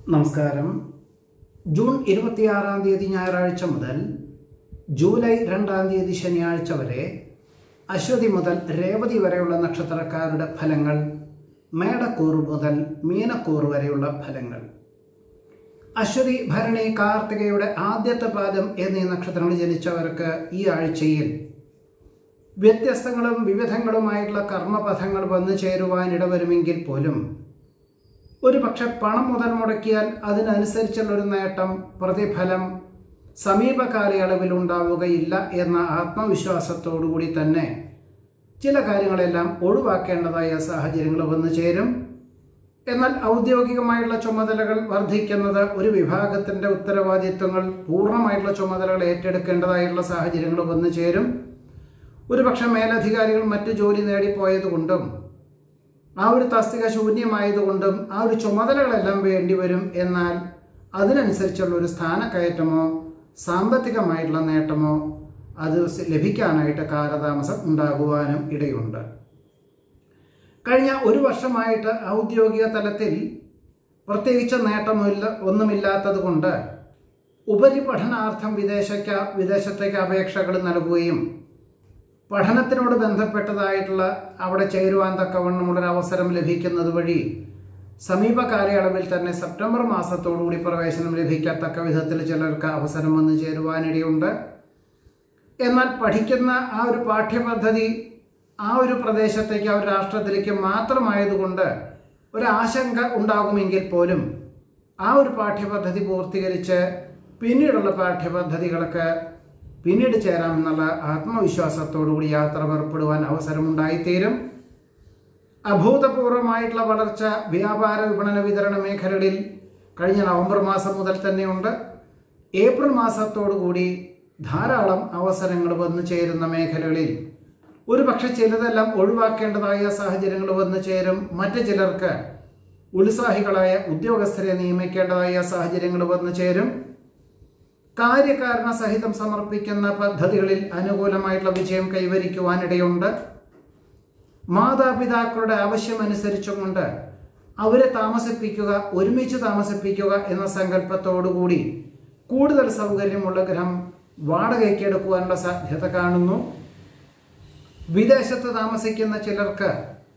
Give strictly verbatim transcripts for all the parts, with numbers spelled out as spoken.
നമസ്കാരം. ജൂൺ ഇരുപത്തിയാറാം തീയതി ഞായറാഴ്ച മുതൽ ജൂലൈ രണ്ടാം തീയതി ശനിയാഴ്ച വരെ അശ്വതി മുതൽ രേവതി വരെയുള്ള നക്ഷത്രക്കാരുടെ ഫലങ്ങൾ, മേടക്കൂർ മുതൽ മീനക്കൂർ വരെയുള്ള ഫലങ്ങൾ. അശ്വതി, ഭരണി, കാർത്തികയുടെ ആദ്യത്തെ പാദം എന്നീ നക്ഷത്രങ്ങളിൽ ജനിച്ചവർക്ക് ഈ ആഴ്ചയിൽ വ്യത്യസ്തങ്ങളും വിവിധങ്ങളുമായിട്ടുള്ള കർമ്മപഥങ്ങൾ വന്നു ചേരുവാനിടവരുമെങ്കിൽ പോലും ഒരു പക്ഷെ പണം മുതൽ മുടക്കിയാൽ അതിനനുസരിച്ചുള്ളൊരു നേട്ടം, പ്രതിഫലം സമീപകാലയളവിൽ ഉണ്ടാവുകയില്ല എന്ന ആത്മവിശ്വാസത്തോടുകൂടി തന്നെ ചില കാര്യങ്ങളെല്ലാം ഒഴിവാക്കേണ്ടതായ സാഹചര്യങ്ങൾ വന്നു ചേരും. എന്നാൽ ഔദ്യോഗികമായിട്ടുള്ള ചുമതലകൾ വർദ്ധിക്കുന്നത്, ഒരു വിഭാഗത്തിൻ്റെ ഉത്തരവാദിത്വങ്ങൾ പൂർണ്ണമായിട്ടുള്ള ചുമതലകൾ ഏറ്റെടുക്കേണ്ടതായിട്ടുള്ള സാഹചര്യങ്ങൾ വന്നു ചേരും. ഒരുപക്ഷെ മേലധികാരികൾ മറ്റു ജോലി നേടിപ്പോയതുകൊണ്ടും ആ ഒരു തസ്തിക ശൂന്യമായതുകൊണ്ടും ആ ഒരു ചുമതലകളെല്ലാം വേണ്ടിവരും. എന്നാൽ അതിനനുസരിച്ചുള്ള ഒരു സ്ഥാനക്കയറ്റമോ സാമ്പത്തികമായിട്ടുള്ള നേട്ടമോ അത് ലഭിക്കാനായിട്ട് കാലതാമസം ഉണ്ടാകുവാനും ഇടയുണ്ട്. കഴിഞ്ഞ ഒരു വർഷമായിട്ട് ഔദ്യോഗിക തലത്തിൽ പ്രത്യേകിച്ച് നേട്ടമില്ല ഒന്നുമില്ലാത്തത് കൊണ്ട് ഉപരിപഠനാർത്ഥം വിദേശക്ക വിദേശത്തേക്ക് അപേക്ഷകൾ നൽകുകയും പഠനത്തിനോട് ബന്ധപ്പെട്ടതായിട്ടുള്ള അവിടെ ചേരുവാൻ തക്കവണ്ണമുള്ളൊരു അവസരം ലഭിക്കുന്നത് വഴി സമീപ കാലയളവിൽ തന്നെ സെപ്റ്റംബർ മാസത്തോടുകൂടി പ്രവേശനം ലഭിക്കത്തക്ക വിധത്തിൽ ചിലർക്ക് അവസരം വന്നു ചേരുവാനിടയുണ്ട്. എന്നാൽ പഠിക്കുന്ന ആ ഒരു പാഠ്യപദ്ധതി ആ ഒരു പ്രദേശത്തേക്ക്, ആ ഒരു രാഷ്ട്രത്തിലേക്ക് മാത്രമായതുകൊണ്ട് ഒരാശങ്ക ഉണ്ടാകുമെങ്കിൽ പോലും ആ ഒരു പാഠ്യപദ്ധതി പൂർത്തീകരിച്ച് പിന്നീടുള്ള പാഠ്യപദ്ധതികൾക്ക് പിന്നീട് ചേരാമെന്നുള്ള ആത്മവിശ്വാസത്തോടുകൂടി യാത്ര പുറപ്പെടുവാൻ അവസരമുണ്ടായിത്തീരും. അഭൂതപൂർവമായിട്ടുള്ള വളർച്ച വ്യാപാര, വിപണന, വിതരണ മേഖലകളിൽ കഴിഞ്ഞ നവംബർ മാസം മുതൽ തന്നെയുണ്ട്. ഏപ്രിൽ മാസത്തോടുകൂടി ധാരാളം അവസരങ്ങൾ വന്നു ചേരുന്ന മേഖലകളിൽ ഒരു പക്ഷെ ചിലതെല്ലാം ഒഴിവാക്കേണ്ടതായ സാഹചര്യങ്ങൾ വന്നു ചേരും. മറ്റു ചിലർക്ക് ഉത്സാഹികളായ ഉദ്യോഗസ്ഥരെ നിയമിക്കേണ്ടതായ സാഹചര്യങ്ങൾ വന്നു ചേരും. കാര്യകാരണ സഹിതം സമർപ്പിക്കുന്ന പദ്ധതികളിൽ അനുകൂലമായിട്ടുള്ള വിജയം കൈവരിക്കുവാനിടയുണ്ട്. മാതാപിതാക്കളുടെ ആവശ്യമനുസരിച്ചും കൊണ്ട് അവരെ താമസിപ്പിക്കുക, ഒരുമിച്ച് താമസിപ്പിക്കുക എന്ന സങ്കല്പത്തോടുകൂടി കൂടുതൽ സൗകര്യമുള്ള ഗൃഹം വാടകയ്ക്ക് എടുക്കുവാനുള്ള സാധ്യത കാണുന്നു. വിദേശത്ത് താമസിക്കുന്ന ചിലർക്ക്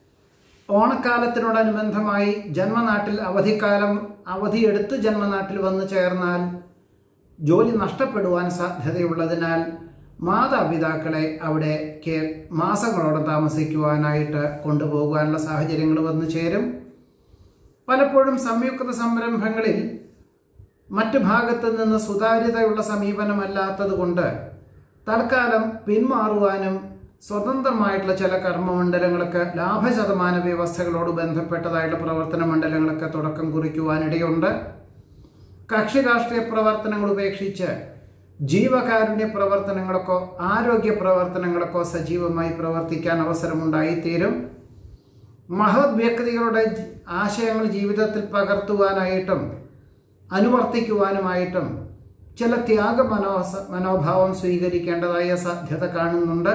ഓണക്കാലത്തിനോടനുബന്ധമായി ജന്മനാട്ടിൽ അവധിക്കാലം അവധിയെടുത്ത് ജന്മനാട്ടിൽ വന്നു ചേർന്നാൽ ജോലി നഷ്ടപ്പെടുവാൻ സാധ്യതയുള്ളതിനാൽ മാതാപിതാക്കളെ അവിടെ മാസങ്ങളോടെ താമസിക്കുവാനായിട്ട് കൊണ്ടുപോകാനുള്ള സാഹചര്യങ്ങൾ വന്നു ചേരും. പലപ്പോഴും സംയുക്ത സംരംഭങ്ങളിൽ മറ്റു ഭാഗത്തു നിന്ന് സുതാര്യതയുള്ള സമീപനമല്ലാത്തത് കൊണ്ട് തൽക്കാലം പിന്മാറുവാനും സ്വതന്ത്രമായിട്ടുള്ള ചില കർമ്മമണ്ഡലങ്ങൾക്ക്, ലാഭശതമാന വ്യവസ്ഥകളോട് ബന്ധപ്പെട്ടതായിട്ടുള്ള പ്രവർത്തന മണ്ഡലങ്ങളൊക്കെ തുടക്കം കുറിക്കുവാനിടയുണ്ട്. കക്ഷി രാഷ്ട്രീയ പ്രവർത്തനങ്ങൾ ഉപേക്ഷിച്ച് ജീവകാരുണ്യ പ്രവർത്തനങ്ങൾക്കോ ആരോഗ്യ പ്രവർത്തനങ്ങൾക്കോ സജീവമായി പ്രവർത്തിക്കാൻ അവസരമുണ്ടായിത്തീരും. മഹത് വ്യക്തികളുടെ ആശയങ്ങൾ ജീവിതത്തിൽ പകർത്തുവാനായിട്ടും അനുവർത്തിക്കുവാനുമായിട്ടും ചില ത്യാഗ മനോ മനോഭാവം സ്വീകരിക്കേണ്ടതായ സാധ്യത കാണുന്നുണ്ട്.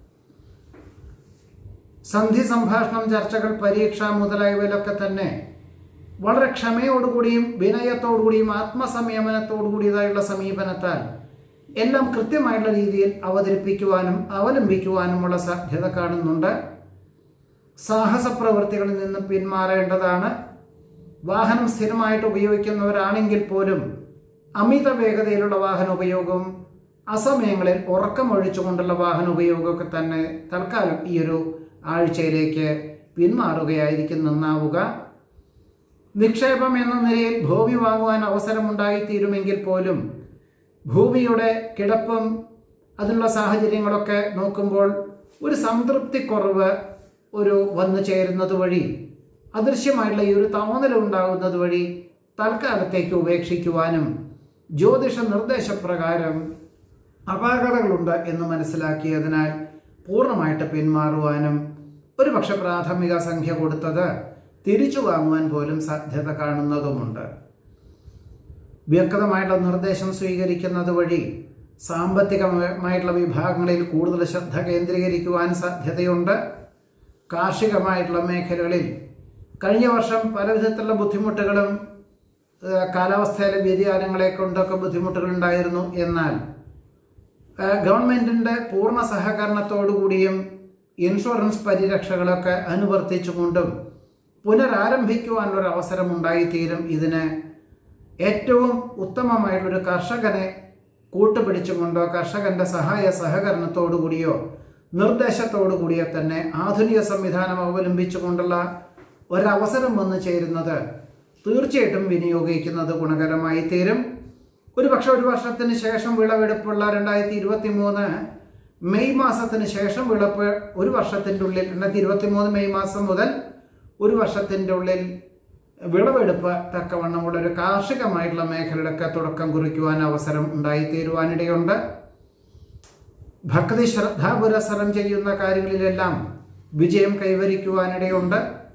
സന്ധി സംഭാഷണം, ചർച്ചകൾ, പരീക്ഷ മുതലായവയിലൊക്കെ തന്നെ വളരെ ക്ഷമയോടുകൂടിയും വിനയത്തോടുകൂടിയും ആത്മസംയമനത്തോടുകൂടിയതായുള്ള സമീപനത്താൽ എല്ലാം കൃത്യമായിട്ടുള്ള രീതിയിൽ അവതരിപ്പിക്കുവാനും അവലംബിക്കുവാനുമുള്ള സാധ്യത കാണുന്നുണ്ട്. സാഹസ പ്രവൃത്തികളിൽ നിന്ന് പിന്മാറേണ്ടതാണ്. വാഹനം സ്ഥിരമായിട്ട് ഉപയോഗിക്കുന്നവരാണെങ്കിൽ പോലും അമിത വേഗതയിലുള്ള വാഹന ഉപയോഗവും അസമയങ്ങളിൽ ഉറക്കമൊഴിച്ചുകൊണ്ടുള്ള വാഹന ഉപയോഗമൊക്കെ തന്നെ തൽക്കാലം ഈ ഒരു ആഴ്ചയിലേക്ക് പിന്മാറുകയായിരിക്കും നന്നാവുക. നിക്ഷേപം എന്ന നിലയിൽ ഭൂമി വാങ്ങുവാൻ അവസരമുണ്ടായിത്തീരുമെങ്കിൽ പോലും ഭൂമിയുടെ കിടപ്പും അതിനുള്ള സാഹചര്യങ്ങളൊക്കെ നോക്കുമ്പോൾ ഒരു സംതൃപ്തിക്കുറവ് ഒരു വന്നു ചേരുന്നത് വഴി, അദൃശ്യമായിട്ടുള്ള ഈ ഒരു തോന്നലുണ്ടാകുന്നത് വഴി തൽക്കാലത്തേക്ക് ഉപേക്ഷിക്കുവാനും ജ്യോതിഷ നിർദ്ദേശപ്രകാരം അപാകതകളുണ്ട് എന്ന് മനസ്സിലാക്കിയതിനാൽ പൂർണ്ണമായിട്ട് പിന്മാറുവാനും ഒരുപക്ഷെ പ്രാഥമിക സംഖ്യ കൊടുത്തത് തിരിച്ചു വാങ്ങുവാൻ പോലും സാധ്യത കാണുന്നതുമുണ്ട്. വ്യക്തമായിട്ടുള്ള നിർദ്ദേശം സ്വീകരിക്കുന്നത് വഴി സാമ്പത്തികമായിട്ടുള്ള വിഭാഗങ്ങളിൽ കൂടുതൽ ശ്രദ്ധ കേന്ദ്രീകരിക്കുവാൻ സാധ്യതയുണ്ട്. കാർഷികമായിട്ടുള്ള മേഖലകളിൽ കഴിഞ്ഞ വർഷം പല വിധത്തിലുള്ള ബുദ്ധിമുട്ടുകളും കാലാവസ്ഥയിലെ വ്യതിയാനങ്ങളെ കൊണ്ടൊക്കെ ബുദ്ധിമുട്ടുകൾ ഉണ്ടായിരുന്നു. എന്നാൽ ഗവൺമെൻറ്റിൻ്റെ പൂർണ്ണ സഹകരണത്തോടുകൂടിയും ഇൻഷുറൻസ് പരിരക്ഷകളൊക്കെ അനുവർത്തിച്ചുകൊണ്ടും പുനരാരംഭിക്കുവാനുള്ളൊരു അവസരം ഉണ്ടായിത്തീരും. ഇതിന് ഏറ്റവും ഉത്തമമായിട്ടുള്ളൊരു കർഷകനെ കൂട്ടുപിടിച്ചുകൊണ്ടോ കർഷകൻ്റെ സഹായ സഹകരണത്തോടു കൂടിയോ നിർദ്ദേശത്തോടു കൂടിയോ തന്നെ ആധുനിക സംവിധാനം അവലംബിച്ചുകൊണ്ടുള്ള ഒരവസരം വന്നു ചേരുന്നത് തീർച്ചയായിട്ടും വിനിയോഗിക്കുന്നത് ഗുണകരമായി തീരും. ഒരു പക്ഷെ ഒരു വർഷത്തിന് ശേഷം വിളവെടുപ്പുള്ള രണ്ടായിരത്തി ഇരുപത്തി മൂന്ന് മെയ് മാസത്തിന് ശേഷം വിളപ്പ് ഒരു വർഷത്തിൻ്റെ ഉള്ളിൽ രണ്ടായിരത്തി ഇരുപത്തി മൂന്ന് മെയ് മാസം മുതൽ ഒരു വർഷത്തിൻ്റെ ഉള്ളിൽ വിളവെടുപ്പ് തക്കവണ്ണമുള്ള ഒരു കാർഷികമായിട്ടുള്ള മേഖലയുടെയൊക്കെ തുടക്കം കുറിക്കുവാൻ അവസരം ഉണ്ടായിത്തീരുവാനിടയുണ്ട്. ഭക്തി ശ്രദ്ധാപുരസരം ചെയ്യുന്ന കാര്യങ്ങളിലെല്ലാം വിജയം കൈവരിക്കുവാനിടയുണ്ട്.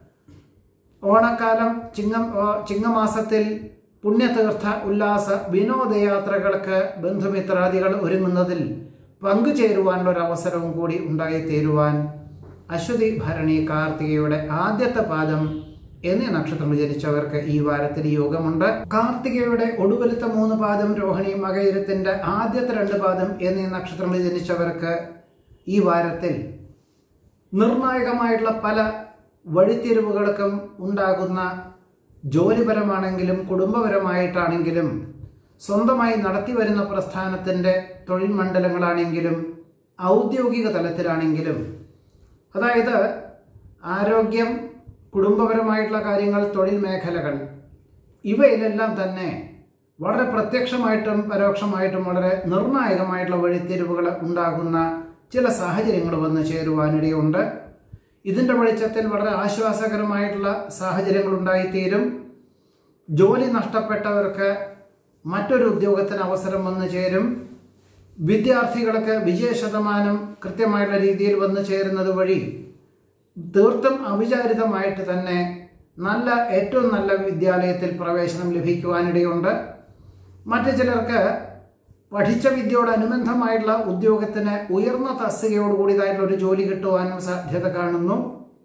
ഓണക്കാലം ചിങ്ങ ചിങ്ങമാസത്തിൽ പുണ്യതീർത്ഥ ഉല്ലാസ വിനോദയാത്രകൾക്ക് ബന്ധുമിത്രാദികൾ ഒരുങ്ങുന്നതിൽ പങ്കുചേരുവാനുള്ള ഒരു അവസരവും കൂടി ഉണ്ടായിത്തീരുവാൻ അശ്വതി ഭരണി കാർത്തികയുടെ ആദ്യത്തെ പാദം എന്നീ നക്ഷത്രങ്ങൾ ജനിച്ചവർക്ക് ഈ വാരത്തിൽ യോഗമുണ്ട്. കാർത്തികയുടെ ഒടുവിലത്തെ മൂന്ന് പാദം രോഹിണി മകയിരത്തിന്റെ ആദ്യത്തെ രണ്ട് പാദം എന്നീ നക്ഷത്രങ്ങൾ ജനിച്ചവർക്ക് ഈ വാരത്തിൽ നിർണായകമായിട്ടുള്ള പല വഴിത്തിരിവുകൾക്കും ഉണ്ടാകുന്ന ജോലിപരമാണെങ്കിലും കുടുംബപരമായിട്ടാണെങ്കിലും സ്വന്തമായി നടത്തിവരുന്ന പ്രസ്ഥാനത്തിൻ്റെ തൊഴിൽ മണ്ഡലങ്ങളാണെങ്കിലും ഔദ്യോഗിക തലത്തിലാണെങ്കിലും, അതായത് ആരോഗ്യം, കുടുംബപരമായിട്ടുള്ള കാര്യങ്ങൾ, തൊഴിൽ മേഖലകൾ, ഇവയിലെല്ലാം തന്നെ വളരെ പ്രത്യക്ഷമായിട്ടും പരോക്ഷമായിട്ടും വളരെ നിർണായകമായിട്ടുള്ള വഴിത്തിരിവുകൾ ഉണ്ടാകുന്ന ചില സാഹചര്യങ്ങൾ വന്നു ചേരുവാനിടയുണ്ട്. ഇതിൻ്റെ വെളിച്ചത്തിൽ വളരെ ആശ്വാസകരമായിട്ടുള്ള സാഹചര്യങ്ങൾ ഉണ്ടായിത്തീരും. ജോലി നഷ്ടപ്പെട്ടവർക്ക് മറ്റൊരു ഉദ്യോഗത്തിന് അവസരം വന്നു ചേരും. വിദ്യാർത്ഥികൾക്ക് വിജയ ശതമാനം കൃത്യമായിട്ടുള്ള രീതിയിൽ വന്നു ചേരുന്നത് വഴി തീർത്തും അവിചാരിതമായിട്ട് തന്നെ നല്ല ഏറ്റവും നല്ല വിദ്യാലയത്തിൽ പ്രവേശനം ലഭിക്കുവാനിടയുണ്ട്. മറ്റു ചിലർക്ക് പഠിച്ച വിദ്യയോടനുബന്ധമായിട്ടുള്ള ഉദ്യോഗത്തിന് ഉയർന്ന തസ്തികയോടുകൂടിയതായിട്ടുള്ള ഒരു ജോലി കിട്ടുവാനും സാധ്യത കാണുന്നു.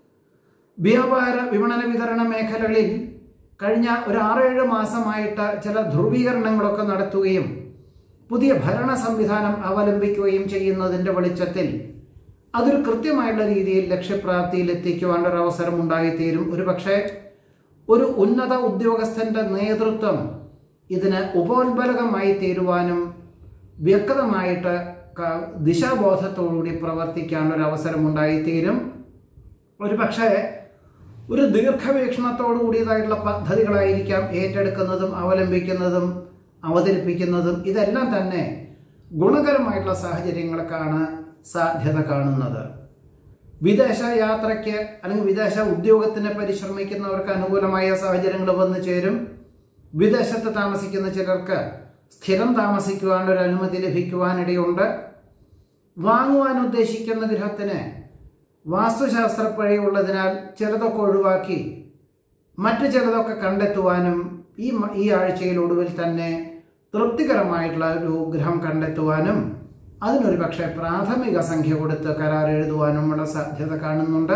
വ്യാപാര വിപണന വിതരണ മേഖലകളിൽ കഴിഞ്ഞ ഒരു ആറേഴ് മാസമായിട്ട് ചില ധ്രുവീകരണങ്ങളൊക്കെ നടത്തുകയും പുതിയ ഭരണ സംവിധാനം അവലംബിക്കുകയും ചെയ്യുന്നതിൻ്റെ വെളിച്ചത്തിൽ അതൊരു കൃത്യമായിട്ടുള്ള രീതിയിൽ ലക്ഷ്യപ്രാപ്തിയിൽ എത്തിക്കുവാനുള്ള ഒരു അവസരം ഉണ്ടായിത്തീരും. ഒരു പക്ഷേ ഒരു ഉന്നത ഉദ്യോഗസ്ഥൻ്റെ നേതൃത്വം ഇതിന് ഉപോത്ബലകമായി തീരുവാനും വ്യക്തമായിട്ട് ദിശാബോധത്തോടുകൂടി പ്രവർത്തിക്കാനുള്ളൊരു അവസരം ഉണ്ടായിത്തീരും. ഒരു പക്ഷേ ഒരു ദീർഘവീക്ഷണത്തോടു കൂടിയതായിട്ടുള്ള പദ്ധതികളായിരിക്കാം ഏറ്റെടുക്കുന്നതും അവലംബിക്കുന്നതും അവതരിപ്പിക്കുന്നതും. ഇതെല്ലാം തന്നെ ഗുണകരമായിട്ടുള്ള സാഹചര്യങ്ങൾക്കാണ് സാധ്യത കാണുന്നത്. വിദേശ യാത്രയ്ക്ക് അല്ലെങ്കിൽ വിദേശ ഉദ്യോഗത്തിന് പരിശ്രമിക്കുന്നവർക്ക് അനുകൂലമായ സാഹചര്യങ്ങൾ വന്നു ചേരും. വിദേശത്ത് താമസിക്കുന്ന ചിലർക്ക് സ്ഥിരം താമസിക്കുവാനൊരു അനുമതി ലഭിക്കുവാനിടയുണ്ട്. വാങ്ങുവാൻ ഉദ്ദേശിക്കുന്ന ഗൃഹത്തിന് വാസ്തുശാസ്ത്രപ്പഴി ഉള്ളതിനാൽ ചിലതൊക്കെ ഒഴിവാക്കി മറ്റു ചിലതൊക്കെ കണ്ടെത്തുവാനും ഈ ഈ ആഴ്ചയിൽ ഒടുവിൽ തന്നെ തൃപ്തികരമായിട്ടുള്ള ഒരു ഗൃഹം കണ്ടെത്തുവാനും അതിനൊരു പക്ഷേ പ്രാഥമിക സംഖ്യ കൊടുത്ത് കരാർ എഴുതുവാനുമുള്ള സാധ്യത കാണുന്നുണ്ട്.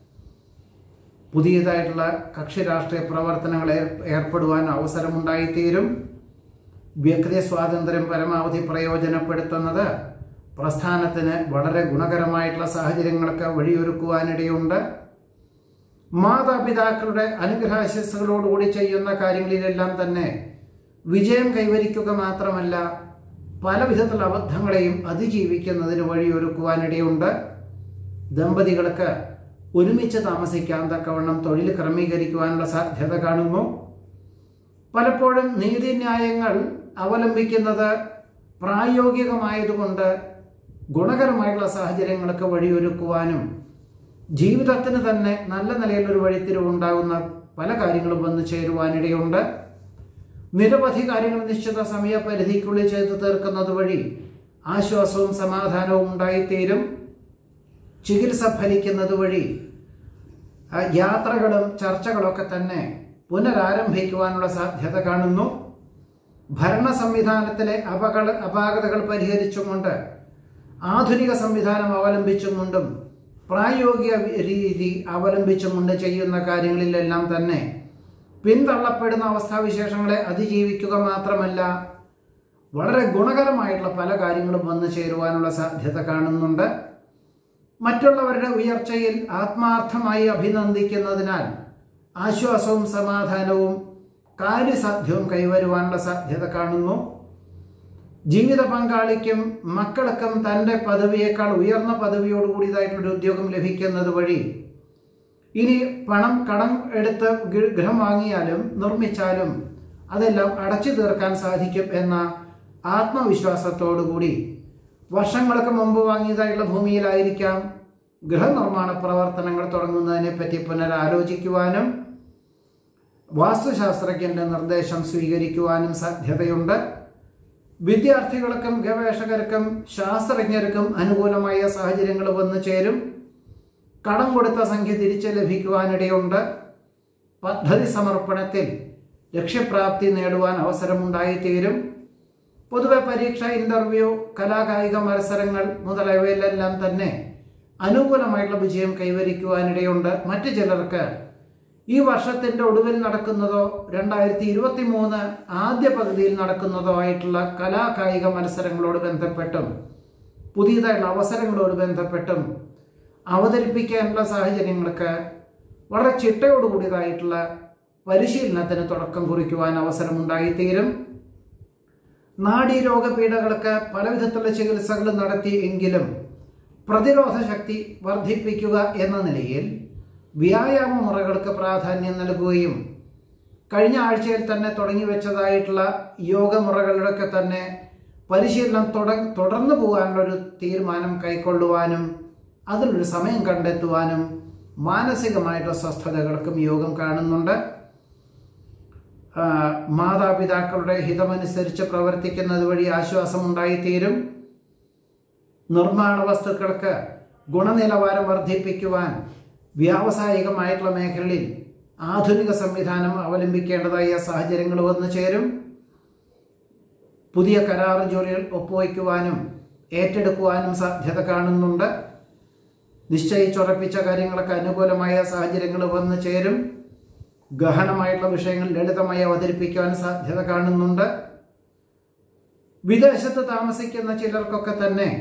പുതിയതായിട്ടുള്ള കക്ഷി രാഷ്ട്രീയ പ്രവർത്തനങ്ങളിൽ ഏർപ്പെടുവാൻ അവസരമുണ്ടായിത്തീരും. വ്യക്തി സ്വാതന്ത്ര്യം പരമാവധി പ്രയോജനപ്പെടുത്തുന്നത് പ്രസ്ഥാനത്തിന് വളരെ ഗുണകരമായിട്ടുള്ള സാഹചര്യങ്ങൾക്ക് വഴിയൊരുക്കുവാനിടയുണ്ട്. മാതാപിതാക്കളുടെ അനുഗ്രഹാശിസ്സുകളോടുകൂടി ചെയ്യുന്ന കാര്യങ്ങളിലെല്ലാം തന്നെ വിജയം കൈവരിക്കുക മാത്രമല്ല പല വിധത്തിലുള്ള അബദ്ധങ്ങളെയും അതിജീവിക്കുന്നതിന് വഴിയൊരുക്കുവാനിടയുണ്ട്. ദമ്പതികൾക്ക് ഒരുമിച്ച് താമസിക്കാൻ തക്കവണ്ണം തൊഴിൽ ക്രമീകരിക്കുവാനുള്ള സാധ്യത കാണുന്നു. പലപ്പോഴും നീതിന്യായങ്ങൾ അവലംബിക്കുന്നത് പ്രായോഗികമായതുകൊണ്ട് ഗുണകരമായിട്ടുള്ള സാഹചര്യങ്ങൾക്ക് വഴിയൊരുക്കുവാനും ജീവിതത്തിന് തന്നെ നല്ല നിലയിലൊരു വഴിത്തിരിവുണ്ടാകുന്ന പല കാര്യങ്ങളും വന്നു ചേരുവാനിടയുണ്ട്. നിരവധി കാര്യങ്ങൾ നിശ്ചിത സമയപരിധിക്കുള്ളിൽ ചെയ്തു തീർക്കുന്നത് വഴി ആശ്വാസവും സമാധാനവും ഉണ്ടായിത്തീരും. ചികിത്സ ഫലിക്കുന്നത് വഴി യാത്രകളും ചർച്ചകളൊക്കെ തന്നെ പുനരാരംഭിക്കുവാനുള്ള സാധ്യത കാണുന്നു. ഭരണ സംവിധാനത്തിലെ അപകട അപാകതകൾ പരിഹരിച്ചുകൊണ്ട് ആധുനിക സംവിധാനം അവലംബിച്ചുകൊണ്ടും പ്രായോഗിക രീതി അവലംബിച്ചുകൊണ്ട് ചെയ്യുന്ന കാര്യങ്ങളിലെല്ലാം തന്നെ പിന്തള്ളപ്പെടുന്ന അവസ്ഥാവിശേഷങ്ങളെ അതിജീവിക്കുക മാത്രമല്ല, വളരെ ഗുണകരമായിട്ടുള്ള പല കാര്യങ്ങളും വന്നു ചേരുവാനുള്ള സാധ്യത കാണുന്നുണ്ട്. മറ്റുള്ളവരുടെ ഉയർച്ചയിൽ ആത്മാർത്ഥമായി അഭിനന്ദിക്കുന്നതിനാൽ ആശ്വാസവും സമാധാനവും കാര്യസാധ്യവും കൈവരുവാനുള്ള സാധ്യത കാണുന്നു. ജീവിത പങ്കാളിക്കും മക്കൾക്കും തൻ്റെ പദവിയേക്കാൾ ഉയർന്ന പദവിയോടുകൂടിയതായിട്ടുള്ളൊരു ഉദ്യോഗം ലഭിക്കുന്നത് വഴി ഇനി പണം കടം എടുത്ത് ഗൃഹം വാങ്ങിയാലും നിർമ്മിച്ചാലും അതെല്ലാം അടച്ചു തീർക്കാൻ സാധിക്കും എന്ന ആത്മവിശ്വാസത്തോടുകൂടി വർഷങ്ങൾക്ക് മുമ്പ് വാങ്ങിയതായിട്ടുള്ള ഭൂമിയിലായിരിക്കാം ഗൃഹനിർമ്മാണ പ്രവർത്തനങ്ങൾ തുടങ്ങുന്നതിനെ പറ്റി പുനരാലോചിക്കുവാനും വാസ്തുശാസ്ത്രജ്ഞന്റെ നിർദ്ദേശം സ്വീകരിക്കുവാനും സാധ്യതയുണ്ട്. വിദ്യാർത്ഥികൾക്കും ഗവേഷകർക്കും ശാസ്ത്രജ്ഞർക്കും അനുകൂലമായ സാഹചര്യങ്ങൾ വന്നു ചേരും. കടം കൊടുത്ത സംഖ്യ തിരിച്ച് ലഭിക്കുവാനിടയുണ്ട്. പദ്ധതി സമർപ്പണത്തിൽ ലക്ഷ്യപ്രാപ്തി നേടുവാൻ അവസരമുണ്ടായിത്തീരും. പൊതുവെ പരീക്ഷ, ഇന്റർവ്യൂ, കലാകായിക മത്സരങ്ങൾ മുതലായവയിലെല്ലാം തന്നെ അനുകൂലമായിട്ടുള്ള വിജയം കൈവരിക്കുവാനിടയുണ്ട്. മറ്റു ചിലർക്ക് ഈ വർഷത്തിൻ്റെ ഒടുവിൽ നടക്കുന്നതോ രണ്ടായിരത്തി ഇരുപത്തി മൂന്ന് ആദ്യ പകുതിയിൽ നടക്കുന്നതോ ആയിട്ടുള്ള കലാകായിക മത്സരങ്ങളോട് ബന്ധപ്പെട്ടും പുതിയതായിട്ടുള്ള അവസരങ്ങളോട് ബന്ധപ്പെട്ടും അവതരിപ്പിക്കാനുള്ള സാഹചര്യങ്ങൾക്ക് വളരെ ചിട്ടയോടുകൂടിയതായിട്ടുള്ള പരിശീലനത്തിന് തുടക്കം കുറിക്കുവാൻ അവസരമുണ്ടായിത്തീരും. നാഡീരോഗ പീഡകൾക്ക് പലവിധത്തിലുള്ള ചികിത്സകൾ നടത്തി എങ്കിലും പ്രതിരോധ ശക്തി വർദ്ധിപ്പിക്കുക എന്ന നിലയിൽ വ്യായാമ മുറകൾക്ക് പ്രാധാന്യം നൽകുകയും കഴിഞ്ഞ ആഴ്ചയിൽ തന്നെ തുടങ്ങി വെച്ചതായിട്ടുള്ള യോഗമുറകളുടെയൊക്കെ തന്നെ പരിശീലനം തുട തുടർന്നു പോകാനുള്ളൊരു തീരുമാനം കൈക്കൊള്ളുവാനും അതിലൊരു സമയം കണ്ടെത്തുവാനും മാനസികമായിട്ടുള്ള സ്വസ്ഥതകൾക്കും യോഗം കാണുന്നുണ്ട്. മാതാപിതാക്കളുടെ ഹിതമനുസരിച്ച് പ്രവർത്തിക്കുന്നത് വഴി ആശ്വാസമുണ്ടായിത്തീരും. നിർമ്മാണ വസ്തുക്കൾക്ക് ഗുണനിലവാരം വർദ്ധിപ്പിക്കുവാൻ വ്യാവസായികമായിട്ടുള്ള മേഖലയിൽ ആധുനിക സംവിധാനം അവലംബിക്കേണ്ടതായ സാഹചര്യങ്ങൾ വന്നു ചേരും. പുതിയ കരാർ ജോലികൾ ഒപ്പുവയ്ക്കുവാനും ഏറ്റെടുക്കുവാനും സാധ്യത കാണുന്നുണ്ട്. നിശ്ചയിച്ചുറപ്പിച്ച കാര്യങ്ങൾക്ക് അനുകൂലമായ സാഹചര്യങ്ങൾ വന്നു ചേരും. ഗഹനമായിട്ടുള്ള വിഷയങ്ങൾ ലളിതമായി അവതരിപ്പിക്കുവാൻ സാധ്യത കാണുന്നുണ്ട്. വിദേശത്ത് താമസിക്കുന്ന ചിലർക്കൊക്കെ തന്നെ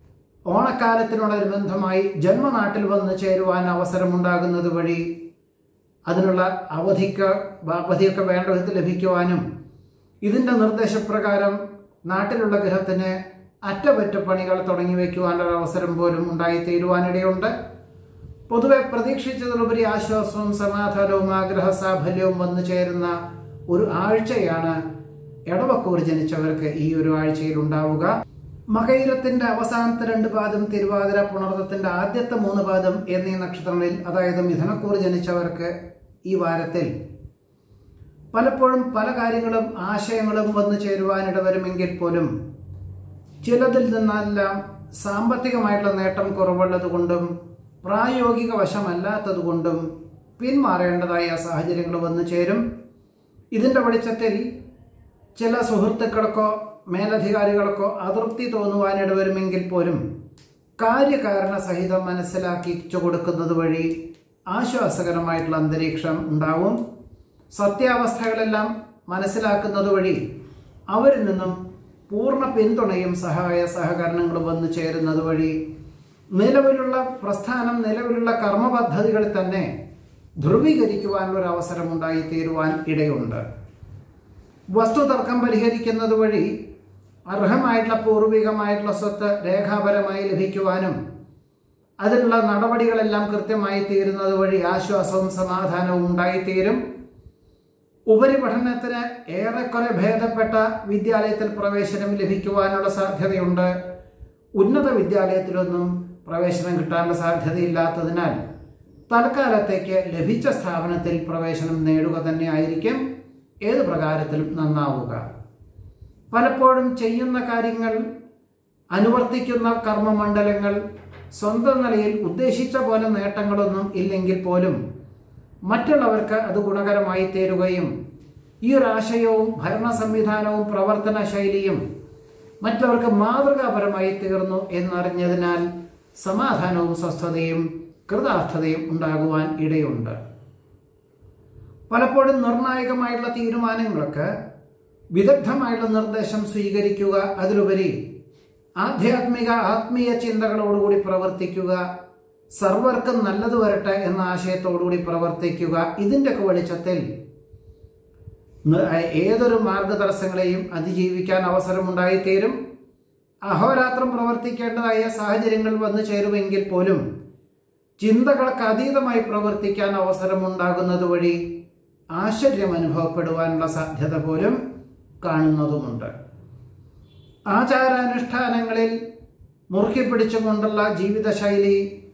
ഓണക്കാലത്തിനോടനുബന്ധമായി ജന്മനാട്ടിൽ വന്നു ചേരുവാൻ അവസരമുണ്ടാകുന്നത് വഴി അതിനുള്ള അവധിക്ക് അവധിയൊക്കെ വേണ്ട വിധത്തിൽ ലഭിക്കുവാനും ഇതിൻ്റെ നിർദ്ദേശപ്രകാരം നാട്ടിലുള്ള ഗൃഹത്തിന് അറ്റകുറ്റപ്പണികൾ തുടങ്ങി വയ്ക്കുവാനുള്ള അവസരം പോലും ഉണ്ടായിത്തീരുവാനിടയുണ്ട്. പൊതുവെ പ്രതീക്ഷിച്ചതിലുപരി ആശ്വാസവും സമാധാനവും ആഗ്രഹ സാഫല്യവും വന്നു ചേരുന്ന ഒരു ആഴ്ചയാണ് എടവക്കൂർ ജനിച്ചവർക്ക് ഈ ഒരു ആഴ്ചയിൽ ഉണ്ടാവുക. മകയിരത്തിന്റെ അവസാനത്തെ രണ്ട് പാദം, തിരുവാതിര, പുണർത്തത്തിന്റെ ആദ്യത്തെ മൂന്ന് പാദം എന്നീ നക്ഷത്രങ്ങളിൽ, അതായത് മിഥുനക്കൂർ ജനിച്ചവർക്ക് ഈ വാരത്തിൽ പലപ്പോഴും പല കാര്യങ്ങളും ആശയങ്ങളും വന്നു ചേരുവാനിട വരുമെങ്കിൽ പോലും ചിലതിൽ നിന്നെല്ലാം സാമ്പത്തികമായിട്ടുള്ള നേട്ടം കുറവുള്ളത് കൊണ്ടും പ്രായോഗിക വശമല്ലാത്തത് കൊണ്ടും പിന്മാറേണ്ടതായ സാഹചര്യങ്ങൾ വന്നു ചേരും. ഇതിൻ്റെ വെളിച്ചത്തിൽ ചില സുഹൃത്തുക്കൾക്കോ മേലധികാരികൾക്കോ അതൃപ്തി തോന്നുവാനിട വരുമെങ്കിൽ പോലും കാര്യകാരണ സഹിതം മനസ്സിലാക്കിച്ചു കൊടുക്കുന്നത് വഴി ആശ്വാസകരമായിട്ടുള്ള അന്തരീക്ഷം ഉണ്ടാവും. സത്യാവസ്ഥകളെല്ലാം മനസ്സിലാക്കുന്നത് വഴി അവരിൽ നിന്നും പൂർണ്ണ പിന്തുണയും സഹായ സഹകരണങ്ങളും വന്നു ചേരുന്നത് വഴി നിലവിലുള്ള പ്രസ്ഥാനം, നിലവിലുള്ള കർമ്മ പദ്ധതികളിൽ തന്നെ ധ്രുവീകരിക്കുവാനുള്ള അവസരം ഉണ്ടായിത്തീരുവാൻ ഇടയുണ്ട്. വസ്തുതർക്കം പരിഹരിക്കുന്നത് വഴി അർഹമായിട്ടുള്ള പൂർവികമായിട്ടുള്ള സ്വത്ത് രേഖാപരമായി ലഭിക്കുവാനും അതിനുള്ള നടപടികളെല്ലാം കൃത്യമായി തീരുന്നത് വഴി ആശ്വാസവും സമാധാനവും ഉണ്ടായിത്തീരും. ഉപരിപഠനത്തിന് ഏറെക്കുറെ ഭേദപ്പെട്ട വിദ്യാലയത്തിൽ പ്രവേശനം ലഭിക്കുവാനുള്ള സാധ്യതയുണ്ട്. ഉന്നത വിദ്യാലയത്തിലൊന്നും പ്രവേശനം കിട്ടാനുള്ള സാധ്യതയില്ലാത്തതിനാൽ തൽക്കാലത്തേക്ക് ലഭിച്ച സ്ഥാപനത്തിൽ പ്രവേശനം നേടുക തന്നെ ആയിരിക്കും ഏത് പ്രകാരത്തിലും നന്നാവുക. പലപ്പോഴും ചെയ്യുന്ന കാര്യങ്ങൾ, അനുവർത്തിക്കുന്ന കർമ്മമണ്ഡലങ്ങൾ സ്വന്തം നിലയിൽ ഉദ്ദേശിച്ച പോലെ നേട്ടങ്ങളൊന്നും ഇല്ലെങ്കിൽ പോലും മറ്റുള്ളവർക്ക് അത് ഗുണകരമായി തീരുകയും ഈ ഒരു ആശയവും ഭരണ സംവിധാനവും പ്രവർത്തന ശൈലിയും മറ്റവർക്ക് മാതൃകാപരമായി തീർന്നു എന്നറിഞ്ഞതിനാൽ സമാധാനവും സ്വസ്ഥതയും കൃതാർത്ഥതയും ഉണ്ടാകുവാൻ ഇടയുണ്ട്. പലപ്പോഴും നിർണായകമായുള്ള തീരുമാനങ്ങൾക്ക് വിദഗ്ധമായുള്ള നിർദ്ദേശം സ്വീകരിക്കുക, അതിലുപരി ആധ്യാത്മിക ആത്മീയ ചിന്തകളോടുകൂടി പ്രവർത്തിക്കുക, സർവർക്കും നല്ലത് വരട്ടെ എന്ന ആശയത്തോടുകൂടി പ്രവർത്തിക്കുക. ഇതിൻ്റെയൊക്കെ വെളിച്ചത്തിൽ ഏതൊരു മാർഗതടസ്സങ്ങളെയും അതിജീവിക്കാൻ അവസരമുണ്ടായിത്തീരും. അഹോരാത്രം പ്രവർത്തിക്കേണ്ടതായ സാഹചര്യങ്ങൾ വന്നു ചേരുമെങ്കിൽ പോലും ചിന്തകൾക്ക് അതീതമായി പ്രവർത്തിക്കാൻ അവസരമുണ്ടാകുന്നത് വഴി ആശ്ചര്യം അനുഭവപ്പെടുവാനുള്ള സാധ്യത പോലും കാണുന്നതുമുണ്ട്. ആചാരാനുഷ്ഠാനങ്ങളിൽ മുറുക്കി പിടിച്ചുകൊണ്ടുള്ള ജീവിതശൈലി,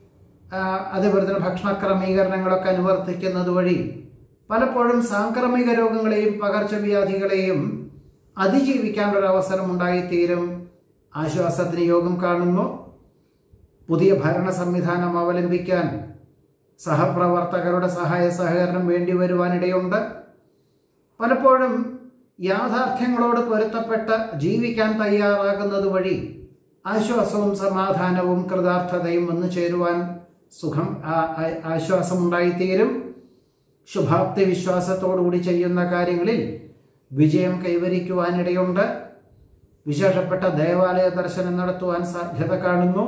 അതേപോലെ തന്നെ ഭക്ഷണ ക്രമീകരണങ്ങളൊക്കെ അനുവർത്തിക്കുന്നത് വഴി പലപ്പോഴും സാംക്രമിക രോഗങ്ങളെയും പകർച്ചവ്യാധികളെയും അതിജീവിക്കാനുള്ള അവസരം ഉണ്ടായിത്തീരും. ആശ്വാസത്തിന് യോഗം കാണുന്നു. പുതിയ ഭരണ സംവിധാനം അവലംബിക്കാൻ സഹപ്രവർത്തകരുടെ സഹായ സഹകരണം വേണ്ടി വരുവാനിടയുണ്ട്. പലപ്പോഴും യാഥാർത്ഥ്യങ്ങളോട് പൊരുത്തപ്പെട്ട് ജീവിക്കാൻ തയ്യാറാകുന്നത് വഴി ആശ്വാസവും സമാധാനവും കൃതാർത്ഥതയും വന്നു ചേരുവാൻ സുഖം ആശ്വാസമുണ്ടായിത്തീരും. ശുഭാപ്തി വിശ്വാസത്തോടുകൂടി ചെയ്യുന്ന കാര്യങ്ങളിൽ വിജയം കൈവരിക്കുവാനിടയുണ്ട്. വിശേഷപ്പെട്ട ദേവാലയ ദർശനം നടത്തുവാൻ സാധ്യത കാണുന്നു.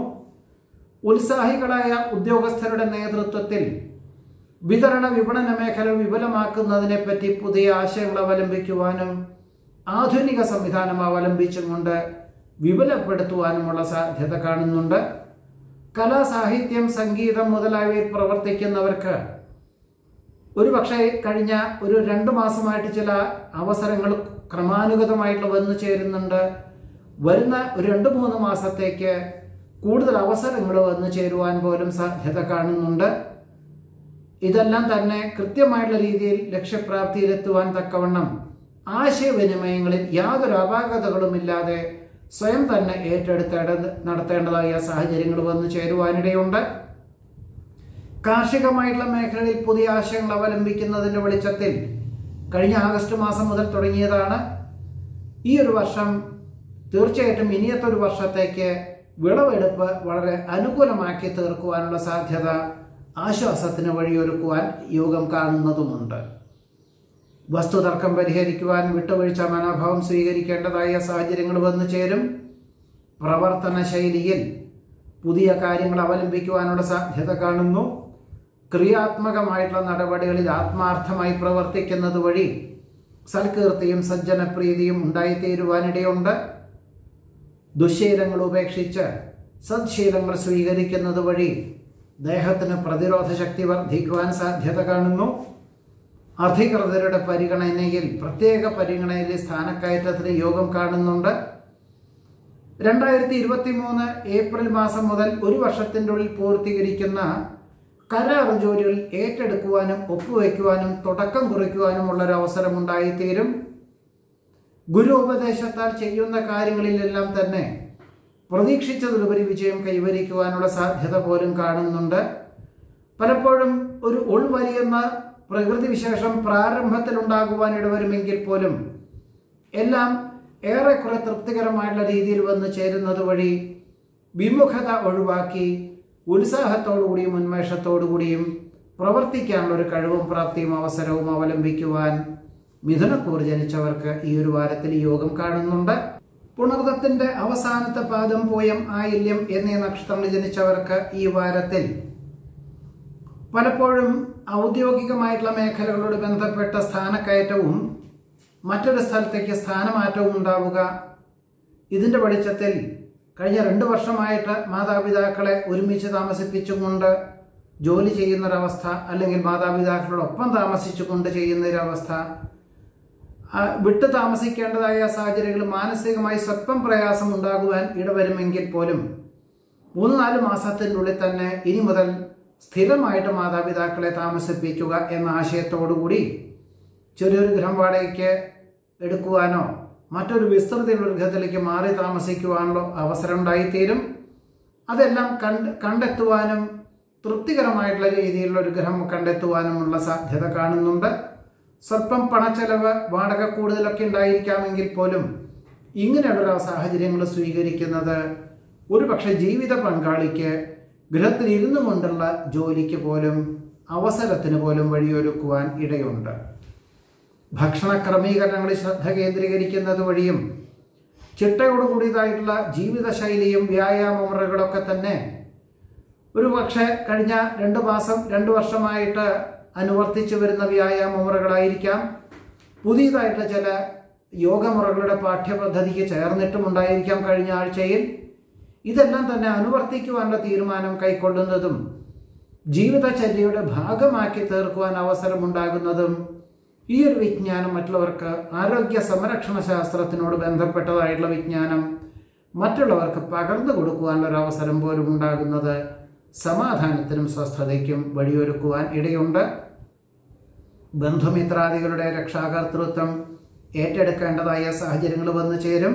ഉത്സാഹികളായ ഉദ്യോഗസ്ഥരുടെ നേതൃത്വത്തിൽ വിതരണ വിപണന മേഖല വിപുലമാക്കുന്നതിനെപ്പറ്റി പുതിയ ആശയങ്ങൾ അവലംബിക്കുവാനും ആധുനിക സംവിധാനം അവലംബിച്ചുകൊണ്ട് വിപുലപ്പെടുത്തുവാനുമുള്ള സാധ്യത കാണുന്നുണ്ട്. കലാ, സാഹിത്യം, സംഗീതം മുതലായവയിൽ പ്രവർത്തിക്കുന്നവർക്ക് ഒരുപക്ഷെ കഴിഞ്ഞ ഒരു രണ്ടു മാസമായിട്ട് ചില അവസരങ്ങൾ ക്രമാനുഗതമായിട്ട് വന്നു ചേരുന്നുണ്ട്. വരുന്ന ഒരു രണ്ട് മൂന്ന് മാസത്തേക്ക് കൂടുതൽ അവസരങ്ങൾ വന്നു ചേരുവാൻ പോലും സാധ്യത കാണുന്നുണ്ട്. ഇതെല്ലാം തന്നെ കൃത്യമായിട്ടുള്ള രീതിയിൽ ലക്ഷ്യപ്രാപ്തിയിലെത്തുവാൻ തക്കവണ്ണം ആശയവിനിമയങ്ങളിൽ യാതൊരു അപാകതകളുമില്ലാതെ സ്വയം തന്നെ ഏറ്റെടുത്തേണ്ട നടത്തേണ്ടതായ സാഹചര്യങ്ങൾ വന്നു ചേരുവാനിടയുണ്ട്. കാർഷികമായിട്ടുള്ള മേഖലയിൽ പുതിയ ആശയങ്ങൾ അവലംബിക്കുന്നതിൻ്റെ വെളിച്ചത്തിൽ കഴിഞ്ഞ ആഗസ്റ്റ് മാസം മുതൽ തുടങ്ങിയതാണ്. ഈ ഒരു വർഷം തീർച്ചയായിട്ടും ഇനിയത്തെ ഒരു വർഷത്തേക്ക് വിളവെടുപ്പ് വളരെ അനുകൂലമാക്കി തീർക്കുവാനുള്ള സാധ്യത ആശ്വാസത്തിന് വഴിയൊരുക്കുവാൻ യോഗം കാണുന്നതുമുണ്ട്. വസ്തുതർക്കം പരിഹരിക്കുവാൻ വിട്ടുവീഴ്ച മനോഭാവം സ്വീകരിക്കേണ്ടതായ സാഹചര്യങ്ങൾ വന്നു ചേരും. പ്രവർത്തന ശൈലിയിൽ പുതിയ കാര്യങ്ങൾ അവലംബിക്കുവാനുള്ള സാധ്യത കാണുന്നു. ക്രിയാത്മകമായിട്ടുള്ള നടപടികളിൽ ആത്മാർത്ഥമായി പ്രവർത്തിക്കുന്നത് വഴി സൽകീർത്തിയും സജ്ജനപ്രീതിയും ഉണ്ടായിത്തീരുവാനിടയുണ്ട്. ദുശ്ശീലങ്ങൾ ഉപേക്ഷിച്ച് സദ്ശീലങ്ങൾ സ്വീകരിക്കുന്നത് വഴി ദേഹത്തിന് പ്രതിരോധ ശക്തി വർദ്ധിക്കുവാൻ സാധ്യത കാണുന്നു. അധികൃതരുടെ പരിഗണനയിൽ പ്രത്യേക പരിഗണനയിൽ സ്ഥാനക്കയറ്റത്തിന് യോഗം കാണുന്നുണ്ട്. രണ്ടായിരത്തി ഇരുപത്തി മൂന്ന് ഏപ്രിൽ മാസം മുതൽ ഒരു വർഷത്തിൻ്റെ ഉള്ളിൽ പൂർത്തീകരിക്കുന്ന കരാർ ജോലികൾ ഏറ്റെടുക്കുവാനും ഒപ്പുവയ്ക്കുവാനും തുടക്കം കുറിക്കുവാനുമുള്ളൊരു അവസരം ഉണ്ടായിത്തീരും. ഗുരു ഉപദേശത്താൽ ചെയ്യുന്ന കാര്യങ്ങളിലെല്ലാം തന്നെ പ്രതീക്ഷിച്ചതിലുപരി വിജയം കൈവരിക്കുവാനുള്ള സാധ്യത പോലും കാണുന്നുണ്ട്. പലപ്പോഴും ഒരു ഉൾവലിയുന്ന പ്രകൃതി വിശേഷം പ്രാരംഭത്തിൽ ഉണ്ടാകുവാൻ ഇടവരുമെങ്കിൽ പോലും എല്ലാം ഏറെക്കുറെ തൃപ്തികരമായിട്ടുള്ള രീതിയിൽ വന്ന് ചേരുന്നത് വഴി വിമുഖത ഒഴിവാക്കി ഉത്സാഹത്തോടുകൂടിയും ഉന്മേഷത്തോടുകൂടിയും പ്രവർത്തിക്കാനുള്ള ഒരു കഴിവും പ്രാപ്തിയും അവസരവും അവലംബിക്കുവാൻ മിഥുനക്കൂർ ജനിച്ചവർക്ക് ഈ ഒരു വാരത്തിൽ യോഗം കാണുന്നുണ്ട്. പുണർദത്തിന്റെ അവസാനത്തെ പാദം പൂയം, ആയില്യം എന്നീ നക്ഷത്രങ്ങളിൽ ജനിച്ചവർക്ക് ഈ വാരത്തിൽ പലപ്പോഴും ഔദ്യോഗികമായിട്ടുള്ള മേഖലകളോട് ബന്ധപ്പെട്ട സ്ഥാനക്കയറ്റവും മറ്റൊരു സ്ഥലത്തേക്ക് സ്ഥാനമാറ്റവും ഉണ്ടാവുക. ഇതിൻ്റെ വെളിച്ചത്തിൽ കഴിഞ്ഞ രണ്ട് വർഷമായിട്ട് മാതാപിതാക്കളെ ഒരുമിച്ച് താമസിപ്പിച്ചുകൊണ്ട് ജോലി ചെയ്യുന്നൊരവസ്ഥ, അല്ലെങ്കിൽ മാതാപിതാക്കളോടൊപ്പം താമസിച്ചുകൊണ്ട് ചെയ്യുന്നൊരവസ്ഥ, വിട്ടു താമസിക്കേണ്ടതായ സാഹചര്യങ്ങൾ മാനസികമായി സ്വല്പം പ്രയാസം ഉണ്ടാകുവാൻ ഇടവരുമെങ്കിൽ പോലും മൂന്ന് നാല് മാസത്തിനുള്ളിൽ തന്നെ ഇനി മുതൽ സ്ഥിരമായിട്ട് മാതാപിതാക്കളെ താമസിപ്പിക്കുക എന്ന ആശയത്തോടുകൂടി ചെറിയൊരു ഗൃഹം വാടകയ്ക്ക് എടുക്കുവാനോ മറ്റൊരു വിസ്തൃതിയുള്ള ഗൃഹത്തിലേക്ക് മാറി താമസിക്കുവാനുള്ള അവസരം ഉണ്ടായിത്തീരും. അതെല്ലാം കണ്ട് കണ്ടെത്തുവാനും തൃപ്തികരമായിട്ടുള്ള രീതിയിലുള്ള ഒരു ഗൃഹം കണ്ടെത്തുവാനുമുള്ള സാധ്യത കാണുന്നുണ്ട്. സ്വല്പം പണച്ചെലവ്, വാടക കൂടുതലൊക്കെ ഉണ്ടായിരിക്കാമെങ്കിൽ പോലും ഇങ്ങനെയുള്ള സാഹചര്യങ്ങൾ സ്വീകരിക്കുന്നത് ഒരുപക്ഷെ ജീവിത പങ്കാളിക്ക് ഗൃഹത്തിൽ ഇരുന്നു കൊണ്ടുള്ള ജോലിക്ക് പോലും അവസരത്തിന് പോലും വഴിയൊരുക്കുവാൻ ഇടയുണ്ട്. ഭക്ഷണ ക്രമീകരണങ്ങളിൽ ശ്രദ്ധ കേന്ദ്രീകരിക്കുന്നത് വഴിയും ചിട്ടയോടുകൂടിയതായിട്ടുള്ള ജീവിതശൈലിയും വ്യായാമ മുറകളൊക്കെ തന്നെ ഒരു പക്ഷേ കഴിഞ്ഞ രണ്ട് മാസം രണ്ട് വർഷമായിട്ട് അനുവർത്തിച്ചു വരുന്ന വ്യായാമ മുറകളായിരിക്കാം, പുതിയതായിട്ടുള്ള ചില യോഗമുറകളുടെ പാഠ്യപദ്ധതിക്ക് ചേർന്നിട്ടും ഉണ്ടായിരിക്കാം കഴിഞ്ഞ ആഴ്ചയിൽ. ഇതെല്ലാം തന്നെ അനുവർത്തിക്കുവാനുള്ള തീരുമാനം കൈക്കൊള്ളുന്നതും ജീവിതചര്യയുടെ ഭാഗമാക്കി തീർക്കുവാൻ അവസരമുണ്ടാകുന്നതും ഈ ഒരു വിജ്ഞാനം മറ്റുള്ളവർക്ക്, ആരോഗ്യ സംരക്ഷണ ശാസ്ത്രത്തിനോട് ബന്ധപ്പെട്ടതായിട്ടുള്ള വിജ്ഞാനം മറ്റുള്ളവർക്ക് പകർന്നു കൊടുക്കുവാനുള്ള ഒരു അവസരം പോലും ഉണ്ടാകുന്നത് സമാധാനത്തിനും സ്വസ്ഥതയ്ക്കും വഴിയൊരുക്കുവാൻ ഇടയുണ്ട്. ബന്ധുമിത്രാദികളുടെ രക്ഷാകർതൃത്വം ഏറ്റെടുക്കേണ്ടതായ സാഹചര്യങ്ങൾ വന്നു ചേരും.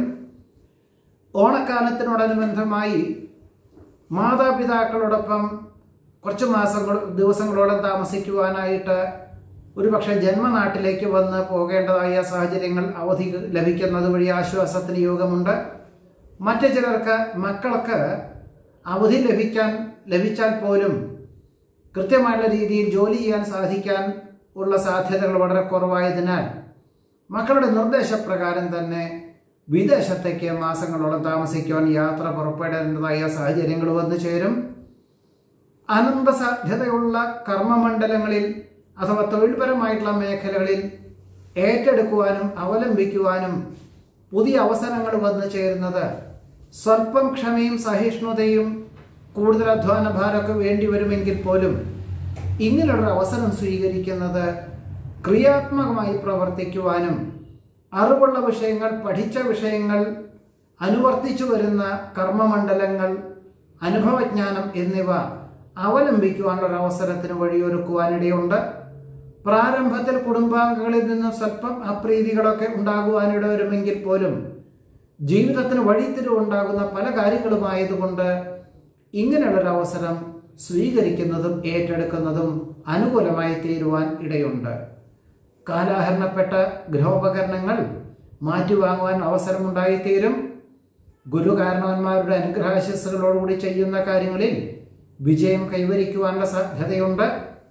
ഓണക്കാലത്തിനോടനുബന്ധമായി മാതാപിതാക്കളോടൊപ്പം കുറച്ച് മാസങ്ങൾ ദിവസങ്ങളോളം താമസിക്കുവാനായിട്ട് ഒരുപക്ഷെ ജന്മനാട്ടിലേക്ക് വന്ന് പോകേണ്ടതായ സാഹചര്യങ്ങൾ അവധി ലഭിക്കുന്നത് വഴി ആശ്വാസത്തിന് യോഗമുണ്ട്. മറ്റു ചിലർക്ക് മക്കൾക്ക് അവധി ലഭിക്കാൻ ലഭിച്ചാൽ പോലും കൃത്യമായുള്ള രീതിയിൽ ജോലി ചെയ്യാൻ സാധിക്കാൻ ഉള്ള സാധ്യതകൾ വളരെ കുറവായതിനാൽ മക്കളുടെ നിർദ്ദേശപ്രകാരം തന്നെ വിദേശത്തേക്ക് മാസങ്ങളോളം താമസിക്കുവാൻ യാത്ര പുറപ്പെടേണ്ടതായ സാഹചര്യങ്ങൾ വന്നു ചേരും. അനന്ത സാധ്യതയുള്ള കർമ്മമണ്ഡലങ്ങളിൽ അഥവാ തൊഴിൽപരമായിട്ടുള്ള മേഖലകളിൽ ഏറ്റെടുക്കുവാനും അവലംബിക്കുവാനും പുതിയ അവസരങ്ങൾ വന്നു ചേരുന്നത് സ്വല്പം ക്ഷമയും സഹിഷ്ണുതയും കൂടുതൽ അധ്വാന ഭാരമൊക്കെ വേണ്ടി വരുമെങ്കിൽ പോലും ഇങ്ങനെയുള്ള അവസരം സ്വീകരിക്കുന്നത് ക്രിയാത്മകമായി പ്രവർത്തിക്കുവാനും അറിവുള്ള വിഷയങ്ങൾ, പഠിച്ച വിഷയങ്ങൾ, അനുവർത്തിച്ചു വരുന്ന കർമ്മമണ്ഡലങ്ങൾ, അനുഭവജ്ഞാനം എന്നിവ അവലംബിക്കുവാനുള്ള അവസരത്തിന് വഴിയൊരുക്കുവാനിടയുണ്ട്. പ്രാരംഭത്തിൽ കുടുംബാംഗങ്ങളിൽ നിന്നും സ്വല്പം അപ്രീതികളൊക്കെ ഉണ്ടാകുവാനിട വരുമെങ്കിൽ പോലും ജീവിതത്തിന് വഴിത്തിരിവുണ്ടാകുന്ന പല കാര്യങ്ങളുമായതുകൊണ്ട് ഇങ്ങനെയുള്ളൊരു അവസരം സ്വീകരിക്കുന്നതും ഏറ്റെടുക്കുന്നതും അനുകൂലമായി തീരുവാൻ ഇടയുണ്ട്. കാലാഹരണപ്പെട്ട ഗൃഹോപകരണങ്ങൾ മാറ്റിവാങ്ങുവാൻ അവസരമുണ്ടായിത്തീരും. ഗുരുകാരണവന്മാരുടെ അനുഗ്രഹാശിസ്സുകളോടുകൂടി ചെയ്യുന്ന കാര്യങ്ങളിൽ വിജയം കൈവരിക്കുവാനുള്ള സാധ്യതയുണ്ട്.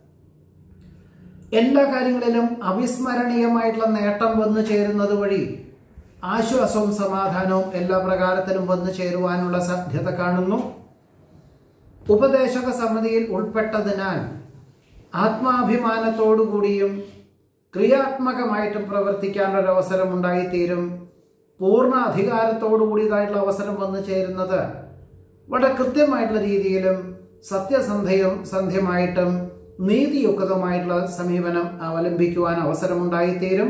എല്ലാ കാര്യങ്ങളിലും അവിസ്മരണീയമായിട്ടുള്ള നേട്ടം വന്നു ചേരുന്നത് വഴി ആശ്വാസവും സമാധാനവും എല്ലാ പ്രകാരത്തിലും വന്നു ചേരുവാനുള്ള സാധ്യത കാണുന്നു. ഉപദേശക സമിതിയിൽ ഉൾപ്പെട്ടതിനാൽ ആത്മാഭിമാനത്തോടുകൂടിയും ക്രിയാത്മകമായിട്ടും പ്രവർത്തിക്കാനുള്ള അവസരം ഉണ്ടായിത്തീരും. പൂർണ്ണ അധികാരത്തോടു കൂടിയതായിട്ടുള്ള അവസരം വന്നു ചേരുന്നത് വളരെ കൃത്യമായിട്ടുള്ള രീതിയിലും സത്യസന്ധയും സന്ധ്യമായിട്ടും നീതിയുക്തമായിട്ടുള്ള സമീപനം അവലംബിക്കുവാൻ അവസരമുണ്ടായിത്തീരും.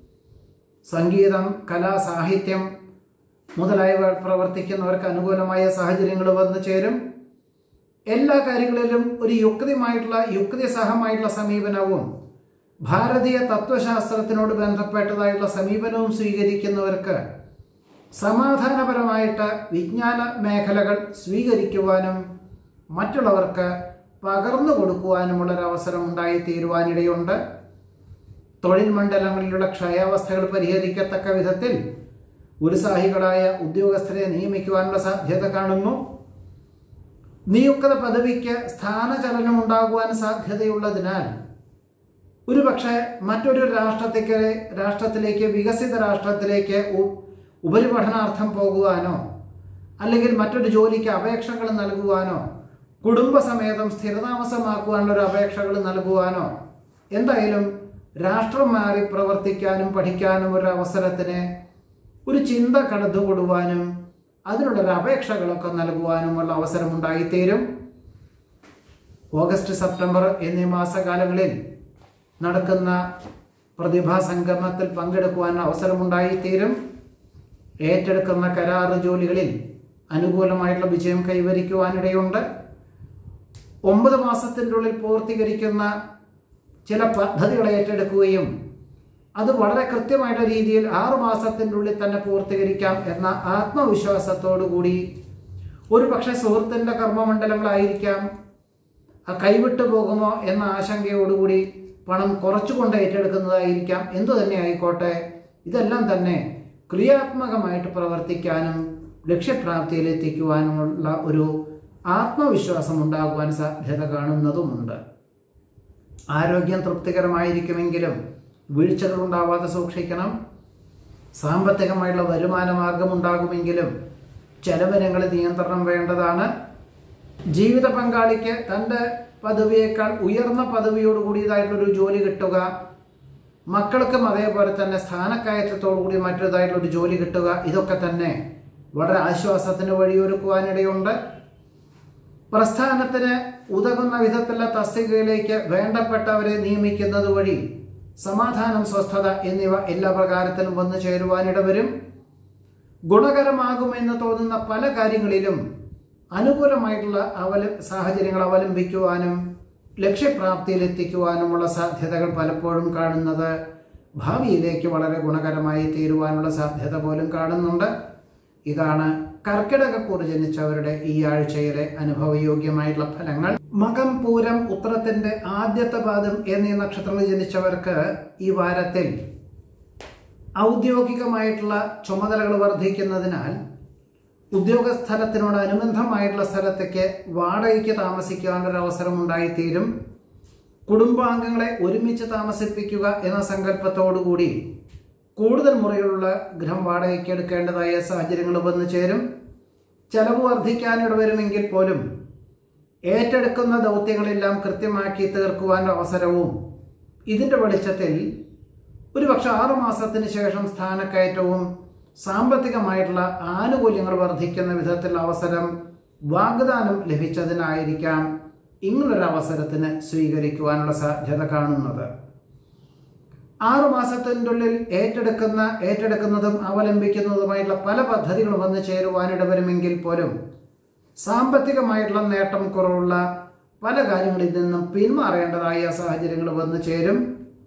സംഗീതം, കല, സാഹിത്യം മുതലായവ പ്രവർത്തിക്കുന്നവർക്ക് അനുകൂലമായ സാഹചര്യങ്ങൾ വന്നു ചേരും. എല്ലാ കാര്യങ്ങളിലും ഒരു യുക്തിയുമായിട്ടുള്ള യുക്തിസഹമായിട്ടുള്ള സമീപനവും ഭാരതീയ തത്വശാസ്ത്രത്തിനോട് ബന്ധപ്പെട്ടതായിട്ടുള്ള സമീപനവും സ്വീകരിക്കുന്നവർക്ക് സമാധാനപരമായിട്ട് വിജ്ഞാന മേഖലകൾ സ്വീകരിക്കുവാനും മറ്റുള്ളവർക്ക് പകർന്നു കൊടുക്കുവാനുമുള്ളൊരവസരം ഉണ്ടായിത്തീരുവാനിടയുണ്ട്. തൊഴിൽ മണ്ഡലങ്ങളിലുള്ള ക്ഷയാവസ്ഥകൾ പരിഹരിക്കത്തക്ക വിധത്തിൽ ഉത്സാഹികളായ ഉദ്യോഗസ്ഥരെ നിയമിക്കുവാനുള്ള സാധ്യത കാണുന്നു. നിയുക്ത പദവിക്ക് സ്ഥാനചലനം ഉണ്ടാകുവാൻ സാധ്യതയുള്ളതിനാൽ ഒരുപക്ഷെ മറ്റൊരു രാഷ്ട്രത്തേക്ക് രാഷ്ട്രത്തിലേക്ക് വികസിത രാഷ്ട്രത്തിലേക്ക് ഉപരിപഠനാർത്ഥം പോകുവാനോ അല്ലെങ്കിൽ മറ്റൊരു ജോലിക്ക് അപേക്ഷകൾ നൽകുവാനോ കുടുംബസമേതം സ്ഥിരതാമസമാക്കുവാനുള്ള അപേക്ഷകൾ നൽകുവാനോ എന്തായാലും രാഷ്ട്രം മാറി പ്രവർത്തിക്കാനും പഠിക്കാനും ഒരു അവസരത്തിന് ഒരു ചിന്ത കടന്നുകൊടുവാനും അതിനുള്ളൊരു അപേക്ഷകളൊക്കെ നൽകുവാനുമുള്ള അവസരം ഉണ്ടായിത്തീരും. ഓഗസ്റ്റ്, സെപ്റ്റംബർ എന്നീ മാസകാലങ്ങളിൽ നടക്കുന്ന പ്രതിഭാ സംഗമത്തിൽ പങ്കെടുക്കുവാൻ അവസരമുണ്ടായിത്തീരും. ഏറ്റെടുക്കുന്ന കരാറ് ജോലികളിൽ അനുകൂലമായിട്ടുള്ള വിജയം കൈവരിക്കുവാനിടയുണ്ട്. ഒമ്പത് മാസത്തിൻ്റെ ഉള്ളിൽ പൂർത്തീകരിക്കുന്ന ചില പദ്ധതികൾ ഏറ്റെടുക്കുകയും അത് വളരെ കൃത്യമായിട്ടുള്ള രീതിയിൽ ആറു മാസത്തിൻ്റെ ഉള്ളിൽ തന്നെ പൂർത്തീകരിക്കാം എന്ന ആത്മവിശ്വാസത്തോടു കൂടി ഒരു പക്ഷേ സുഹൃത്തിൻ്റെ കർമ്മമണ്ഡലങ്ങളായിരിക്കാം, കൈവിട്ടു പോകുമോ എന്ന ആശങ്കയോടുകൂടി പണം കുറച്ചുകൊണ്ട് ഏറ്റെടുക്കുന്നതായിരിക്കാം. എന്തു തന്നെ ആയിക്കോട്ടെ, ഇതെല്ലാം തന്നെ ക്രിയാത്മകമായിട്ട് പ്രവർത്തിക്കാനും ലക്ഷ്യപ്രാപ്തിയിലെത്തിക്കുവാനുമുള്ള ഒരു ആത്മവിശ്വാസം ഉണ്ടാകുവാൻ സാധ്യത കാണുന്നതുമുണ്ട്. ആരോഗ്യം തൃപ്തികരമായിരിക്കുമെങ്കിലും വീഴ്ചകൾ ഉണ്ടാവാതെ സൂക്ഷിക്കണം. സാമ്പത്തികമായിട്ടുള്ള വരുമാന മാർഗം ഉണ്ടാകുമെങ്കിലും ചെലവിനങ്ങളിൽ നിയന്ത്രണം വേണ്ടതാണ്. ജീവിത പങ്കാളിക്ക് തൻ്റെ പദവിയേക്കാൾ ഉയർന്ന പദവിയോട് കൂടിയതായിട്ടുള്ളൊരു ജോലി കിട്ടുക, മക്കൾക്കും അതേപോലെ തന്നെ സ്ഥാനക്കയറ്റത്തോടു കൂടി മറ്റൊരുതായിട്ടുള്ളൊരു ജോലി കിട്ടുക, ഇതൊക്കെ തന്നെ വളരെ ആശ്വാസത്തിന് വഴിയൊരുക്കുവാനിടയുണ്ട്. പ്രസ്ഥാനത്തിന് ഉതകുന്ന വിധത്തിലുള്ള തസ്തികയിലേക്ക് വേണ്ടപ്പെട്ടവരെ നിയമിക്കുന്നത് വഴി സമാധാനം, സ്വസ്ഥത എന്നിവ എല്ലാ പ്രകാരത്തിലും വന്നു ചേരുവാനിടവരും. ഗുണകരമാകുമെന്ന് തോന്നുന്ന പല കാര്യങ്ങളിലും അനുകൂലമായിട്ടുള്ള അവല സാഹചര്യങ്ങൾ അവലംബിക്കുവാനും ലക്ഷ്യപ്രാപ്തിയിലെത്തിക്കുവാനുമുള്ള സാധ്യതകൾ പലപ്പോഴും കാണുന്നത് ഭാവിയിലേക്ക് വളരെ ഗുണകരമായി തീരുവാനുള്ള സാധ്യത പോലും കാണുന്നുണ്ട്. ഇതാണ് കർക്കിടകക്കൂറ് ജനിച്ചവരുടെ ഈ ആഴ്ചയിലെ അനുഭവയോഗ്യമായിട്ടുള്ള ഫലങ്ങൾ. മകം, പൂരം, ഉത്രത്തിന്റെ ആദ്യത്തെ പാദം എന്നീ നക്ഷത്രങ്ങളിൽ ജനിച്ചവർക്ക് ഈ വാരത്തിൽ ഔദ്യോഗികമായിട്ടുള്ള ചുമതലകൾ വർദ്ധിക്കുന്നതിനാൽ ഉദ്യോഗസ്ഥലത്തിനോട് അനുബന്ധമായിട്ടുള്ള സ്ഥലത്തേക്ക് വാടകയ്ക്ക് താമസിക്കാനുള്ള അവസരം ഉണ്ടായിത്തീരും. കുടുംബാംഗങ്ങളെ ഒരുമിച്ച് താമസിപ്പിക്കുക എന്ന സങ്കല്പത്തോടുകൂടി കൂടുതൽ മുറികളുള്ള ഗൃഹം വാടകയ്ക്ക് എടുക്കേണ്ടതായ സാഹചര്യങ്ങൾ വന്നു ചേരും. ചെലവ് വർദ്ധിക്കാനിടവരുമെങ്കിൽ പോലും ഏറ്റെടുക്കുന്ന ദൗത്യങ്ങളെല്ലാം കൃത്യമാക്കി തീർക്കുവാൻ അവസരവും ഇതിൻ്റെ വെളിച്ചത്തിൽ ഒരുപക്ഷെ ആറുമാസത്തിന് ശേഷം സ്ഥാനക്കയറ്റവും സാമ്പത്തികമായിട്ടുള്ള ആനുകൂല്യങ്ങൾ വർദ്ധിക്കുന്ന വിധത്തിൽ അവസരം വാഗ്ദാനം ലഭിച്ചതിനായിരിക്കാം ഇങ്ങനൊരു അവസരത്തിന് സ്വീകരിക്കുവാനുള്ള സാധ്യത കാണുന്നത്. ആറുമാസത്തിൻ്റെ ഉള്ളിൽ ഏറ്റെടുക്കുന്ന ഏറ്റെടുക്കുന്നതും അവലംബിക്കുന്നതുമായിട്ടുള്ള പല പദ്ധതികളും വന്നു ചേരുവാനിടവരുമെങ്കിൽ പോലും സാമ്പത്തികമായിട്ടുള്ള നേട്ടം കുറവുള്ള പല കാര്യങ്ങളിൽ നിന്നും പിന്മാറേണ്ടതായ സാഹചര്യങ്ങൾ വന്നു ചേരും.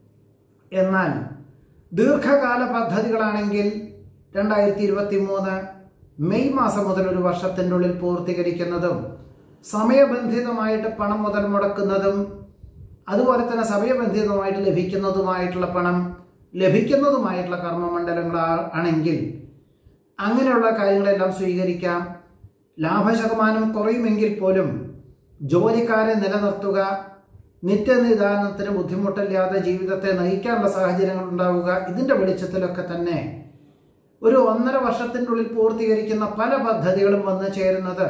എന്നാൽ ദീർഘകാല പദ്ധതികളാണെങ്കിൽ രണ്ടായിരത്തി ഇരുപത്തി മൂന്ന് മെയ് മാസം മുതൽ ഒരു വർഷത്തിൻ്റെ ഉള്ളിൽ പൂർത്തീകരിക്കുന്നതും സമയബന്ധിതമായിട്ട് പണം മുതൽ മുടക്കുന്നതും അതുപോലെ തന്നെ സമയബന്ധിതമായിട്ട് ലഭിക്കുന്നതുമായിട്ടുള്ള പണം ലഭിക്കുന്നതുമായിട്ടുള്ള കർമ്മമണ്ഡലങ്ങൾ ആണെങ്കിൽ അങ്ങനെയുള്ള കാര്യങ്ങളെല്ലാം സ്വീകരിക്കാം. ലാഭശതമാനം കുറയുമെങ്കിൽ പോലും ജോലിക്കാരെ നിലനിർത്തുക, നിത്യനിദാനത്തിന് ബുദ്ധിമുട്ടില്ലാതെ ജീവിതത്തെ നയിക്കാനുള്ള സാഹചര്യങ്ങൾ ഉണ്ടാവുക, ഇതിൻ്റെ വെളിച്ചത്തിലൊക്കെ തന്നെ ഒരു ഒന്നര വർഷത്തിൻ്റെ ഉള്ളിൽ പൂർത്തീകരിക്കുന്ന പല പദ്ധതികളും വന്നു ചേരുന്നത്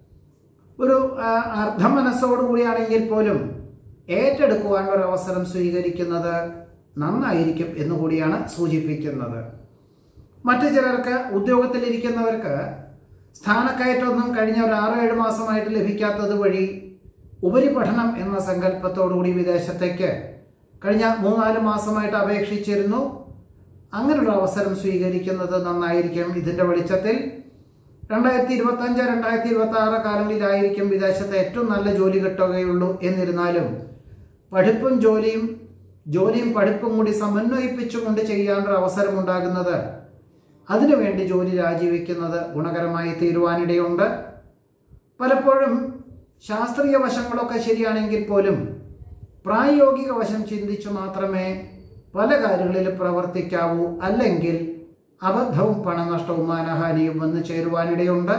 ഒരു അർദ്ധമനസ്സോടുകൂടിയാണെങ്കിൽ പോലും ഏറ്റെടുക്കുവാനുള്ള ഒരു അവസരം സ്വീകരിക്കുന്നത് നന്നായിരിക്കും എന്നുകൂടിയാണ് സൂചിപ്പിക്കുന്നത്. മറ്റു ചിലർക്ക് ഉദ്യോഗത്തിലിരിക്കുന്നവർക്ക് സ്ഥാനക്കയറ്റമൊന്നും കഴിഞ്ഞ ഒരു ആറ് ഏഴ് മാസമായിട്ട് ലഭിക്കാത്തത് വഴി ഉപരിപഠനം എന്ന സങ്കല്പത്തോടുകൂടി വിദേശത്തേക്ക് കഴിഞ്ഞ മൂന്നാല് മാസമായിട്ട് അപേക്ഷിച്ചിരുന്നു. അങ്ങനെയുള്ള അവസരം സ്വീകരിക്കുന്നത് നന്നായിരിക്കും. ഇതിൻ്റെ വെളിച്ചത്തിൽ രണ്ടായിരത്തി ഇരുപത്തഞ്ച് രണ്ടായിരത്തി ഇരുപത്തി ആറ് കാലങ്ങളിലായിരിക്കും വിദേശത്തെ ഏറ്റവും നല്ല ജോലി കിട്ടുകയുള്ളൂ. എന്നിരുന്നാലും പഠിപ്പും ജോലിയും ജോലിയും പഠിപ്പും കൂടി സമന്വയിപ്പിച്ചുകൊണ്ട് ചെയ്യാനൊരു അവസരം ഉണ്ടാകുന്നത് അതിനുവേണ്ടി ജോലി രാജിവെക്കുന്നത് ഗുണകരമായി തീരുവാനിടയുണ്ട്. പലപ്പോഴും ശാസ്ത്രീയ വശങ്ങളൊക്കെ ശരിയാണെങ്കിൽ പോലും പ്രായോഗിക വശം ചിന്തിച്ചു മാത്രമേ പല കാര്യങ്ങളിൽ പ്രവർത്തിക്കാവൂ. അല്ലെങ്കിൽ അബദ്ധവും പണനഷ്ടവും മാനഹാനിയും വന്നു ചേരുവാനിടയുണ്ട്.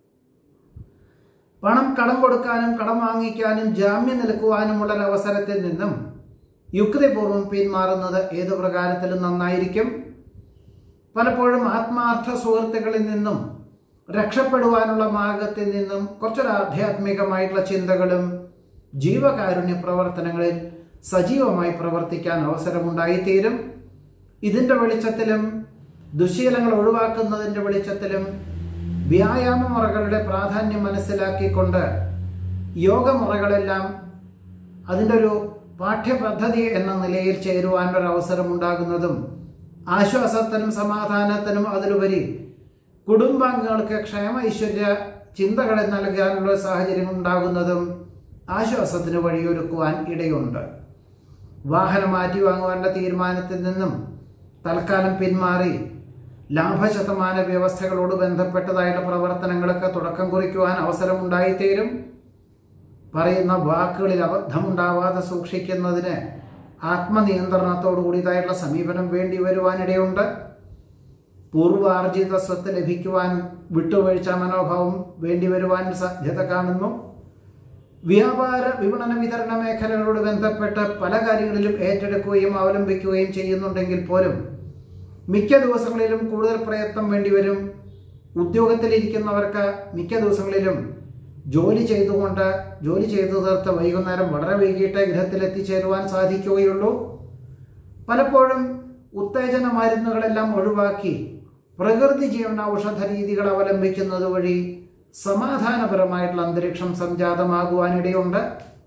പണം കടം കൊടുക്കാനും കടം വാങ്ങിക്കാനും ജാമ്യം നിൽക്കുവാനുമുള്ള അവസരത്തിൽ നിന്നും യുക്തിപൂർവ്വം പിന്മാറുന്നത് ഏതു പ്രകാരത്തിലും നന്നായിരിക്കും. പലപ്പോഴും ആത്മാർത്ഥ സുഹൃത്തുക്കളിൽ നിന്നും രക്ഷപ്പെടുവാനുള്ള മാർഗത്തിൽ നിന്നും കുറച്ചൊരു ആധ്യാത്മികമായിട്ടുള്ള ചിന്തകളും ജീവകാരുണ്യ പ്രവർത്തനങ്ങളിൽ സജീവമായി പ്രവർത്തിക്കാൻ അവസരമുണ്ടായിത്തീരും. ഇതിൻ്റെ വെളിച്ചത്തിലും ദുശീലങ്ങൾ ഒഴിവാക്കുന്നതിൻ്റെ വെളിച്ചത്തിലും വ്യായാമ മുറകളുടെ പ്രാധാന്യം മനസ്സിലാക്കിക്കൊണ്ട് യോഗമുറകളെല്ലാം അതിൻ്റെ ഒരു പാഠ്യപദ്ധതി എന്ന നിലയിൽ ചേരുവാനൊരു അവസരം ഉണ്ടാകുന്നതും ആശ്വാസത്തിനും സമാധാനത്തിനും അതിലുപരി കുടുംബാംഗങ്ങൾക്ക് ക്ഷേമ ഐശ്വര്യ ചിന്തകളെ നൽകാനുള്ള സാഹചര്യം ഉണ്ടാകുന്നതും ആശ്വാസത്തിന് വഴിയൊരുക്കുവാൻ ഇടയുണ്ട്. വാഹനം മാറ്റി വാങ്ങുവാനുള്ള തീരുമാനത്തിൽ നിന്നും തൽക്കാലം പിന്മാറി ലാഭശതമാന വ്യവസ്ഥകളോട് ബന്ധപ്പെട്ടതായുള്ള പ്രവർത്തനങ്ങളൊക്കെ തുടക്കം കുറിക്കുവാൻ അവസരമുണ്ടായിത്തീരും. പറയുന്ന വാക്കുകളിൽ അബദ്ധമുണ്ടാവാതെ സൂക്ഷിക്കുന്നതിന് ആത്മനിയന്ത്രണത്തോടു കൂടിയതായിട്ടുള്ള സമീപനം വേണ്ടി വരുവാനിടയുണ്ട്. പൂർവാർജിത സ്വത്ത് ലഭിക്കുവാൻ വിട്ടുവീഴ്ച മനോഭാവം വേണ്ടി വരുവാൻ സാധ്യത കാണുന്നു. വ്യാപാര വിപണന വിതരണ മേഖലകളോട് ബന്ധപ്പെട്ട് പല കാര്യങ്ങളിലും ഏറ്റെടുക്കുകയും അവലംബിക്കുകയും ചെയ്യുന്നുണ്ടെങ്കിൽ പോലും മിക്ക ദിവസങ്ങളിലും കൂടുതൽ പ്രയത്നം വേണ്ടിവരും. ഉദ്യോഗത്തിലിരിക്കുന്നവർക്ക് മിക്ക ദിവസങ്ങളിലും ജോലി ചെയ്തുകൊണ്ട് ജോലി ചെയ്തു തീർത്ത് വൈകുന്നേരം വളരെ വൈകിട്ട് ഗൃഹത്തിൽ എത്തിച്ചേരുവാൻ സാധിക്കുകയുള്ളൂ. പലപ്പോഴും ഉത്തേജന മരുന്നുകളെല്ലാം ഒഴിവാക്കി പ്രകൃതി ജീവന ഔഷധ രീതികൾ അവലംബിക്കുന്നത് വഴി സമാധാനപരമായിട്ടുള്ള അന്തരീക്ഷം സംജാതമാകുവാനിടയുണ്ട്.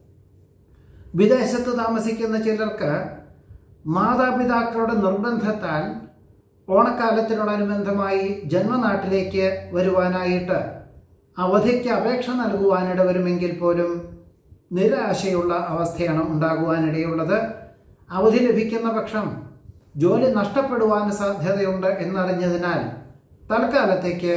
വിദേശത്ത് താമസിക്കുന്ന ചിലർക്ക് മാതാപിതാക്കളുടെ നിർബന്ധത്താൽ ഓണക്കാലത്തിനോടനുബന്ധമായി ജന്മനാട്ടിലേക്ക് വരുവാനായിട്ട് അവധിക്ക് അപേക്ഷ നൽകുവാനിട വരുമെങ്കിൽ പോലും നിരാശയുള്ള അവസ്ഥയാണ് ഉണ്ടാകുവാനിടയുള്ളത്. അവധി ലഭിക്കുന്ന പക്ഷം ജോലി നഷ്ടപ്പെടുവാൻ സാധ്യതയുണ്ട് എന്നറിഞ്ഞതിനാൽ തൽക്കാലത്തേക്ക്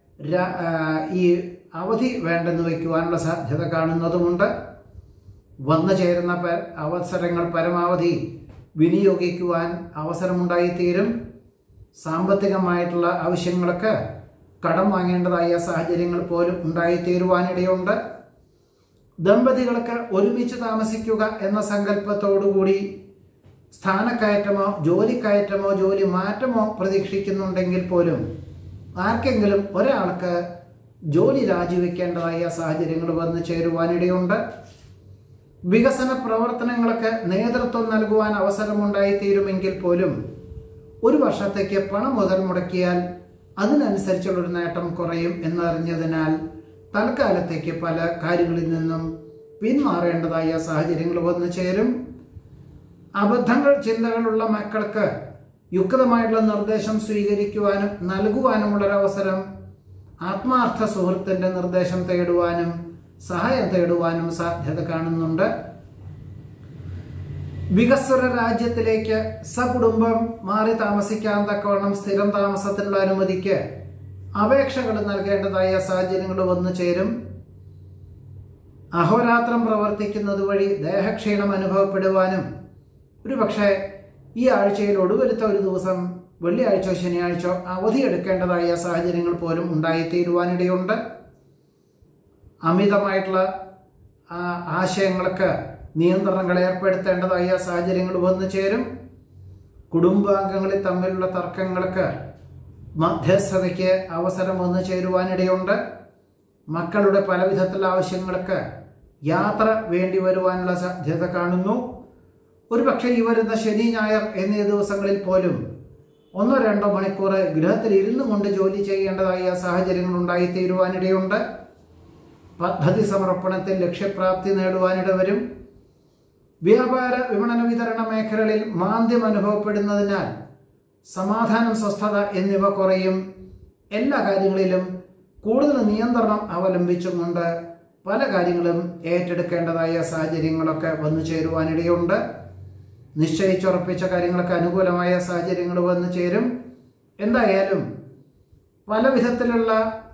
ഈ അവധി വേണ്ടെന്ന് വയ്ക്കുവാനുള്ള സാധ്യത കാണുന്നതുമുണ്ട്. വന്നു ചേരുന്ന അവസരങ്ങൾ പരമാവധി വിനിയോഗിക്കുവാൻ അവസരമുണ്ടായിത്തീരും. സാമ്പത്തികമായിട്ടുള്ള ആവശ്യങ്ങൾക്ക് കടം വാങ്ങേണ്ടതായ സാഹചര്യങ്ങൾ പോലും ഉണ്ടായിത്തീരുവാനിടയുണ്ട്. ദമ്പതികൾക്ക് ഒരുമിച്ച് താമസിക്കുക എന്ന സങ്കല്പത്തോടുകൂടി സ്ഥാനക്കയറ്റമോ ജോലിക്കയറ്റമോ ജോലി മാറ്റമോ പ്രതീക്ഷിക്കുന്നുണ്ടെങ്കിൽ പോലും ആർക്കെങ്കിലും ഒരാൾക്ക് ജോലി രാജിവെക്കേണ്ടതായ സാഹചര്യങ്ങൾ വന്നു ചേരുവാനിടയുണ്ട്. വികസന പ്രവർത്തനങ്ങൾക്ക് നേതൃത്വം നൽകുവാൻ അവസരമുണ്ടായിത്തീരുമെങ്കിൽ പോലും ഒരു വർഷത്തേക്ക് പണം മുതൽ മുടക്കിയാൽ അതിനനുസരിച്ചുള്ളൊരു നേട്ടം കുറയും എന്നറിഞ്ഞതിനാൽ തൽക്കാലത്തേക്ക് പല കാര്യങ്ങളിൽ നിന്നും പിന്മാറേണ്ടതായ സാഹചര്യങ്ങൾ വന്നു ചേരും. അബദ്ധങ്ങൾ ചിന്തകളുള്ള മക്കൾക്ക് യുക്തമായിട്ടുള്ള നിർദ്ദേശം സ്വീകരിക്കുവാനും നൽകുവാനുമുള്ളൊരവസരം ആത്മാർത്ഥ സുഹൃത്തിൻ്റെ നിർദ്ദേശം തേടുവാനും സഹായം തേടുവാനും സാധ്യത കാണുന്നുണ്ട്. വികസ്വര രാജ്യത്തിലേക്ക് സകുടുംബം മാറി താമസിക്കാൻ തക്കവണ്ണം സ്ഥിരം താമസത്തിനുള്ള അനുമതിക്ക് അപേക്ഷകൾ നൽകേണ്ടതായ സാഹചര്യങ്ങൾ വന്നു ചേരും. അഹോരാത്രം പ്രവർത്തിക്കുന്നത് വഴി ദേഹക്ഷീണം അനുഭവപ്പെടുവാനും ഒരു പക്ഷേ ഈ ആഴ്ചയിൽ ഒടുവിലത്തെ ഒരു ദിവസം വെള്ളിയാഴ്ചയോ ശനിയാഴ്ചയോ അവധി എടുക്കേണ്ടതായ സാഹചര്യങ്ങൾ പോലും ഉണ്ടായിത്തീരുവാനിടയുണ്ട്. അമിതമായിട്ടുള്ള ആശയങ്ങൾക്ക് നിയന്ത്രണങ്ങൾ ഏർപ്പെടുത്തേണ്ടതായ സാഹചര്യങ്ങൾ വന്നു ചേരും. കുടുംബാംഗങ്ങളിൽ തമ്മിലുള്ള തർക്കങ്ങൾക്ക് മധ്യസ്ഥതയ്ക്ക് അവസരം വന്നു ചേരുവാനിടയുണ്ട്. മക്കളുടെ പലവിധത്തിലുള്ള ആവശ്യങ്ങൾക്ക് യാത്ര വേണ്ടി വരുവാനുള്ള സാധ്യത കാണുന്നു. ഒരുപക്ഷെ ഈ വരുന്ന ശനി ഞായർ എന്നീ ദിവസങ്ങളിൽ പോലും ഒന്നോ രണ്ടോ മണിക്കൂർ ഗൃഹത്തിൽ ഇരുന്നു കൊണ്ട് ജോലി ചെയ്യേണ്ടതായ സാഹചര്യങ്ങൾ ഉണ്ടായിത്തീരുവാനിടയുണ്ട്. പദ്ധതി സമർപ്പണത്തിൽ ലക്ഷ്യപ്രാപ്തി നേടുവാനിട വരും. വ്യാപാര വിപണന വിതരണ മേഖലകളിൽ മാന്ദ്യം അനുഭവപ്പെടുന്നതിനാൽ സമാധാനം, സ്വസ്ഥത എന്നിവ കുറയും. എല്ലാ കാര്യങ്ങളിലും കൂടുതൽ നിയന്ത്രണം അവലംബിച്ചുകൊണ്ട് പല കാര്യങ്ങളും ഏറ്റെടുക്കേണ്ടതായ സാഹചര്യങ്ങളൊക്കെ വന്നു ചേരുവാനിടയുണ്ട്. നിശ്ചയിച്ചുറപ്പിച്ച കാര്യങ്ങൾക്ക് അനുകൂലമായ സാഹചര്യങ്ങൾ വന്നു ചേരും. എന്തായാലും പല വിധത്തിലുള്ള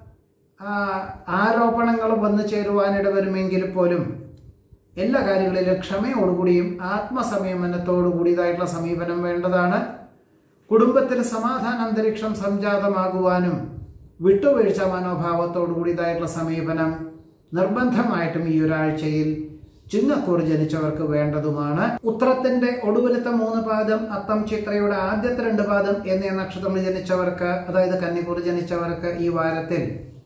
ആരോപണങ്ങൾ വന്നു ചേരുവാനിട വരുമെങ്കിൽ പോലും എല്ലാ കാര്യങ്ങളിലും ക്ഷമയോടുകൂടിയും ആത്മസംയമനത്തോടു കൂടിയതായിട്ടുള്ള സമീപനം വേണ്ടതാണ്. കുടുംബത്തിൽ സമാധാന അന്തരീക്ഷം സംജാതമാകുവാനും വിട്ടുവീഴ്ച മനോഭാവത്തോടു കൂടിയതായിട്ടുള്ള സമീപനം നിർബന്ധമായിട്ടും ഈ ഒരാഴ്ചയിൽ ചിങ്ങക്കൂർ ജനിച്ചവർക്ക് വേണ്ടതുമാണ്. ഉത്രത്തിന്റെ ഒടുവിലത്തെ മൂന്ന് പാദം, അത്തം ചിത്രയുടെ ആദ്യത്തെ രണ്ട് പാദം എന്നീ നക്ഷത്രങ്ങൾ ജനിച്ചവർക്ക്, അതായത് കന്നിക്കൂർ ജനിച്ചവർക്ക് ഈ വാരത്തിൽ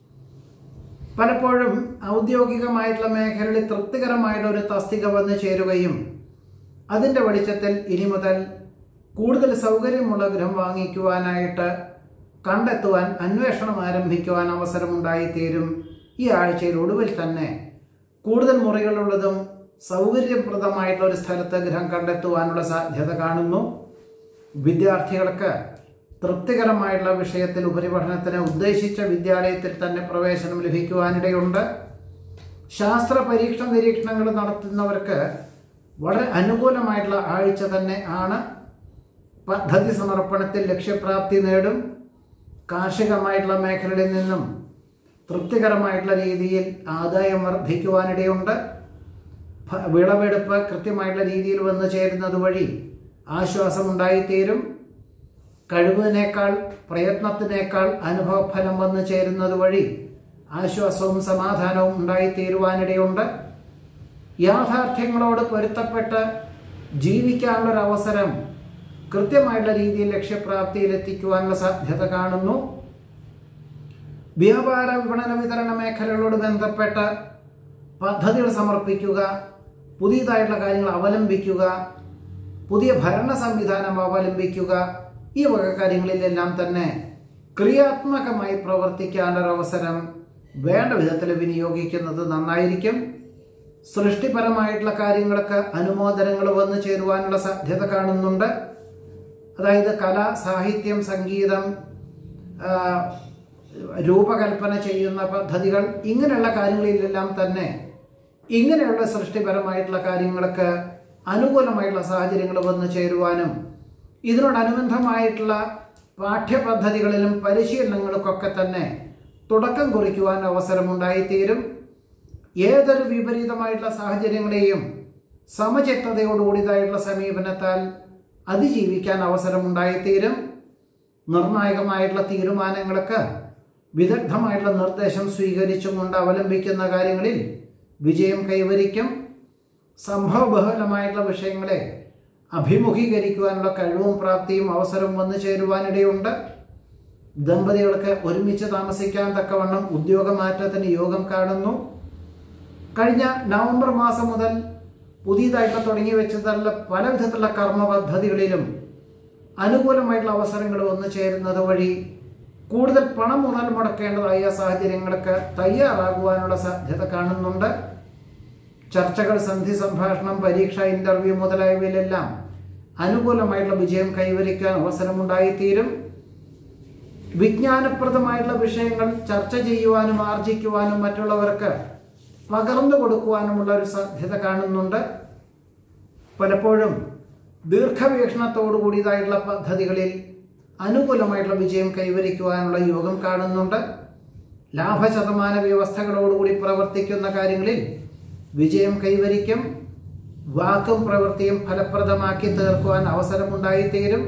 പലപ്പോഴും ഔദ്യോഗികമായിട്ടുള്ള മേഖലയിൽ തൃപ്തികരമായിട്ടുള്ള ഒരു തസ്തിക വന്നു ചേരുകയും അതിൻ്റെ വെളിച്ചത്തിൽ ഇനി മുതൽ കൂടുതൽ സൗകര്യമുള്ള ഗൃഹം വാങ്ങിക്കുവാനായിട്ട് കണ്ടെത്തുവാൻ അന്വേഷണം ആരംഭിക്കുവാൻ അവസരമുണ്ടായിത്തീരും. ഈ ആഴ്ചയിൽ ഒടുവിൽ തന്നെ കൂടുതൽ മുറികളുള്ളതും സൗകര്യപ്രദമായിട്ടുള്ള ഒരു സ്ഥലത്ത് ഗൃഹം കണ്ടെത്തുവാനുള്ള സാധ്യത കാണുന്നു. വിദ്യാർത്ഥികൾക്ക് തൃപ്തികരമായിട്ടുള്ള വിഷയത്തിൽ ഉപരിപഠനത്തിന് ഉദ്ദേശിച്ച വിദ്യാലയത്തിൽ തന്നെ പ്രവേശനം ലഭിക്കുവാനിടയുണ്ട്. ശാസ്ത്ര പരീക്ഷ നിരീക്ഷണങ്ങൾ നടത്തുന്നവർക്ക് വളരെ അനുകൂലമായിട്ടുള്ള ആഴ്ച തന്നെ ആണ്. പദ്ധതി സമർപ്പണത്തിൽ ലക്ഷ്യപ്രാപ്തി നേടും. കാർഷികമായിട്ടുള്ള മേഖലയിൽ നിന്നും തൃപ്തികരമായിട്ടുള്ള രീതിയിൽ ആദായം വർദ്ധിക്കുവാനിടയുണ്ട്. വിളവെടുപ്പ് കൃത്യമായിട്ടുള്ള രീതിയിൽ വന്നു ചേരുന്നത് വഴി ആശ്വാസമുണ്ടായിത്തീരും. കഴിവിനേക്കാൾ പ്രയത്നത്തിനേക്കാൾ അനുഭവഫലം വന്നു ചേരുന്നത് വഴി ആശ്വാസവും സമാധാനവും ഉണ്ടായിത്തീരുവാനിടയുണ്ട്. യാഥാർത്ഥ്യങ്ങളോട് പൊരുത്തപ്പെട്ട് ജീവിക്കാനുള്ളൊരവസരം കൃത്യമായുള്ള രീതിയിൽ ലക്ഷ്യപ്രാപ്തിയിൽ എത്തിക്കുവാനുള്ള സാധ്യത കാണുന്നു. വ്യാപാര വിപണന വിതരണ മേഖലകളോട് ബന്ധപ്പെട്ട പദ്ധതികൾ സമർപ്പിക്കുക, പുതിയതായിട്ടുള്ള കാര്യങ്ങൾ അവലംബിക്കുക, പുതിയ ഭരണ സംവിധാനം അവലംബിക്കുക, ഈ വക കാര്യങ്ങളിലെല്ലാം തന്നെ ക്രിയാത്മകമായി പ്രവർത്തിക്കാനൊരവസരം വേണ്ട വിധത്തിൽ വിനിയോഗിക്കുന്നത് നന്നായിരിക്കും. സൃഷ്ടിപരമായിട്ടുള്ള കാര്യങ്ങൾക്ക് അനുമോദനങ്ങൾ വന്നു ചേരുവാനുള്ള സാധ്യത കാണുന്നുണ്ട്. അതായത് കല, സാഹിത്യം, സംഗീതം, രൂപകൽപ്പന ചെയ്യുന്ന പദ്ധതികൾ, ഇങ്ങനെയുള്ള കാര്യങ്ങളിലെല്ലാം തന്നെ ഇങ്ങനെയുള്ള സൃഷ്ടിപരമായിട്ടുള്ള കാര്യങ്ങൾക്ക് അനുകൂലമായിട്ടുള്ള സാഹചര്യങ്ങൾ വന്നു ചേരുവാനും ഇതിനോടനുബന്ധമായിട്ടുള്ള പാഠ്യപദ്ധതികളിലും പരിശീലനങ്ങൾക്കൊക്കെ തന്നെ തുടക്കം കുറിക്കുവാൻ അവസരമുണ്ടായിത്തീരും. ഏതൊരു വിപരീതമായിട്ടുള്ള സാഹചര്യങ്ങളെയും സമചിത്തതയോടുകൂടിയതായിട്ടുള്ള സമീപനത്താൽ അതിജീവിക്കാൻ അവസരമുണ്ടായിത്തീരും. നിർണായകമായിട്ടുള്ള തീരുമാനങ്ങൾക്ക് വിദഗ്ധമായിട്ടുള്ള നിർദ്ദേശം സ്വീകരിച്ചും കൊണ്ട് അവലംബിക്കുന്ന കാര്യങ്ങളിൽ വിജയം കൈവരിക്കും. സംഭവബഹുലമായിട്ടുള്ള വിഷയങ്ങളെ അഭിമുഖീകരിക്കുവാനുള്ള കഴിവും പ്രാപ്തിയും അവസരം വന്നു ചേരുവാനിടയുണ്ട്. ദമ്പതികൾക്ക് ഒരുമിച്ച് താമസിക്കാൻ തക്കവണ്ണം ഉദ്യോഗമാറ്റത്തിന് യോഗം കാണുന്നു. കഴിഞ്ഞ നവംബർ മാസം മുതൽ പുതിയതായിട്ട് തുടങ്ങി വെച്ചതല്ല പല വിധത്തിലുള്ള കർമ്മ പദ്ധതികളിലും അനുകൂലമായിട്ടുള്ള അവസരങ്ങൾ വന്നു ചേരുന്നത് വഴി കൂടുതൽ പണം മുതൽ മുടക്കേണ്ടതായ സാഹചര്യങ്ങൾക്ക് തയ്യാറാകുവാനുള്ള സാധ്യത കാണുന്നുണ്ട്. ചർച്ചകൾ, സന്ധി സംഭാഷണം, പരീക്ഷ, ഇന്റർവ്യൂ മുതലായവയിലെല്ലാം അനുകൂലമായിട്ടുള്ള വിജയം കൈവരിക്കാൻ അവസരമുണ്ടായിത്തീരും. വിജ്ഞാനപ്രദമായിട്ടുള്ള വിഷയങ്ങൾ ചർച്ച ചെയ്യുവാനും ആർജിക്കുവാനും മറ്റുള്ളവർക്ക് പകർന്നു കൊടുക്കുവാനുമുള്ള ഒരു സാധ്യത കാണുന്നുണ്ട്. പലപ്പോഴും ദീർഘവീക്ഷണത്തോടു കൂടിയതായിട്ടുള്ള പദ്ധതികളിൽ അനുകൂലമായിട്ടുള്ള വിജയം കൈവരിക്കുവാനുള്ള യോഗം കാണുന്നുണ്ട്. ലാഭശതമാന വ്യവസ്ഥകളോടുകൂടി പ്രവർത്തിക്കുന്ന കാര്യങ്ങളിൽ വിജയം കൈവരിക്കും. വാക്കും പ്രവൃത്തിയും ഫലപ്രദമാക്കി തീർക്കുവാൻ അവസരമുണ്ടായിത്തീരും.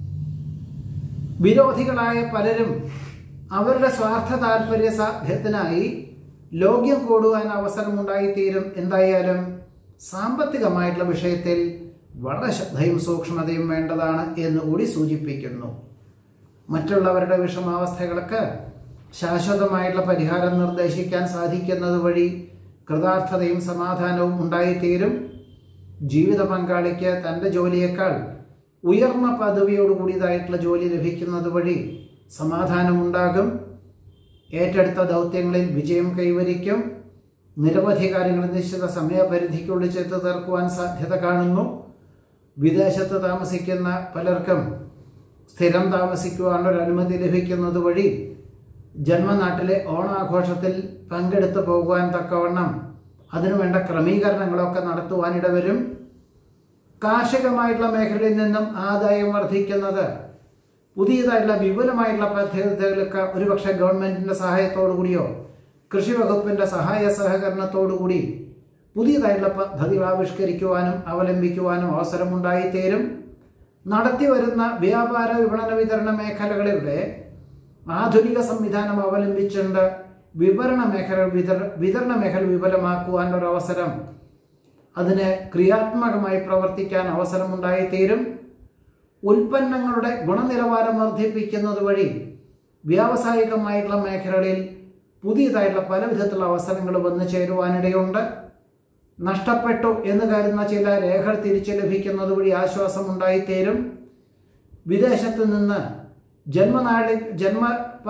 വിരോധികളായ പലരും അവരുടെ സ്വാർത്ഥ താല്പര്യ സാധ്യത്തിനായി ലോക്യം കൂടുവാൻ അവസരമുണ്ടായിത്തീരും. എന്തായാലും സാമ്പത്തികമായിട്ടുള്ള വിഷയത്തിൽ വളരെ ശ്രദ്ധയും സൂക്ഷ്മതയും വേണ്ടതാണ് എന്നുകൂടി സൂചിപ്പിക്കുന്നു. മറ്റുള്ളവരുടെ വിഷമാവസ്ഥകൾക്ക് ശാശ്വതമായിട്ടുള്ള പരിഹാരം നിർദ്ദേശിക്കാൻ സാധിക്കുന്നത് വഴി കൃതാർത്ഥതയും സമാധാനവും ഉണ്ടായിത്തീരും. ജീവിത പങ്കാളിക്ക് തൻ്റെ ജോലിയേക്കാൾ ഉയർന്ന പദവിയോടുകൂടിയതായിട്ടുള്ള ജോലി ലഭിക്കുന്നത് വഴി സമാധാനമുണ്ടാകും. ഏറ്റെടുത്ത ദൗത്യങ്ങളിൽ വിജയം കൈവരിക്കും. നിരവധി കാര്യങ്ങൾ നിശ്ചിത സമയപരിധിക്കുള്ളിൽ ചെത്ത് തീർക്കുവാൻ സാധ്യത കാണുന്നു. വിദേശത്ത് താമസിക്കുന്ന പലർക്കും സ്ഥിരം താമസിക്കുവാനുള്ള അനുമതി ലഭിക്കുന്നത് വഴി ജന്മനാട്ടിലെ ഓണാഘോഷത്തിൽ പങ്കെടുത്തു പോകുവാൻ തക്കവണ്ണം അതിനുവേണ്ട ക്രമീകരണങ്ങളൊക്കെ നടത്തുവാനിടവരും. കാർഷികമായിട്ടുള്ള മേഖലയിൽ നിന്നും ആദായം വർദ്ധിക്കുന്നത് പുതിയതായിട്ടുള്ള വിപുലമായിട്ടുള്ള പദ്ധതികൾക്ക് ഒരുപക്ഷെ ഗവൺമെന്റിന്റെ സഹായത്തോടു കൂടിയോ കൃഷി വകുപ്പിന്റെ സഹായ സഹകരണത്തോടുകൂടി പുതിയതായിട്ടുള്ള പദ്ധതികൾ ആവിഷ്കരിക്കുവാനും അവലംബിക്കുവാനും അവസരമുണ്ടായിത്തീരും. നടത്തി വരുന്ന വ്യാപാര വിപണന വിതരണ മേഖലകളിലൂടെ ആധുനിക സംവിധാനം അവലംബിച്ചുകൊണ്ട് വിപണന മേഖല വിതര വിതരണ മേഖല വിപുലമാക്കുവാനുള്ള അവസരം, അതിന് ക്രിയാത്മകമായി പ്രവർത്തിക്കാൻ അവസരമുണ്ടായിത്തീരും. ഉൽപ്പന്നങ്ങളുടെ ഗുണനിലവാരം വർദ്ധിപ്പിക്കുന്നത് വഴി വ്യാവസായികമായിട്ടുള്ള മേഖലകളിൽ പുതിയതായിട്ടുള്ള പല വിധത്തിലുള്ള അവസരങ്ങൾ വന്നു ചേരുവാനിടയുണ്ട്. നഷ്ടപ്പെട്ടു എന്ന് കരുതുന്ന ചില രേഖകൾ തിരിച്ചു ലഭിക്കുന്നത് വഴി ആശ്വാസം ഉണ്ടായിത്തീരും. വിദേശത്ത് നിന്ന് ജന്മനാടി ജന്മ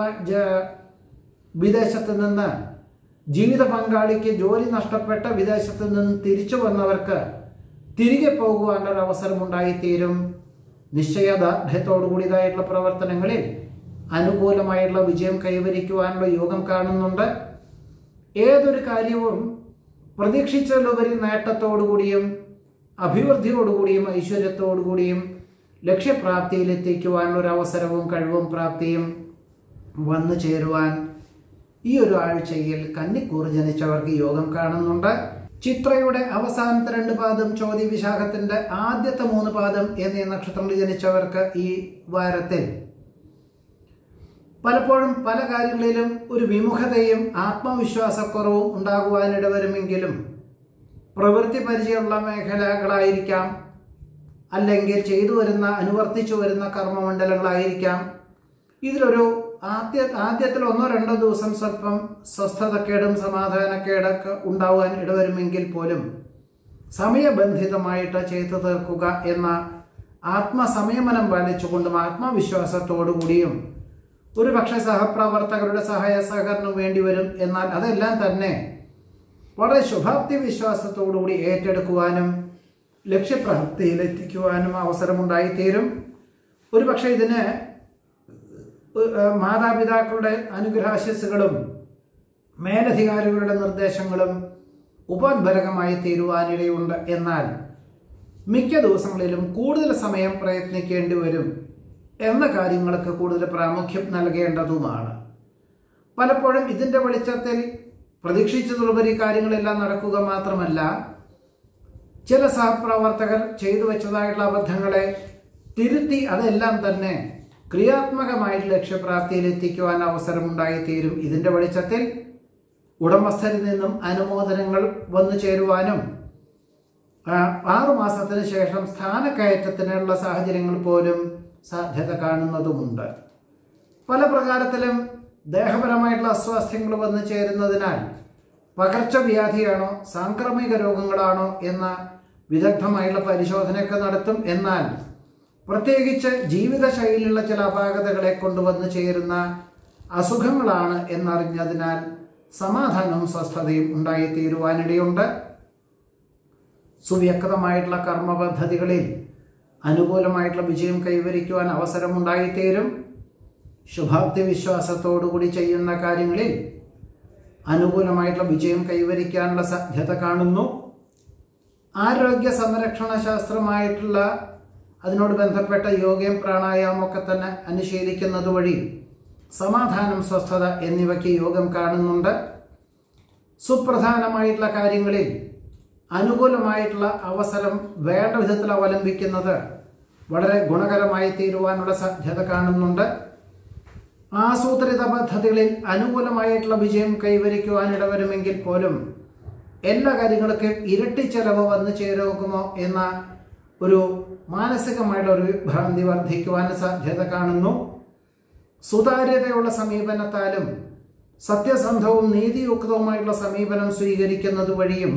വിദേശത്ത് നിന്ന് ജീവിത പങ്കാളിക്ക് ജോലി നഷ്ടപ്പെട്ട വിദേശത്ത് നിന്ന് തിരിച്ചു വന്നവർക്ക് തിരികെ പോകുവാനുള്ള അവസരമുണ്ടായിത്തീരും. നിശ്ചയദാർഢ്യത്തോടു കൂടിയതായിട്ടുള്ള പ്രവർത്തനങ്ങളിൽ അനുകൂലമായിട്ടുള്ള വിജയം കൈവരിക്കുവാനുള്ള യോഗം കാണുന്നുണ്ട്. ഏതൊരു കാര്യവും പ്രതീക്ഷിച്ചതിലുപരി നേട്ടത്തോടുകൂടിയും അഭിവൃദ്ധിയോടുകൂടിയും ഐശ്വര്യത്തോടുകൂടിയും ലക്ഷ്യപ്രാപ്തിയിലെത്തിക്കുവാനുള്ള ഒരു അവസരവും കഴിവും പ്രാപ്തിയും വന്നു ചേരുവാൻ ഈ ഒരു ആഴ്ചയിൽ കന്നിക്കൂർ ജനിച്ചവർക്ക് യോഗം കാണുന്നുണ്ട്. ചിത്രയുടെ അവസാനത്തെ രണ്ട് പാദം, ചോതി വിശാഖത്തിന്റെ ആദ്യത്തെ മൂന്ന് പാദം എന്നീ നക്ഷത്രങ്ങളിൽ ജനിച്ചവർക്ക് ഈ വാരത്തിൽ പലപ്പോഴും പല കാര്യങ്ങളിലും ഒരു വിമുഖതയും ആത്മവിശ്വാസക്കുറവും ഉണ്ടാകുവാനിടവരുമെങ്കിലും പ്രവൃത്തി പരിചയമുള്ള മേഖലകളായിരിക്കാം, അല്ലെങ്കിൽ ചെയ്തു വരുന്ന അനുവർത്തിച്ചു വരുന്ന കർമ്മമണ്ഡലങ്ങളായിരിക്കാം. ഇതിലൊരു ആദ്യ ആദ്യത്തിൽ ഒന്നോ രണ്ടോ ദിവസം സ്വല്പം സ്വസ്ഥതക്കേടും സമാധാനക്കേടൊക്കെ ഉണ്ടാവാൻ ഇടവരുമെങ്കിൽ പോലും സമയബന്ധിതമായിട്ട് ചെയ്തു തീർക്കുക എന്ന ആത്മസംയമനം പാലിച്ചുകൊണ്ടും ആത്മവിശ്വാസത്തോടുകൂടിയും ഒരു പക്ഷേ സഹപ്രവർത്തകരുടെ സഹായ സഹകരണം വേണ്ടിവരും. എന്നാൽ അതെല്ലാം തന്നെ വളരെ ശുഭാപ്തി വിശ്വാസത്തോടുകൂടി ഏറ്റെടുക്കുവാനും ലക്ഷ്യപ്രാപ്തിയിലെത്തിക്കുവാനും അവസരമുണ്ടായിത്തീരും. ഒരു പക്ഷേ ഇതിന് മാതാപിതാക്കളുടെ അനുഗ്രഹാശസ്സുകളും മേലധികാരികളുടെ നിർദ്ദേശങ്ങളും ഉപോത്ബലകമായി തീരുവാനിടയുണ്ട്. എന്നാൽ മിക്ക ദിവസങ്ങളിലും കൂടുതൽ സമയം പ്രയത്നിക്കേണ്ടി വരും എന്ന കാര്യങ്ങൾക്ക് കൂടുതൽ പ്രാമുഖ്യം നൽകേണ്ടതുമാണ്. പലപ്പോഴും ഇതിൻ്റെ വെളിച്ചത്തിൽ പ്രതീക്ഷിച്ചതുപരി കാര്യങ്ങളെല്ലാം നടക്കുക മാത്രമല്ല, ചില സഹപ്രവർത്തകർ ചെയ്തു വെച്ചതായിട്ടുള്ള അബദ്ധങ്ങളെ തിരുത്തി അതെല്ലാം തന്നെ ക്രിയാത്മകമായിട്ട് ലക്ഷ്യപ്രാപ്തിയിൽ എത്തിക്കുവാൻ അവസരമുണ്ടായിത്തീരും. ഇതിൻ്റെ വെളിച്ചത്തിൽ ഉടമസ്ഥരിൽ നിന്നും അനുമോദനങ്ങൾ വന്നു ചേരുവാനും ആറുമാസത്തിന് ശേഷം സ്ഥാനക്കയറ്റത്തിനുള്ള സാഹചര്യങ്ങൾ പോലും സാധ്യത കാണുന്നതുമുണ്ട്. പല പ്രകാരത്തിലും ദേഹപരമായിട്ടുള്ള അസ്വാസ്ഥ്യങ്ങൾ വന്നു ചേരുന്നതിനാൽ പകർച്ചവ്യാധിയാണോ സാംക്രമിക രോഗങ്ങളാണോ എന്ന വിദഗ്ധമായുള്ള പരിശോധനയൊക്കെ നടത്തും. എന്നാൽ പ്രത്യേകിച്ച് ജീവിതശൈലിയിലുള്ള ചില അപാകതകളെ കൊണ്ടുവന്നു ചേരുന്ന അസുഖങ്ങളാണ് എന്നറിഞ്ഞതിനാൽ സമാധാനവും സ്വസ്ഥതയും ഉണ്ടായിത്തീരുവാനിടയുണ്ട്. സുവ്യക്തമായിട്ടുള്ള കർമ്മ പദ്ധതികളിൽ അനുകൂലമായിട്ടുള്ള വിജയം കൈവരിക്കുവാൻ അവസരമുണ്ടായിത്തീരും. ശുഭാപ്തി വിശ്വാസത്തോടുകൂടി ചെയ്യുന്ന കാര്യങ്ങളിൽ അനുകൂലമായിട്ടുള്ള വിജയം കൈവരിക്കാനുള്ള സാധ്യത കാണുന്നു. ആരോഗ്യ സംരക്ഷണ ശാസ്ത്രമായിട്ടുള്ള അതിനോട് ബന്ധപ്പെട്ട യോഗയും പ്രാണായാമമൊക്കെ തന്നെ അനുശീലിക്കുന്നത് വഴി സമാധാനം, സ്വസ്ഥത എന്നിവയ്ക്ക് യോഗം കാണുന്നുണ്ട്. സുപ്രധാനമായിട്ടുള്ള കാര്യങ്ങളിൽ അനുകൂലമായിട്ടുള്ള അവസരം വേണ്ട വിധത്തിൽ അവലംബിക്കുന്നത് വളരെ ഗുണകരമായി തീരുവാനുള്ള സാധ്യത കാണുന്നുണ്ട്. ആസൂത്രിത പദ്ധതികളിൽ അനുകൂലമായിട്ടുള്ള വിജയം കൈവരിക്കുവാൻ ഇടവരുമെങ്കിൽ പോലും എല്ലാ കാര്യങ്ങൾക്കും ഇരട്ടി ചെലവ് വന്നു ചേരുമോ എന്ന ഒരു മാനസികമായിട്ടുള്ള ഒരു വിഭ്രാന്തി വർദ്ധിക്കുവാൻ സാധ്യത കാണുന്നു. സുതാര്യതയുള്ള സമീപനത്താലും സത്യസന്ധവും നീതിയുക്തവുമായിട്ടുള്ള സമീപനം സ്വീകരിക്കുന്നത് വഴിയും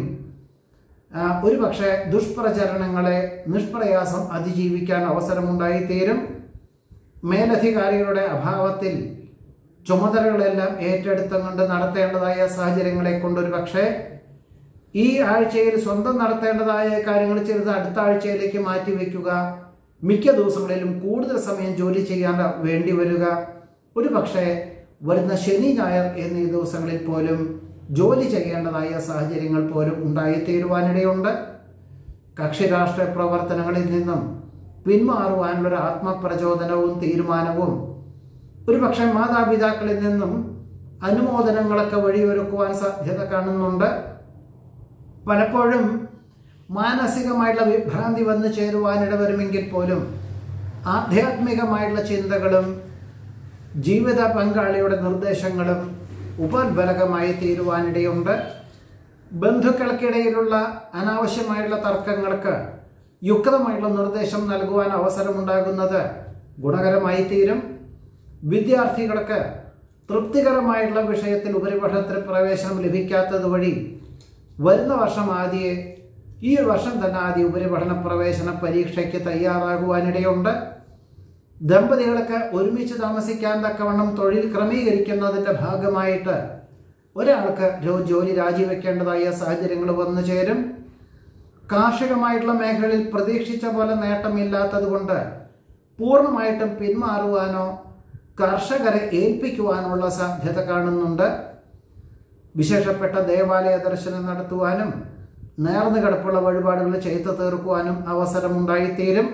ഒരു പക്ഷേ ദുഷ്പ്രചരണങ്ങളെ നിഷ്പ്രയാസം അതിജീവിക്കാൻ അവസരമുണ്ടായിത്തീരും. മേലധികാരികളുടെ അഭാവത്തിൽ ചുമതലകളെല്ലാം ഏറ്റെടുത്തുകൊണ്ട് നടത്തേണ്ടതായ സാഹചര്യങ്ങളെ കൊണ്ടൊരു പക്ഷേ ഈ ആഴ്ചയിൽ സ്വന്തം നടത്തേണ്ടതായ കാര്യങ്ങൾ ചെയ്ത് അടുത്ത ആഴ്ചയിലേക്ക് മാറ്റിവെക്കുക, മിക്ക ദിവസങ്ങളിലും കൂടുതൽ സമയം ജോലി ചെയ്യാൻ വേണ്ടി വരിക, ഒരു പക്ഷേ വരുന്ന ശനി ഞായർ എന്നീ ദിവസങ്ങളിൽ പോലും ജോലി ചെയ്യേണ്ടതായ സാഹചര്യങ്ങൾ പോലും ഉണ്ടായിത്തീരുവാനിടയുണ്ട്. കക്ഷി രാഷ്ട്രീയ പ്രവർത്തനങ്ങളിൽ നിന്നും പിന്മാറുവാനുള്ളൊരു ആത്മപ്രചോദനവും തീരുമാനവും ഒരു പക്ഷേ മാതാപിതാക്കളിൽ നിന്നും അനുമോദനങ്ങളൊക്കെ വഴിയൊരുക്കുവാൻ സാധ്യത കാണുന്നുണ്ട്. പലപ്പോഴും മാനസികമായിട്ടുള്ള വിഭ്രാന്തി വന്നു ചേരുവാനിട വരുമെങ്കിൽ പോലും ആധ്യാത്മികമായിട്ടുള്ള ചിന്തകളും ജീവിത പങ്കാളിയുടെ നിർദ്ദേശങ്ങളും ഉപോത്ബലകമായി തീരുവാനിടയുണ്ട്. ബന്ധുക്കൾക്കിടയിലുള്ള അനാവശ്യമായിട്ടുള്ള തർക്കങ്ങൾക്ക് യുക്തമായിട്ടുള്ള നിർദ്ദേശം നൽകുവാൻ അവസരമുണ്ടാകുന്നത് ഗുണകരമായി തീരും. വിദ്യാർത്ഥികൾക്ക് തൃപ്തികരമായിട്ടുള്ള വിഷയത്തിൽ ഉപരിപഠനത്തിൽ പ്രവേശനം ലഭിക്കാത്തത് വഴി വരുന്ന വർഷം ആദ്യേ ഈ ഒരു വർഷം തന്നെ ആദ്യ ഉപരിപഠന പ്രവേശന പരീക്ഷയ്ക്ക് തയ്യാറാകുവാനിടയുണ്ട്. ദമ്പതികൾക്ക് ഒരുമിച്ച് താമസിക്കാൻ തക്കവണ്ണം തൊഴിൽ ക്രമീകരിക്കുന്നതിൻ്റെ ഭാഗമായിട്ട് ഒരാൾക്ക് ജോലി രാജിവെക്കേണ്ടതായ സാഹചര്യങ്ങൾ വന്നു ചേരും. കാർഷികമായിട്ടുള്ള മേഖലയിൽ പ്രതീക്ഷിച്ച പോലെ നേട്ടമില്ലാത്തത് കൊണ്ട് പൂർണ്ണമായിട്ടും പിന്മാറുവാനോ കർഷകരെ ഏൽപ്പിക്കുവാനുള്ള സാധ്യത കാണുന്നുണ്ട്. വിശേഷപ്പെട്ട ദേവാലയ ദർശനം നടത്തുവാനും നേർന്നു കിടപ്പുള്ള വഴിപാടുകൾ ചെയ്തു തീർക്കുവാനും അവസരമുണ്ടായിത്തീരും.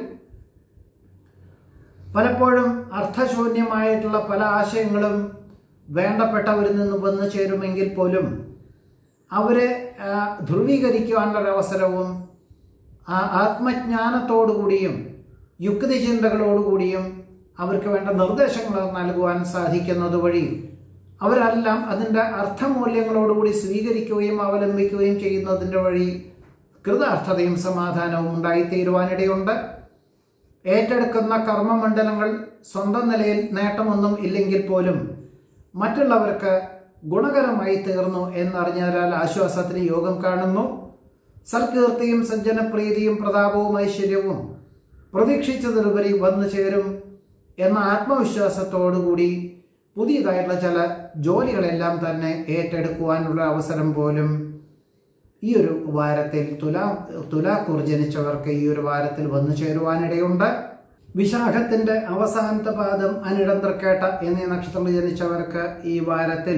പലപ്പോഴും അർത്ഥശൂന്യമായിട്ടുള്ള പല ആശയങ്ങളും വേണ്ടപ്പെട്ടവരിൽ നിന്ന് വന്നു ചേരുമെങ്കിൽ പോലും അവരെ ധ്രുവീകരിക്കുവാനുള്ളൊരവസരവും ആത്മജ്ഞാനത്തോടുകൂടിയും യുക്തിചിന്തകളോടുകൂടിയും അവർക്ക് വേണ്ട നിർദ്ദേശങ്ങൾ നൽകുവാൻ സാധിക്കുന്നത് വഴി അവരെല്ലാം അതിൻ്റെ അർത്ഥമൂല്യങ്ങളോടുകൂടി സ്വീകരിക്കുകയും അവലംബിക്കുകയും ചെയ്യുന്നതിൻ്റെ വഴി കൃതാർത്ഥതയും സമാധാനവും ഉണ്ടായിത്തീരുവാനിടയുണ്ട്. ഏറ്റെടുക്കുന്ന കർമ്മമണ്ഡലങ്ങൾ സ്വന്തം നിലയിൽ നേട്ടമൊന്നും ഇല്ലെങ്കിൽ പോലും മറ്റുള്ളവർക്ക് ഗുണകരമായി തീർന്നു എന്നറിഞ്ഞാൽ ആശ്വാസത്തിന് യോഗം കാണുന്നു. സൽകീർത്തിയും സജ്ജനപ്രീതിയും പ്രതാപവും ഐശ്വര്യവും പ്രതീക്ഷിച്ചതിലുപരി വന്നു ചേരും എന്ന ആത്മവിശ്വാസത്തോടുകൂടി പുതിയതായിട്ടുള്ള ചില ജോലികളെല്ലാം തന്നെ ഏറ്റെടുക്കുവാനുള്ള അവസരം പോലും ഈ ഒരു വാരത്തിൽ തുലാ തുലാക്കൂർ ജനിച്ചവർക്ക് ഈ ഒരു വാരത്തിൽ വന്നു ചേരുവാനിടയുണ്ട്. വിശാഖത്തിന്റെ അവസാനത്തെ പാദം അനിഴം തൃക്കേട്ട എന്നീ നക്ഷത്രങ്ങൾ ജനിച്ചവർക്ക് ഈ വാരത്തിൽ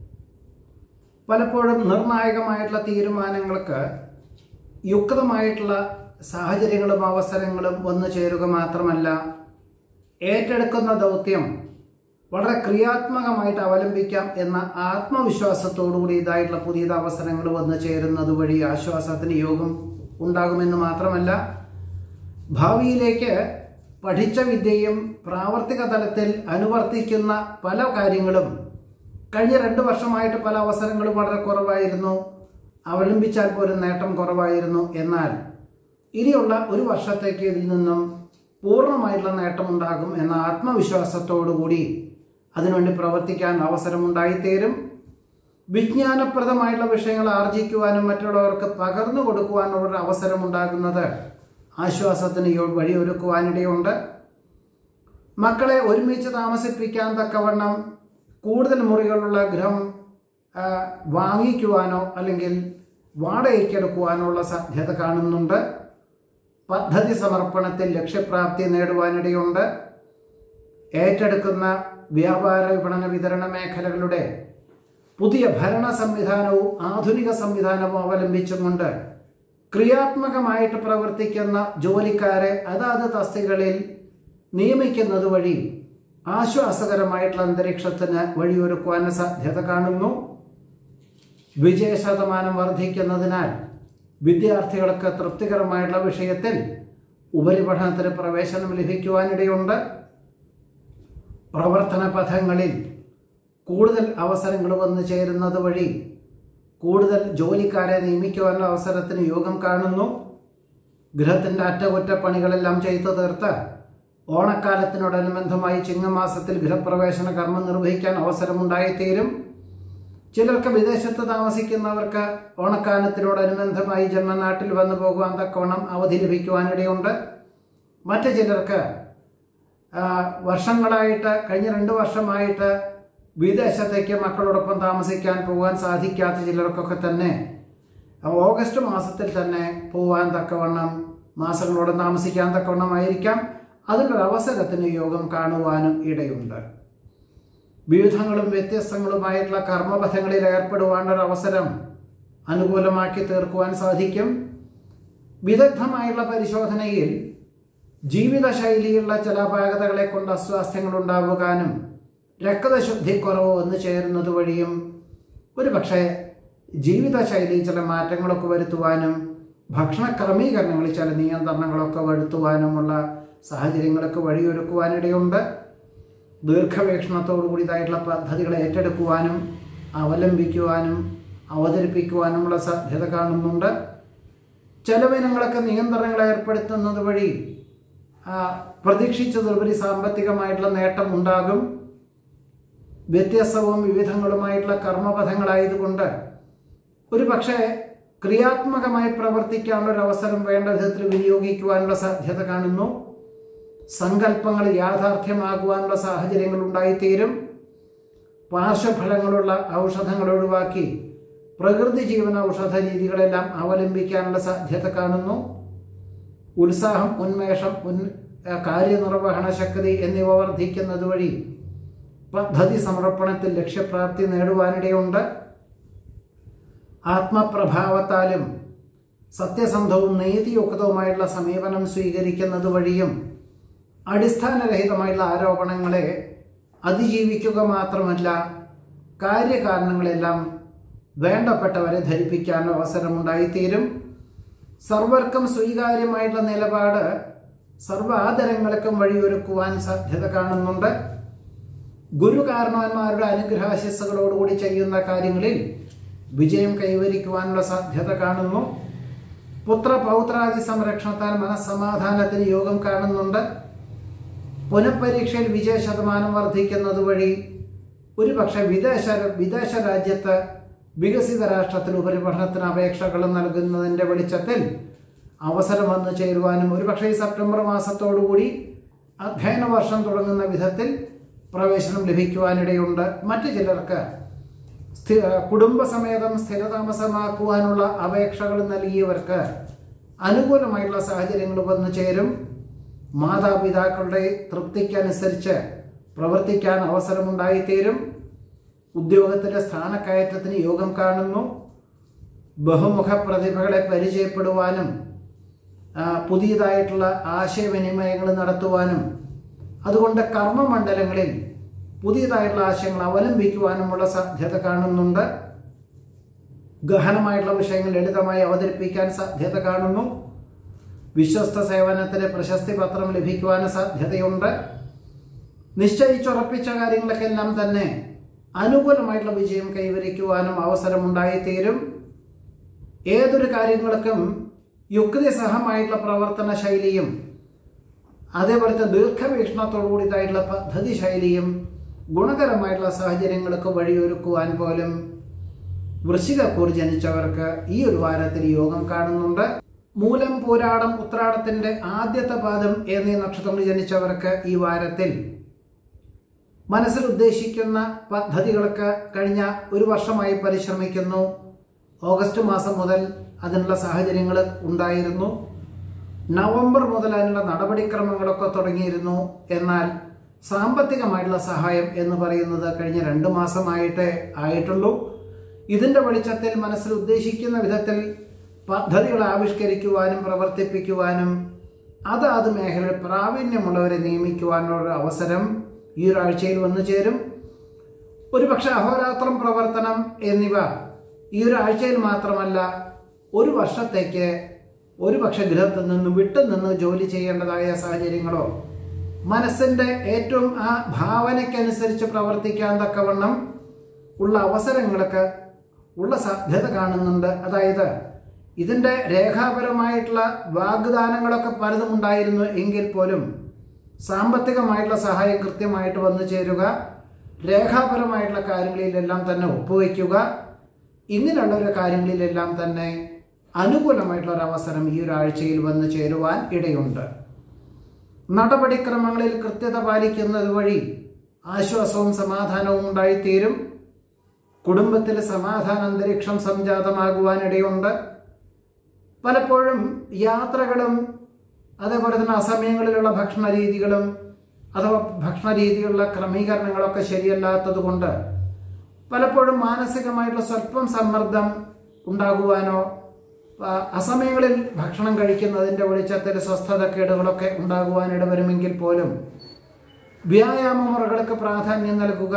പലപ്പോഴും നിർണായകമായിട്ടുള്ള തീരുമാനങ്ങൾക്ക് യുക്തമായിട്ടുള്ള സാഹചര്യങ്ങളും അവസരങ്ങളും വന്നു ചേരുക മാത്രമല്ല, ഏറ്റെടുക്കുന്ന ദൗത്യം വളരെ ക്രിയാത്മകമായിട്ട് അവലംബിക്കാം എന്ന ആത്മവിശ്വാസത്തോടുകൂടി ഇതായിട്ടുള്ള പുതിയ അവസരങ്ങൾ വന്നു ചേരുന്നത് വഴി ആശ്വാസത്തിന് യോഗം ഉണ്ടാകുമെന്ന് മാത്രമല്ല, ഭാവിയിലേക്ക് പഠിച്ച വിദ്യയും പ്രാവർത്തിക തലത്തിൽ അനുവർത്തിക്കുന്ന പല കാര്യങ്ങളും കഴിഞ്ഞ രണ്ട് വർഷമായിട്ട് പല അവസരങ്ങളും വളരെ കുറവായിരുന്നു, അവലംബിച്ചാൽ പോലും നേട്ടം കുറവായിരുന്നു. എന്നാൽ ഇനിയുള്ള ഒരു വർഷത്തേക്ക് ഇതിൽ നിന്നും പൂർണ്ണമായിട്ടുള്ള നേട്ടമുണ്ടാകും എന്ന ആത്മവിശ്വാസത്തോടുകൂടി അതിനുവേണ്ടി പ്രവർത്തിക്കാൻ അവസരമുണ്ടായിത്തീരും. വിജ്ഞാനപ്രദമായിട്ടുള്ള വിഷയങ്ങൾ ആർജിക്കുവാനും മറ്റുള്ളവർക്ക് പകർന്നു കൊടുക്കുവാനുള്ള അവസരം ഉണ്ടാകുന്നത് ആശ്വാസത്തിന് വഴിയൊരുക്കുവാനിടയുണ്ട്. മക്കളെ ഒരുമിച്ച് താമസിപ്പിക്കാൻ തക്കവണ്ണം കൂടുതൽ മുറികളുള്ള ഗൃഹം വാങ്ങിക്കുവാനോ അല്ലെങ്കിൽ വാടകയ്ക്കെടുക്കുവാനുള്ള സാധ്യത കാണുന്നുണ്ട്. പദ്ധതി സമർപ്പണത്തിൽ ലക്ഷ്യപ്രാപ്തി നേടുവാനിടയുണ്ട്. ഏറ്റെടുക്കുന്ന വ്യാപാര വിപണന വിതരണ മേഖലകളുടെ പുതിയ ഭരണ സംവിധാനവും ആധുനിക സംവിധാനവും അവലംബിച്ചുകൊണ്ട് ക്രിയാത്മകമായിട്ട് പ്രവർത്തിക്കുന്ന ജോലിക്കാരെ അതാത് തസ്തികളിൽ നിയമിക്കുന്നത് വഴി ആശ്വാസകരമായിട്ടുള്ള അന്തരീക്ഷത്തിന് വഴിയൊരുക്കുവാൻ സാധ്യത കാണുന്നു. വിജയ ശതമാനം വർദ്ധിക്കുന്നതിനാൽ വിദ്യാർത്ഥികൾക്ക് തൃപ്തികരമായിട്ടുള്ള വിഷയത്തിൽ ഉപരിപഠനത്തിന് പ്രവേശനം ലഭിക്കുവാനിടയുണ്ട്. പ്രവർത്തന പഥങ്ങളിൽ കൂടുതൽ അവസരങ്ങൾ വന്നു ചേരുന്നത് വഴി കൂടുതൽ ജോലിക്കാരെ നിയമിക്കുവാനുള്ള അവസരത്തിന് യോഗം കാണുന്നു. ഗൃഹത്തിൻ്റെ അറ്റകുറ്റപ്പണികളെല്ലാം ചെയ്തു തീർത്ത് ഓണക്കാലത്തിനോടനുബന്ധമായി ചിങ്ങമാസത്തിൽ ഗൃഹപ്രവേശന കർമ്മം നിർവഹിക്കാൻ അവസരമുണ്ടായിത്തീരും. ചിലർക്ക് വിദേശത്ത് താമസിക്കുന്നവർക്ക് ഓണക്കാലത്തിനോടനുബന്ധമായി ജന്മനാട്ടിൽ വന്നു പോകുവാൻ തക്കവണ്ണം അവധി ലഭിക്കുവാനിടയുണ്ട്. മറ്റു ചിലർക്ക് വർഷങ്ങളായിട്ട് കഴിഞ്ഞ രണ്ട് വർഷമായിട്ട് വിദേശത്തേക്ക് മക്കളോടൊപ്പം താമസിക്കാൻ പോകാൻ സാധിക്കാത്ത ചിലർക്കൊക്കെ തന്നെ ഓഗസ്റ്റ് മാസത്തിൽ തന്നെ പോകാൻ തക്കവണ്ണം മാസങ്ങളോടെ താമസിക്കാൻ തക്കവണ്ണമായിരിക്കാം. അതിൻ്റെ അവസരത്തിന് യോഗം കാണുവാനും ഇടയുണ്ട്. വിവിധങ്ങളും വ്യത്യസ്തങ്ങളുമായിട്ടുള്ള കർമ്മപഥങ്ങളിൽ ഏർപ്പെടുവാനുള്ള അവസരം അനുകൂലമാക്കി തീർക്കുവാൻ സാധിക്കും. വിദഗ്ധമായുള്ള പരിശോധനയിൽ ജീവിതശൈലിയുള്ള ചില അപാകതകളെ കൊണ്ട് അസ്വാസ്ഥ്യങ്ങൾ ഉണ്ടാവുകാനും രക്തശുദ്ധിക്കുറവ് വന്നു ചേരുന്നത് വഴിയും ഒരു പക്ഷേ ജീവിതശൈലിയിൽ ചില മാറ്റങ്ങളൊക്കെ വരുത്തുവാനും ഭക്ഷണ ക്രമീകരണങ്ങളിൽ ചില നിയന്ത്രണങ്ങളൊക്കെ വരുത്തുവാനുമുള്ള സാഹചര്യങ്ങളൊക്കെ വഴിയൊരുക്കുവാനിടയുണ്ട്. ദീർഘവീക്ഷണത്തോടു കൂടിയതായിട്ടുള്ള പദ്ധതികൾ ഏറ്റെടുക്കുവാനും അവലംബിക്കുവാനും അവതരിപ്പിക്കുവാനുമുള്ള സാധ്യത കാണുന്നുണ്ട്. ചെലവിനങ്ങളൊക്കെ നിയന്ത്രണങ്ങൾ ഏർപ്പെടുത്തുന്നത് വഴി പ്രതീക്ഷിച്ചതുപരി സാമ്പത്തികമായിട്ടുള്ള നേട്ടം ഉണ്ടാകും. വ്യത്യസ്തവും വിവിധങ്ങളുമായിട്ടുള്ള കർമ്മപഥങ്ങളായതുകൊണ്ട് ഒരു പക്ഷേ ക്രിയാത്മകമായി പ്രവർത്തിക്കാനുള്ള അവസരം വേണ്ട വിധത്തിൽ വിനിയോഗിക്കുവാനുള്ള സാധ്യത കാണുന്നു. സങ്കല്പങ്ങൾ യാഥാർത്ഥ്യമാകുവാനുള്ള സാഹചര്യങ്ങൾ ഉണ്ടായിത്തീരും. പാർശ്വഫലങ്ങളുള്ള ഔഷധങ്ങൾ ഒഴിവാക്കി പ്രകൃതി ജീവന ഔഷധ രീതികളെല്ലാം അവലംബിക്കാനുള്ള സാധ്യത കാണുന്നു. ഉത്സാഹം, ഉന്മേഷം, ഉൻ കാര്യനിർവഹണ ശക്തി എന്നിവ വർദ്ധിക്കുന്നത് വഴി പദ്ധതി സമർപ്പണത്തിൽ ലക്ഷ്യപ്രാപ്തി നേടുവാനിടയുണ്ട്. ആത്മപ്രഭാവത്താലും സത്യസന്ധവും നീതിയുക്തവുമായിട്ടുള്ള സമീപനം സ്വീകരിക്കുന്നത് വഴിയും അടിസ്ഥാനരഹിതമായിട്ടുള്ള ആരോപണങ്ങളെ അതിജീവിക്കുക മാത്രമല്ല കാര്യകാരണങ്ങളെല്ലാം വേണ്ടപ്പെട്ടവരെ ധരിപ്പിക്കാൻ അവസരമുണ്ടായിത്തീരും. സർവർക്കും സ്വീകാര്യമായിട്ടുള്ള നിലപാട് സർവാദരങ്ങൾക്കും വഴിയൊരുക്കുവാൻ സാധ്യത കാണുന്നുണ്ട്. ഗുരുകാരണവന്മാരുടെ അനുഗ്രഹാശിസ്സുകളോടുകൂടി ചെയ്യുന്ന കാര്യങ്ങളിൽ വിജയം കൈവരിക്കുവാനുള്ള സാധ്യത കാണുന്നു. പുത്ര പൗത്രാദി സംരക്ഷണത്താൽ മനസ്സമാധാനത്തിന് യോഗം കാണുന്നുണ്ട്. പുനഃപരീക്ഷയിൽ വിജയ ശതമാനം വർദ്ധിക്കുന്നത് വഴി ഒരുപക്ഷെ വിദേശ വിദേശ രാജ്യത്ത് വികസിത രാഷ്ട്രത്തിൽ ഉപരിപഠനത്തിന് അപേക്ഷകൾ നൽകുന്നതിൻ്റെ വെളിച്ചത്തിൽ അവസരം വന്നു ചേരുവാനും ഒരുപക്ഷെ ഈ സെപ്റ്റംബർ മാസത്തോടുകൂടി അധ്യയന വർഷം തുടങ്ങുന്ന വിധത്തിൽ പ്രവേശനം ലഭിക്കുവാനിടയുണ്ട്. മറ്റു ചിലർക്ക് സ്ഥി കുടുംബസമേതം സ്ഥിരതാമസമാക്കുവാനുള്ള അപേക്ഷകൾ നൽകിയവർക്ക് അനുകൂലമായിട്ടുള്ള സാഹചര്യങ്ങൾ വന്നു ചേരും. മാതാപിതാക്കളുടെ തൃപ്തിക്കനുസരിച്ച് പ്രവർത്തിക്കാൻ അവസരമുണ്ടായിത്തീരും. ഉദ്യോഗത്തിലെ സ്ഥാനക്കയറ്റത്തിന് യോഗം കാണുന്നു. ബഹുമുഖ പ്രതിഭകളെ പരിചയപ്പെടുവാനും പുതിയതായിട്ടുള്ള ആശയവിനിമയങ്ങൾ നടത്തുവാനും അതുകൊണ്ട് കർമ്മമണ്ഡലങ്ങളിൽ പുതിയതായിട്ടുള്ള ആശയങ്ങൾ അവലംബിക്കുവാനുമുള്ള സാധ്യത കാണുന്നുണ്ട്. ഗഹനമായിട്ടുള്ള വിഷയങ്ങൾ ലളിതമായി അവതരിപ്പിക്കാൻ സാധ്യത കാണുന്നു. വിശ്വസ്ത സേവനത്തിന് പ്രശസ്തി പത്രം ലഭിക്കുവാനും സാധ്യതയുണ്ട്. നിശ്ചയിച്ചുറപ്പിച്ച കാര്യങ്ങൾക്കെല്ലാം തന്നെ അനുകൂലമായിട്ടുള്ള വിജയം കൈവരിക്കുവാനും അവസരമുണ്ടായിത്തീരും. ഏതൊരു കാര്യങ്ങൾക്കും യുക്തിസഹമായിട്ടുള്ള പ്രവർത്തന ശൈലിയും അതേപോലത്തെ ദീർഘവീക്ഷണത്തോടുകൂടിയതായിട്ടുള്ള പദ്ധതി ശൈലിയും ഗുണകരമായിട്ടുള്ള സാഹചര്യങ്ങൾക്ക് വഴിയൊരുക്കുവാൻ പോലും വൃശ്ചികക്കൂർ ജനിച്ചവർക്ക് ഈ ഒരു വാരത്തിൽ യോഗം കാണുന്നുണ്ട്. മൂലം, പൂരാടം, ഉത്രാടത്തിന്റെ ആദ്യത്തെ പാദം എന്നീ നക്ഷത്രങ്ങളിൽ ജനിച്ചവർക്ക് ഈ വാരത്തിൽ മനസ്സിൽ ഉദ്ദേശിക്കുന്ന പദ്ധതികൾക്ക് കഴിഞ്ഞ ഒരു വർഷമായി പരിശ്രമിക്കുന്നു. ഓഗസ്റ്റ് മാസം മുതൽ അതിനുള്ള സാഹചര്യങ്ങൾ ഉണ്ടായിരുന്നു. നവംബർ മുതൽ അതിനുള്ള നടപടിക്രമങ്ങളൊക്കെ തുടങ്ങിയിരുന്നു. എന്നാൽ സാമ്പത്തികമായിട്ടുള്ള സഹായം എന്ന് പറയുന്നത് കഴിഞ്ഞ രണ്ട് മാസമായിട്ടേ ആയിട്ടുള്ളൂ. ഇതിൻ്റെ വെളിച്ചത്തിൽ മനസ്സിൽ ഉദ്ദേശിക്കുന്ന വിധത്തിൽ പദ്ധതികൾ ആവിഷ്കരിക്കുവാനും പ്രവർത്തിപ്പിക്കുവാനും അതാത് മേഖലയിൽ പ്രാവീണ്യമുള്ളവരെ നിയമിക്കുവാനുള്ള അവസരം ഈ ഒരാഴ്ചയിൽ വന്നു ചേരും. ഒരുപക്ഷെ അഹോരാത്രം പ്രവർത്തനം എന്നിവ ഈ ഒരാഴ്ചയിൽ മാത്രമല്ല ഒരു വർഷത്തേക്ക് ഒരുപക്ഷെ ഗൃഹത്തിൽ നിന്ന് വിട്ടുനിന്ന് ജോലി ചെയ്യേണ്ടതായ സാഹചര്യങ്ങളോ മനസ്സിൻ്റെ ഏറ്റവും ആ ഭാവനയ്ക്കനുസരിച്ച് പ്രവർത്തിക്കാൻ തക്കവണ്ണം ഉള്ള അവസരങ്ങൾക്ക് ഉള്ള സാധ്യത കാണുന്നുണ്ട്. അതായത് ഇതിൻ്റെ രേഖാപരമായിട്ടുള്ള വാഗ്ദാനങ്ങളൊക്കെ പലതും ഉണ്ടായിരുന്നു എങ്കിൽ പോലും സാമ്പത്തികമായിട്ടുള്ള സഹായം കൃത്യമായിട്ട് വന്നു ചേരുക, രേഖാപരമായിട്ടുള്ള കാര്യങ്ങളിലെല്ലാം തന്നെ ഒപ്പുവയ്ക്കുക, ഇങ്ങനെയുള്ള ഒരു കാര്യങ്ങളിലെല്ലാം തന്നെ അനുകൂലമായിട്ടുള്ള ഒരു അവസരം ഈ ഒരാഴ്ചയിൽ വന്നു ചേരുവാൻ ഇടയുണ്ട്. നടപടിക്രമങ്ങളിൽ കൃത്യത പാലിക്കുന്നത് വഴി ആശ്വാസവും സമാധാനവും ഉണ്ടായിത്തീരും. കുടുംബത്തിൽ സമാധാന അന്തരീക്ഷം സംജാതമാകുവാനിടയുണ്ട്. പലപ്പോഴും യാത്രകളും അതേപോലെ തന്നെ അസമയങ്ങളിലുള്ള ഭക്ഷണ രീതികളും അഥവാ ഭക്ഷണ രീതികളിലുള്ള ക്രമീകരണങ്ങളൊക്കെ ശരിയല്ലാത്തത് കൊണ്ട് പലപ്പോഴും മാനസികമായിട്ടുള്ള സ്വല്പം സമ്മർദ്ദം ഉണ്ടാകുവാനോ അസമയങ്ങളിൽ ഭക്ഷണം കഴിക്കുന്നതിൻ്റെ വെളിച്ചത്തിൽ സ്വസ്ഥതക്കേടുകളൊക്കെ ഉണ്ടാകുവാനിട വരുമെങ്കിൽ പോലും വ്യായാമ മുറകൾക്ക് പ്രാധാന്യം നൽകുക,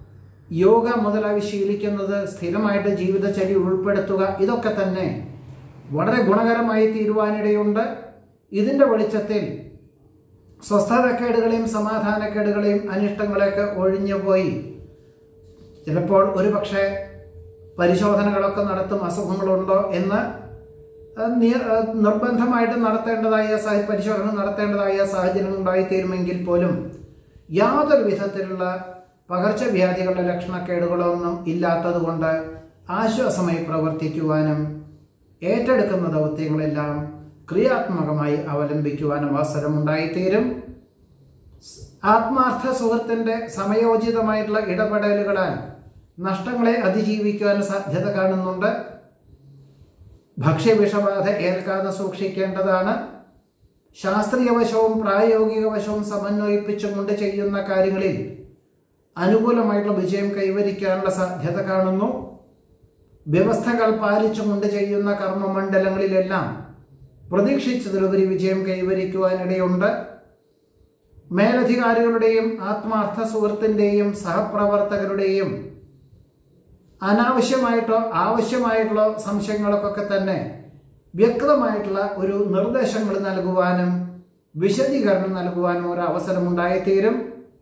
യോഗ മുതലായി ശീലിക്കുന്നത് സ്ഥിരമായിട്ട് ജീവിതചര്യ ഉൾപ്പെടുത്തുക, ഇതൊക്കെ തന്നെ വളരെ ഗുണകരമായി തീരുവാനിടയുണ്ട്. ഇതിൻ്റെ വെളിച്ചത്തിൽ സ്വസ്ഥതക്കേടുകളെയും സമാധാനക്കേടുകളെയും അനിഷ്ടങ്ങളെയൊക്കെ ഒഴിഞ്ഞു പോയി ചിലപ്പോൾ ഒരു പക്ഷേ പരിശോധനകളൊക്കെ നടത്തും. അസുഖങ്ങളുണ്ടോ എന്ന് നിർബന്ധമായിട്ട് നടത്തേണ്ടതായ പരിശോധന നടത്തേണ്ടതായ സാഹചര്യം ഉണ്ടായിത്തീരുമെങ്കിൽ പോലും യാതൊരു വിധത്തിലുള്ള പകർച്ചവ്യാധികളുടെ ലക്ഷണക്കേടുകളോ ഒന്നും ഇല്ലാത്തത് കൊണ്ട് ആശ്വാസമായി പ്രവർത്തിക്കുവാനും ഏറ്റെടുക്കുന്ന ദൗത്യങ്ങളെല്ലാം ക്രിയാത്മകമായി അവലംബിക്കുവാനും അവസരമുണ്ടായിത്തീരും. ആത്മാർത്ഥ സുഹൃത്തിൻ്റെ സമയോചിതമായിട്ടുള്ള ഇടപെടലുകളാൽ നഷ്ടങ്ങളെ അതിജീവിക്കുവാൻ സാധ്യത കാണുന്നുണ്ട്. ഭക്ഷ്യവിഷബാധ ഏൽക്കാതെ സൂക്ഷിക്കേണ്ടതാണ്. ശാസ്ത്രീയ വശവും പ്രായോഗിക വശവും സമന്വയിപ്പിച്ചുകൊണ്ട് ചെയ്യുന്ന കാര്യങ്ങളിൽ അനുകൂലമായിട്ടുള്ള വിജയം കൈവരിക്കാനുള്ള സാധ്യത കാണുന്നു. വ്യവസ്ഥകൾ പാലിച്ചുകൊണ്ട് ചെയ്യുന്ന കർമ്മമണ്ഡലങ്ങളിലെല്ലാം പ്രതീക്ഷിച്ചതിലുപരി വിജയം കൈവരിക്കുവാനിടയുണ്ട്. മേലധികാരികളുടെയും ആത്മാർത്ഥ സുഹൃത്തിൻ്റെയും സഹപ്രവർത്തകരുടെയും അനാവശ്യമായിട്ടോ ആവശ്യമായിട്ടുള്ള സംശയങ്ങൾക്കൊക്കെ തന്നെ വ്യക്തമായിട്ടുള്ള ഒരു നിർദ്ദേശങ്ങൾ നൽകുവാനും വിശദീകരണം നൽകുവാനും ഒരു അവസരമുണ്ടായിത്തീരും.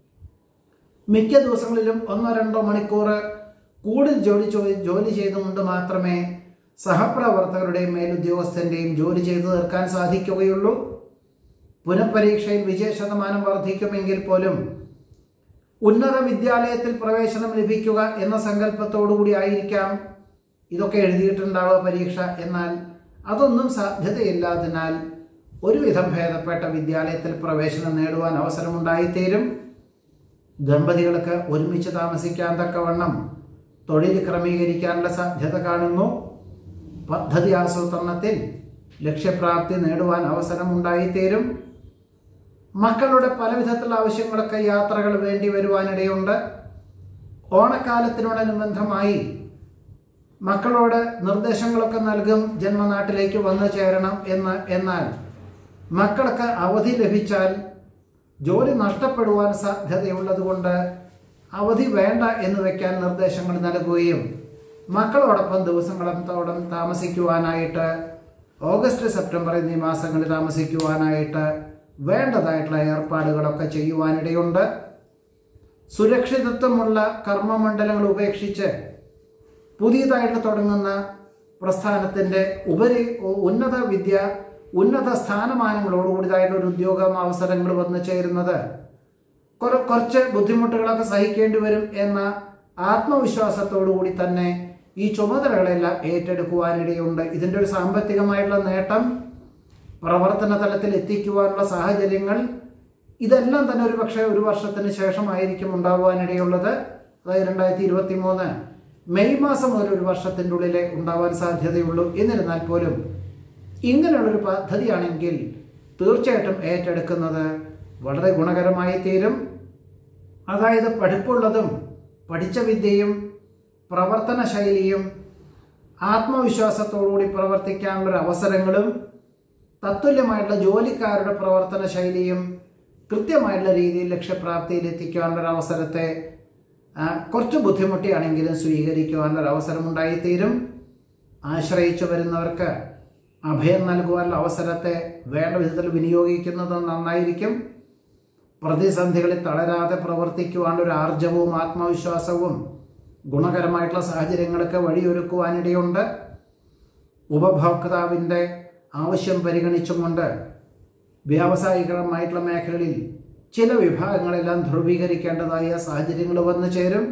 മിക്ക ദിവസങ്ങളിലും ഒന്നോ രണ്ടോ മണിക്കൂർ കൂടുതൽ ജോലി ജോലി ചെയ്തുകൊണ്ട് മാത്രമേ സഹപ്രവർത്തകരുടെയും മേലുദ്യോഗസ്ഥന്റെയും ജോലി ചെയ്തു തീർക്കാൻ സാധിക്കുകയുള്ളൂ. പുനഃപരീക്ഷയിൽ വിജയ ശതമാനം വർദ്ധിക്കുമെങ്കിൽ പോലും ഉന്നത വിദ്യാലയത്തിൽ പ്രവേശനം ലഭിക്കുക എന്ന സങ്കല്പത്തോടുകൂടി ആയിരിക്കാം ഇതൊക്കെ എഴുതിയിട്ടുണ്ടാവുക പരീക്ഷ. എന്നാൽ അതൊന്നും സാധ്യതയില്ലാതിനാൽ ഒരുവിധം ഭേദപ്പെട്ട വിദ്യാലയത്തിൽ പ്രവേശനം നേടുവാൻ അവസരമുണ്ടായിത്തീരും. ദമ്പതികൾക്ക് ഒരുമിച്ച് താമസിക്കാൻ തക്കവണ്ണം തൊഴിൽ ക്രമീകരിക്കാനുള്ള സാധ്യത കാണുന്നു. പദ്ധതി ആസൂത്രണത്തിൽ ലക്ഷ്യപ്രാപ്തി നേടുവാൻ അവസരമുണ്ടായിത്തീരും. മക്കളുടെ പലവിധത്തിലുള്ള ആവശ്യങ്ങളൊക്കെ യാത്രകൾ വേണ്ടി വരുവാനിടയുണ്ട്. ഓണക്കാലത്തിനോടനുബന്ധമായി മക്കളോട് നിർദ്ദേശങ്ങളൊക്കെ നൽകും, ജന്മനാട്ടിലേക്ക് വന്നു ചേരണം എന്ന്. എന്നാൽ മക്കൾക്ക് അവധി ലഭിച്ചാൽ ജോലി നഷ്ടപ്പെടുവാൻ സാധ്യതയുള്ളതുകൊണ്ട് അവധി വേണ്ട എന്ന് വയ്ക്കാൻ നിർദ്ദേശങ്ങൾ നൽകുകയും മക്കളോടൊപ്പം ദിവസങ്ങളോടം താമസിക്കുവാനായിട്ട് ഓഗസ്റ്റ് സെപ്റ്റംബർ എന്നീ മാസങ്ങളിൽ താമസിക്കുവാനായിട്ട് വേണ്ടതായിട്ടുള്ള ഏർപ്പാടുകളൊക്കെ ചെയ്യുവാനിടയുണ്ട്. സുരക്ഷിതത്വമുള്ള കർമ്മമണ്ഡലങ്ങൾ ഉപേക്ഷിച്ച് പുതിയതായിട്ട് തുടങ്ങുന്ന പ്രസ്ഥാനത്തിൻ്റെ ഉപരി ഉന്നത വിദ്യ ഉന്നത സ്ഥാനമാനങ്ങളോടുകൂടിയതായിട്ടുള്ള ഒരു ഉദ്യോഗം അവസരങ്ങൾ വന്നു ചേരുന്നത് കുറച്ച് ബുദ്ധിമുട്ടുകളൊക്കെ സഹിക്കേണ്ടി വരും എന്ന ആത്മവിശ്വാസത്തോടുകൂടി തന്നെ ഈ ചുമതലകളെല്ലാം ഏറ്റെടുക്കുവാനിടയുണ്ട്. ഇതിൻ്റെ ഒരു സാമ്പത്തികമായിട്ടുള്ള നേട്ടം, പ്രവർത്തന തലത്തിൽ എത്തിക്കുവാനുള്ള സാഹചര്യങ്ങൾ, ഇതെല്ലാം തന്നെ ഒരു പക്ഷേ ഒരു വർഷത്തിന് ശേഷമായിരിക്കും ഉണ്ടാകുവാനിടയുള്ളത്. അതായത് രണ്ടായിരത്തി ഇരുപത്തി മൂന്ന് മെയ് മാസം മുതൽ ഒരു വർഷത്തിൻ്റെ ഉള്ളിലെ ഉണ്ടാവാൻ സാധ്യതയുള്ളൂ. എന്നിരുന്നാൽ പോലും ഇങ്ങനെയുള്ളൊരു പദ്ധതിയാണെങ്കിൽ തീർച്ചയായിട്ടും ഏറ്റെടുക്കുന്നത് വളരെ ഗുണകരമായി തീരും. അതായത് പഠിപ്പുള്ളതും പഠിച്ച വിദ്യയും പ്രവർത്തന ശൈലിയും ആത്മവിശ്വാസത്തോടുകൂടി പ്രവർത്തിക്കാനുള്ള അവസരങ്ങളും തത്തുല്യമായിട്ടുള്ള ജോലിക്കാരുടെ പ്രവർത്തന ശൈലിയും കൃത്യമായിട്ടുള്ള രീതിയിൽ ലക്ഷ്യപ്രാപ്തിയിൽ എത്തിക്കാനുള്ള അവസരത്തെ കുറച്ച് ബുദ്ധിമുട്ടിയാണെങ്കിലും സ്വീകരിക്കുവാനുള്ള അവസരം ഉണ്ടായിത്തീരും. ആശ്രയിച്ചു വരുന്നവർക്ക് അഭയം നൽകുവാനുള്ള അവസരത്തെ വേണ്ട വിധത്തിൽ വിനിയോഗിക്കുന്നത് നന്നായിരിക്കും. പ്രതിസന്ധികളിൽ തളരാതെ പ്രവർത്തിക്കുവാനുള്ള ഒരു ആർജവും ആത്മവിശ്വാസവും ഗുണകരമായിട്ടുള്ള സാഹചര്യങ്ങളൊക്കെ വഴിയൊരുക്കുവാനിടയുണ്ട്. ഉപഭോക്താവിൻ്റെ ആവശ്യം പരിഗണിച്ചുകൊണ്ട് വ്യാവസായികമായിട്ടുള്ള മേഖലകളിൽ ചില വിഭാഗങ്ങളെല്ലാം ധ്രുവീകരിക്കേണ്ടതായ സാഹചര്യങ്ങൾ വന്നു ചേരും.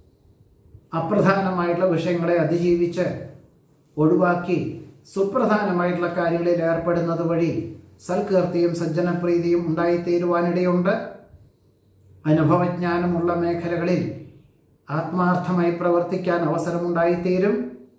അപ്രധാനമായിട്ടുള്ള വിഷയങ്ങളെ അതിജീവിച്ച് ഒഴിവാക്കി സുപ്രധാനമായിട്ടുള്ള കാര്യങ്ങളിൽ ഏർപ്പെടുന്നത് വഴി സൽകീർത്തിയും സജ്ജനപ്രീതിയും ഉണ്ടായിത്തീരുവാനിടയുണ്ട്. അനുഭവജ്ഞാനമുള്ള മേഖലകളിൽ ആത്മാർത്ഥമായി പ്രവർത്തിക്കാൻ അവസരമുണ്ടായിത്തീരും.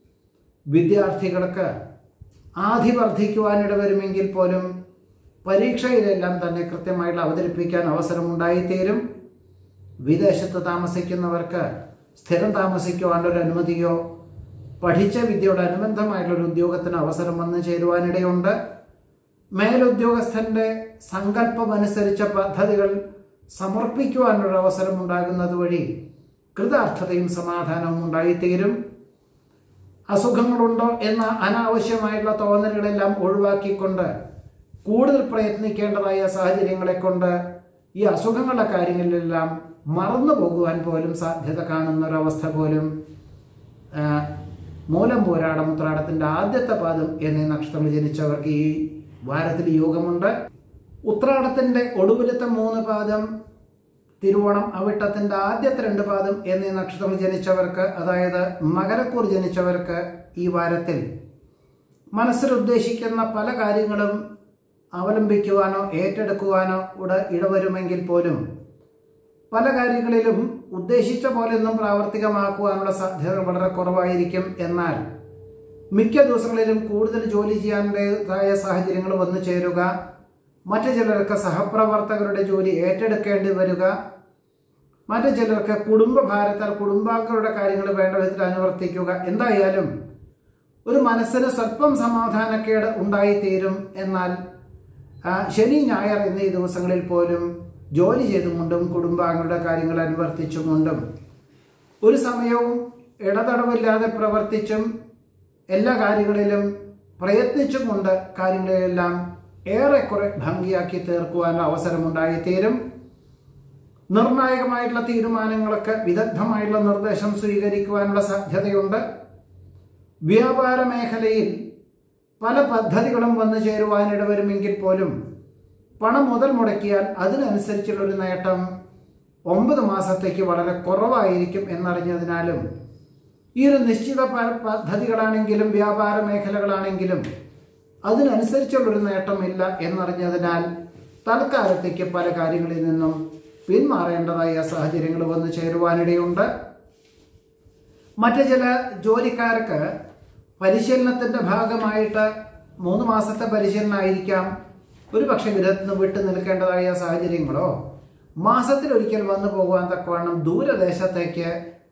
വിദ്യാർത്ഥികൾക്ക് ആധി വർദ്ധിക്കുവാനിട വരുമെങ്കിൽ പോലും പരീക്ഷയിലെല്ലാം തന്നെ കൃത്യമായിട്ട് അവതരിപ്പിക്കാൻ അവസരമുണ്ടായിത്തീരും. വിദേശത്ത് താമസിക്കുന്നവർക്ക് സ്ഥിരം താമസിക്കുവാനൊരു അനുമതിയോ പഠിച്ച വിദ്യയോട് അനുബന്ധമായിട്ടുള്ളൊരു ഉദ്യോഗത്തിന് അവസരം വന്നു ചേരുവാനിടയുണ്ട്. മേലുദ്യോഗസ്ഥന്റെ സങ്കല്പമനുസരിച്ച പദ്ധതികൾ സമർപ്പിക്കുവാനുള്ള അവസരം ഉണ്ടാകുന്നത് വഴി കൃതാർത്ഥതയും സമാധാനവും ഉണ്ടായിത്തീരും. അസുഖങ്ങളുണ്ടോ എന്ന അനാവശ്യമായിട്ടുള്ള തോന്നലുകളെല്ലാം ഒഴിവാക്കിക്കൊണ്ട് കൂടുതൽ പ്രയത്നിക്കേണ്ടതായ സാഹചര്യങ്ങളെ കൊണ്ട് ഈ അസുഖങ്ങളുടെ കാര്യങ്ങളിലെല്ലാം മറന്നു പോകുവാൻ പോലും സാധ്യത കാണുന്ന ഒരവസ്ഥ പോലും മൂലം പോരാടം ഉത്രാടത്തിൻ്റെ ആദ്യത്തെ പാദം എന്നീ നക്ഷത്രങ്ങൾ ജനിച്ചവർക്ക് ഈ വാരത്തിൽ യോഗമുണ്ട്. ഉത്രാടത്തിൻ്റെ ഒടുവിലത്തെ മൂന്ന് പാദം, തിരുവോണം അവിട്ടത്തിൻ്റെ ആദ്യത്തെ രണ്ട് പാദം എന്നീ നക്ഷത്രങ്ങൾ ജനിച്ചവർക്ക്, അതായത് മകരക്കൂർ ജനിച്ചവർക്ക് ഈ വാരത്തിൽ മനസ്സിൽ ഉദ്ദേശിക്കുന്ന പല കാര്യങ്ങളും അവലംബിക്കുവാനോ ഏറ്റെടുക്കുവാനോ ഇവിടെ ഇടവരുമെങ്കിൽ പോലും പല കാര്യങ്ങളിലും ഉദ്ദേശിച്ച പോലെയൊന്നും പ്രാവർത്തികമാക്കുവാനുള്ള സാധ്യത വളരെ കുറവായിരിക്കും. എന്നാൽ മിക്ക ദിവസങ്ങളിലും കൂടുതൽ ജോലി ചെയ്യാനുള്ളതായ സാഹചര്യങ്ങൾ വന്നു ചേരുക, മറ്റു ചിലർക്ക് സഹപ്രവർത്തകരുടെ ജോലി ഏറ്റെടുക്കേണ്ടി വരിക, മറ്റു ചിലർക്ക് കുടുംബഭാരത്താൽ കുടുംബാംഗങ്ങളുടെ കാര്യങ്ങൾ വേണ്ട വിധത്തിൽ അനുവർത്തിക്കുക, എന്തായാലും ഒരു മനസ്സിന് സ്വല്പം സമാധാനക്കേട് ഉണ്ടായിത്തീരും. എന്നാൽ ശനി ഞായർ എന്നീ ദിവസങ്ങളിൽ പോലും ജോലി ചെയ്തുകൊണ്ടും കുടുംബാംഗങ്ങളുടെ കാര്യങ്ങൾ അനുവർത്തിച്ചുകൊണ്ടും ഒരു സമയവും ഇടതടവില്ലാതെ പ്രവർത്തിച്ചും എല്ലാ കാര്യങ്ങളിലും പ്രയത്നിച്ചും കൊണ്ട് കാര്യങ്ങളെല്ലാം ഏറെക്കുറെ ഭംഗിയാക്കി തീർക്കുവാനുള്ള അവസരമുണ്ടായിത്തീരും. നിർണായകമായിട്ടുള്ള തീരുമാനങ്ങളൊക്കെ വിദഗ്ധമായിട്ടുള്ള നിർദ്ദേശം സ്വീകരിക്കുവാനുള്ള സാധ്യതയുണ്ട്. വ്യാപാര മേഖലയിൽ പല പദ്ധതികളും വന്നു ചേരുവാനിട വരുമെങ്കിൽ പോലും പണം മുതൽ മുടക്കിയാൽ അതിനനുസരിച്ചുള്ളൊരു നേട്ടം ഒമ്പത് മാസത്തേക്ക് വളരെ കുറവായിരിക്കും എന്നറിഞ്ഞതിനാലും ഈ ഒരു നിശ്ചിത പദ്ധതികളാണെങ്കിലും വ്യാപാര മേഖലകളാണെങ്കിലും അതിനനുസരിച്ചുള്ളൊരു നേട്ടമില്ല എന്നറിഞ്ഞതിനാൽ തൽക്കാലത്തേക്ക് പല കാര്യങ്ങളിൽ നിന്നും പിന്മാറേണ്ടതായ സാഹചര്യങ്ങൾ വന്നു ചേരുവാനിടയുണ്ട്. മറ്റ് ചില ജോലിക്കാർക്ക് പരിശീലനത്തിൻ്റെ ഭാഗമായിട്ട് മൂന്ന് മാസത്തെ പരിശീലനമായിരിക്കാം, ഒരു പക്ഷേ വിദഗ്ധ നിന്ന് വിട്ടു നിൽക്കേണ്ടതായ സാഹചര്യങ്ങളോ മാസത്തിലൊരിക്കൽ വന്നു പോകുവാൻ തക്കവണ്ണം ദൂരദേശത്തേക്ക്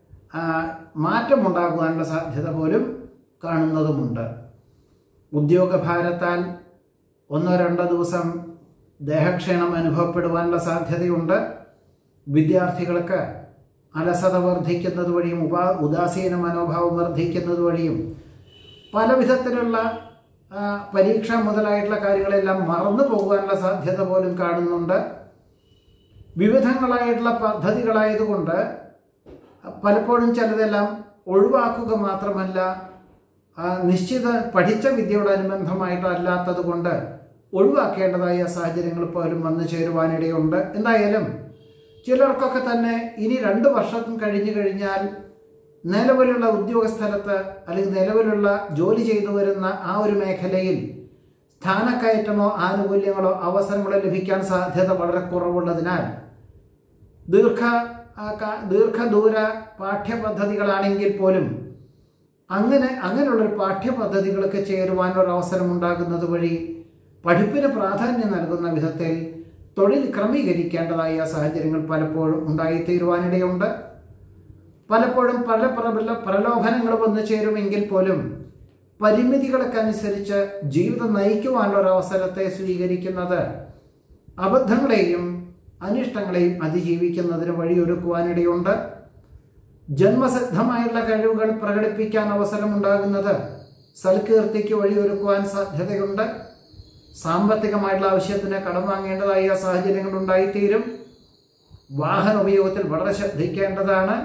മാറ്റമുണ്ടാകുവാനുള്ള സാധ്യത പോലും കാണുന്നതുമുണ്ട്. ഉദ്യോഗഭാരത്താൽ ഒന്നോ രണ്ടോ ദിവസം ദേഹക്ഷീണം അനുഭവപ്പെടുവാനുള്ള സാധ്യതയുണ്ട്. വിദ്യാർത്ഥികൾക്ക് അലസത വർദ്ധിക്കുന്നത് വഴിയും ഉപാ ഉദാസീന മനോഭാവം വർദ്ധിക്കുന്നത് വഴിയും പല വിധത്തിലുള്ള പരീക്ഷ മുതലായിട്ടുള്ള കാര്യങ്ങളെല്ലാം മറന്നു പോകുവാനുള്ള സാധ്യത പോലും കാണുന്നുണ്ട്. വിവിധങ്ങളായിട്ടുള്ള പദ്ധതികളായതുകൊണ്ട് പലപ്പോഴും ചിലതെല്ലാം ഒഴിവാക്കുക മാത്രമല്ല, നിശ്ചിത പഠിച്ച വിദ്യയോടനുബന്ധമായിട്ടല്ലാത്തത് കൊണ്ട് ഒഴിവാക്കേണ്ടതായ സാഹചര്യങ്ങൾ പോലും വന്നു ചേരുവാനിടയുണ്ട്. എന്തായാലും ചിലർക്കൊക്കെ തന്നെ ഇനി രണ്ട് വർഷം കഴിഞ്ഞു കഴിഞ്ഞാൽ നിലവിലുള്ള ഉദ്യോഗസ്ഥലത്ത് അല്ലെങ്കിൽ നിലവിലുള്ള ജോലി ചെയ്തു വരുന്ന ആ ഒരു മേഖലയിൽ സ്ഥാനക്കയറ്റമോ ആനുകൂല്യങ്ങളോ അവസരങ്ങളോ ലഭിക്കാൻ സാധ്യത വളരെ കുറവുള്ളതിനാൽ ദീർഘ ദീർഘദൂര പാഠ്യപദ്ധതികളാണെങ്കിൽ പോലും അങ്ങനെ അങ്ങനെയുള്ളൊരു പാഠ്യപദ്ധതികൾക്ക് ചേരുവാനൊരു അവസരം ഉണ്ടാകുന്നത് വഴി പഠിപ്പിന് പ്രാധാന്യം നൽകുന്ന വിധത്തിൽ തൊഴിൽ ക്രമീകരിക്കേണ്ടതായ സാഹചര്യങ്ങൾ പലപ്പോഴും ഉണ്ടായിത്തീരുവാനിടയുണ്ട്. പലപ്പോഴും പല പ്രബല പ്രലോഭനങ്ങൾ വന്നു ചേരുമെങ്കിൽ പോലും പരിമിതികൾക്കനുസരിച്ച് ജീവിതം നയിക്കുവാനുള്ള ഒരു അവസരത്തെ സ്വീകരിക്കുന്നത് അബദ്ധങ്ങളെയും അനിഷ്ടങ്ങളെയും അതിജീവിക്കുന്നതിന് വഴിയൊരുക്കുവാനിടയുണ്ട്. ജന്മസിദ്ധമായുള്ള കഴിവുകൾ പ്രകടിപ്പിക്കാൻ അവസരമുണ്ടാകുന്നത് സൽകീർത്തിക്ക് വഴിയൊരുക്കുവാൻ സാധ്യതയുണ്ട്. സാമ്പത്തികമായിട്ടുള്ള ആവശ്യത്തിന് കടം വാങ്ങേണ്ടതായ സാഹചര്യങ്ങൾ ഉണ്ടായിത്തീരും. വാഹന ഉപയോഗത്തിൽ വളരെ ശ്രദ്ധിക്കേണ്ടതാണ്.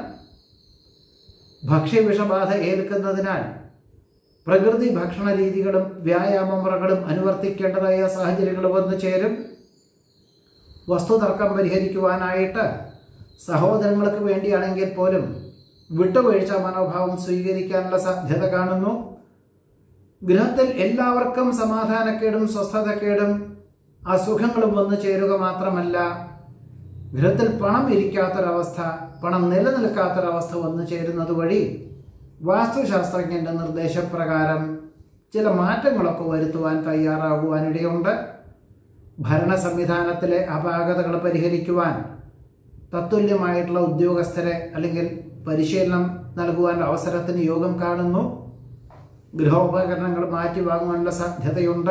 ഭക്ഷ്യവിഷബാധ ഏൽക്കുന്നതിനാൽ പ്രകൃതി ഭക്ഷണ രീതികളും വ്യായാമ മുറകളും അനുവർത്തിക്കേണ്ടതായ സാഹചര്യങ്ങൾ വന്നു ചേരും. വസ്തുതർക്കം പരിഹരിക്കുവാനായിട്ട് സഹോദരങ്ങൾക്ക് വേണ്ടിയാണെങ്കിൽ പോലും വിട്ടുവീഴ്ച മനോഭാവം സ്വീകരിക്കാനുള്ള സാധ്യത കാണുന്നു. ഗൃഹത്തിൽ എല്ലാവർക്കും സമാധാനക്കേടും സ്വസ്ഥതക്കേടും അസുഖങ്ങളും വന്നു ചേരുക മാത്രമല്ല, ഗൃഹത്തിൽ പണം ഇരിക്കാത്തൊരവസ്ഥ, പണം നിലനിൽക്കാത്തൊരവസ്ഥ വന്നു ചേരുന്നത് വഴി വാസ്തുശാസ്ത്രജ്ഞന്റെ നിർദ്ദേശപ്രകാരം ചില മാറ്റങ്ങളൊക്കെ വരുത്തുവാൻ തയ്യാറാകുവാനിടയുണ്ട്. ഭരണ സംവിധാനത്തിലെ അപാകതകൾ പരിഹരിക്കുവാൻ തത്തുല്യമായിട്ടുള്ള ഉദ്യോഗസ്ഥരെ അല്ലെങ്കിൽ പരിശീലനം നൽകുവാൻ അവസരത്തിന് യോഗം കാണുന്നു. ഗൃഹോപകരണങ്ങൾ മാറ്റി വാങ്ങുവാനുള്ള സാധ്യതയുണ്ട്.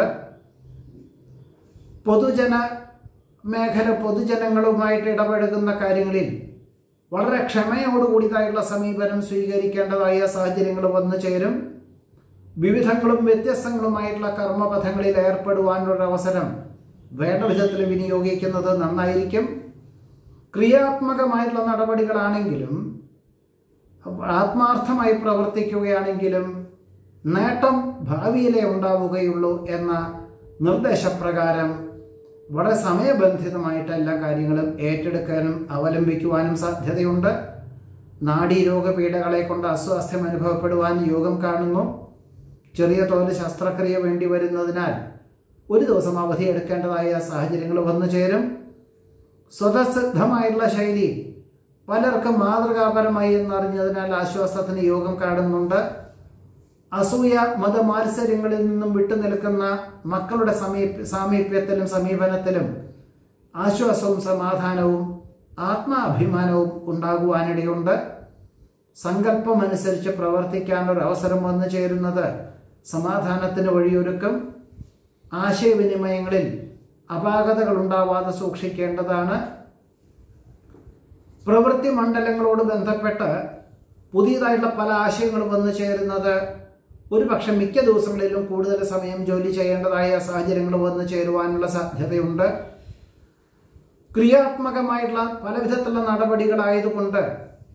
പൊതുജന മേഖല പൊതുജനങ്ങളുമായിട്ട് ഇടപഴകുന്ന കാര്യങ്ങളിൽ വളരെ ക്ഷമയോടുകൂടിയതായുള്ള സമീപനം സ്വീകരിക്കേണ്ടതായ സാഹചര്യങ്ങൾ വന്നു ചേരും. വിവിധങ്ങളും വ്യത്യസ്തങ്ങളുമായിട്ടുള്ള കർമ്മപഥങ്ങളിൽ ഏർപ്പെടുവാനുള്ള അവസരം വേണ്ട വിധത്തിൽ വിനിയോഗിക്കുന്നത് നന്നായിരിക്കും. ക്രിയാത്മകമായിട്ടുള്ള നടപടികളാണെങ്കിലും ആത്മാർത്ഥമായി പ്രവർത്തിക്കുകയാണെങ്കിലും നേട്ടം ഭാവിയിലേ ഉണ്ടാവുകയുള്ളൂ എന്ന നിർദ്ദേശപ്രകാരം വളരെ സമയബന്ധിതമായിട്ട് എല്ലാ കാര്യങ്ങളും ഏറ്റെടുക്കാനും അവലംബിക്കുവാനും സാധ്യതയുണ്ട്. നാഡീരോഗ പീഡകളെ കൊണ്ട് അസ്വാസ്ഥ്യം അനുഭവപ്പെടുവാൻ യോഗം കാണുന്നു. ചെറിയ തോതിൽ ശസ്ത്രക്രിയ വേണ്ടി വരുന്നതിനാൽ ഒരു ദിവസം അവധിയെടുക്കേണ്ടതായ സാഹചര്യങ്ങൾ വന്നു ചേരും. സ്വതസിദ്ധമായിട്ടുള്ള ശൈലി പലർക്കും മാതൃകാപരമായി എന്നറിഞ്ഞതിനാൽ ആശ്വാസത്തിന് യോഗം കാണുന്നുണ്ട്. അസൂയ മതമാത്സര്യങ്ങളിൽ നിന്നും വിട്ടുനിൽക്കുന്ന മക്കളുടെ സമീപ സാമീപ്യത്തിലും സമീപനത്തിലും ആശ്വാസവും സമാധാനവും ആത്മാഭിമാനവും ഉണ്ടാകുവാനിടയുണ്ട്. സങ്കല്പമനുസരിച്ച് പ്രവർത്തിക്കാനൊരു അവസരം വന്നു ചേരുന്നത് സമാധാനത്തിന് വഴിയൊരുക്കും. ആശയവിനിമയങ്ങളിൽ അപാകതകൾ ഉണ്ടാവാതെ സൂക്ഷിക്കേണ്ടതാണ്. പ്രവൃത്തി മണ്ഡലങ്ങളോട് ബന്ധപ്പെട്ട് പുതിയതായിട്ടുള്ള പല ആശയങ്ങളും വന്നു ചേരുന്നത് ഒരുപക്ഷെ മിക്ക ദിവസങ്ങളിലും കൂടുതൽ സമയം ജോലി ചെയ്യേണ്ടതായ സാഹചര്യങ്ങൾ വന്നു ചേരുവാനുള്ള സാധ്യതയുണ്ട്. ക്രിയാത്മകമായിട്ടുള്ള പല വിധത്തിലുള്ള നടപടികളായതുകൊണ്ട്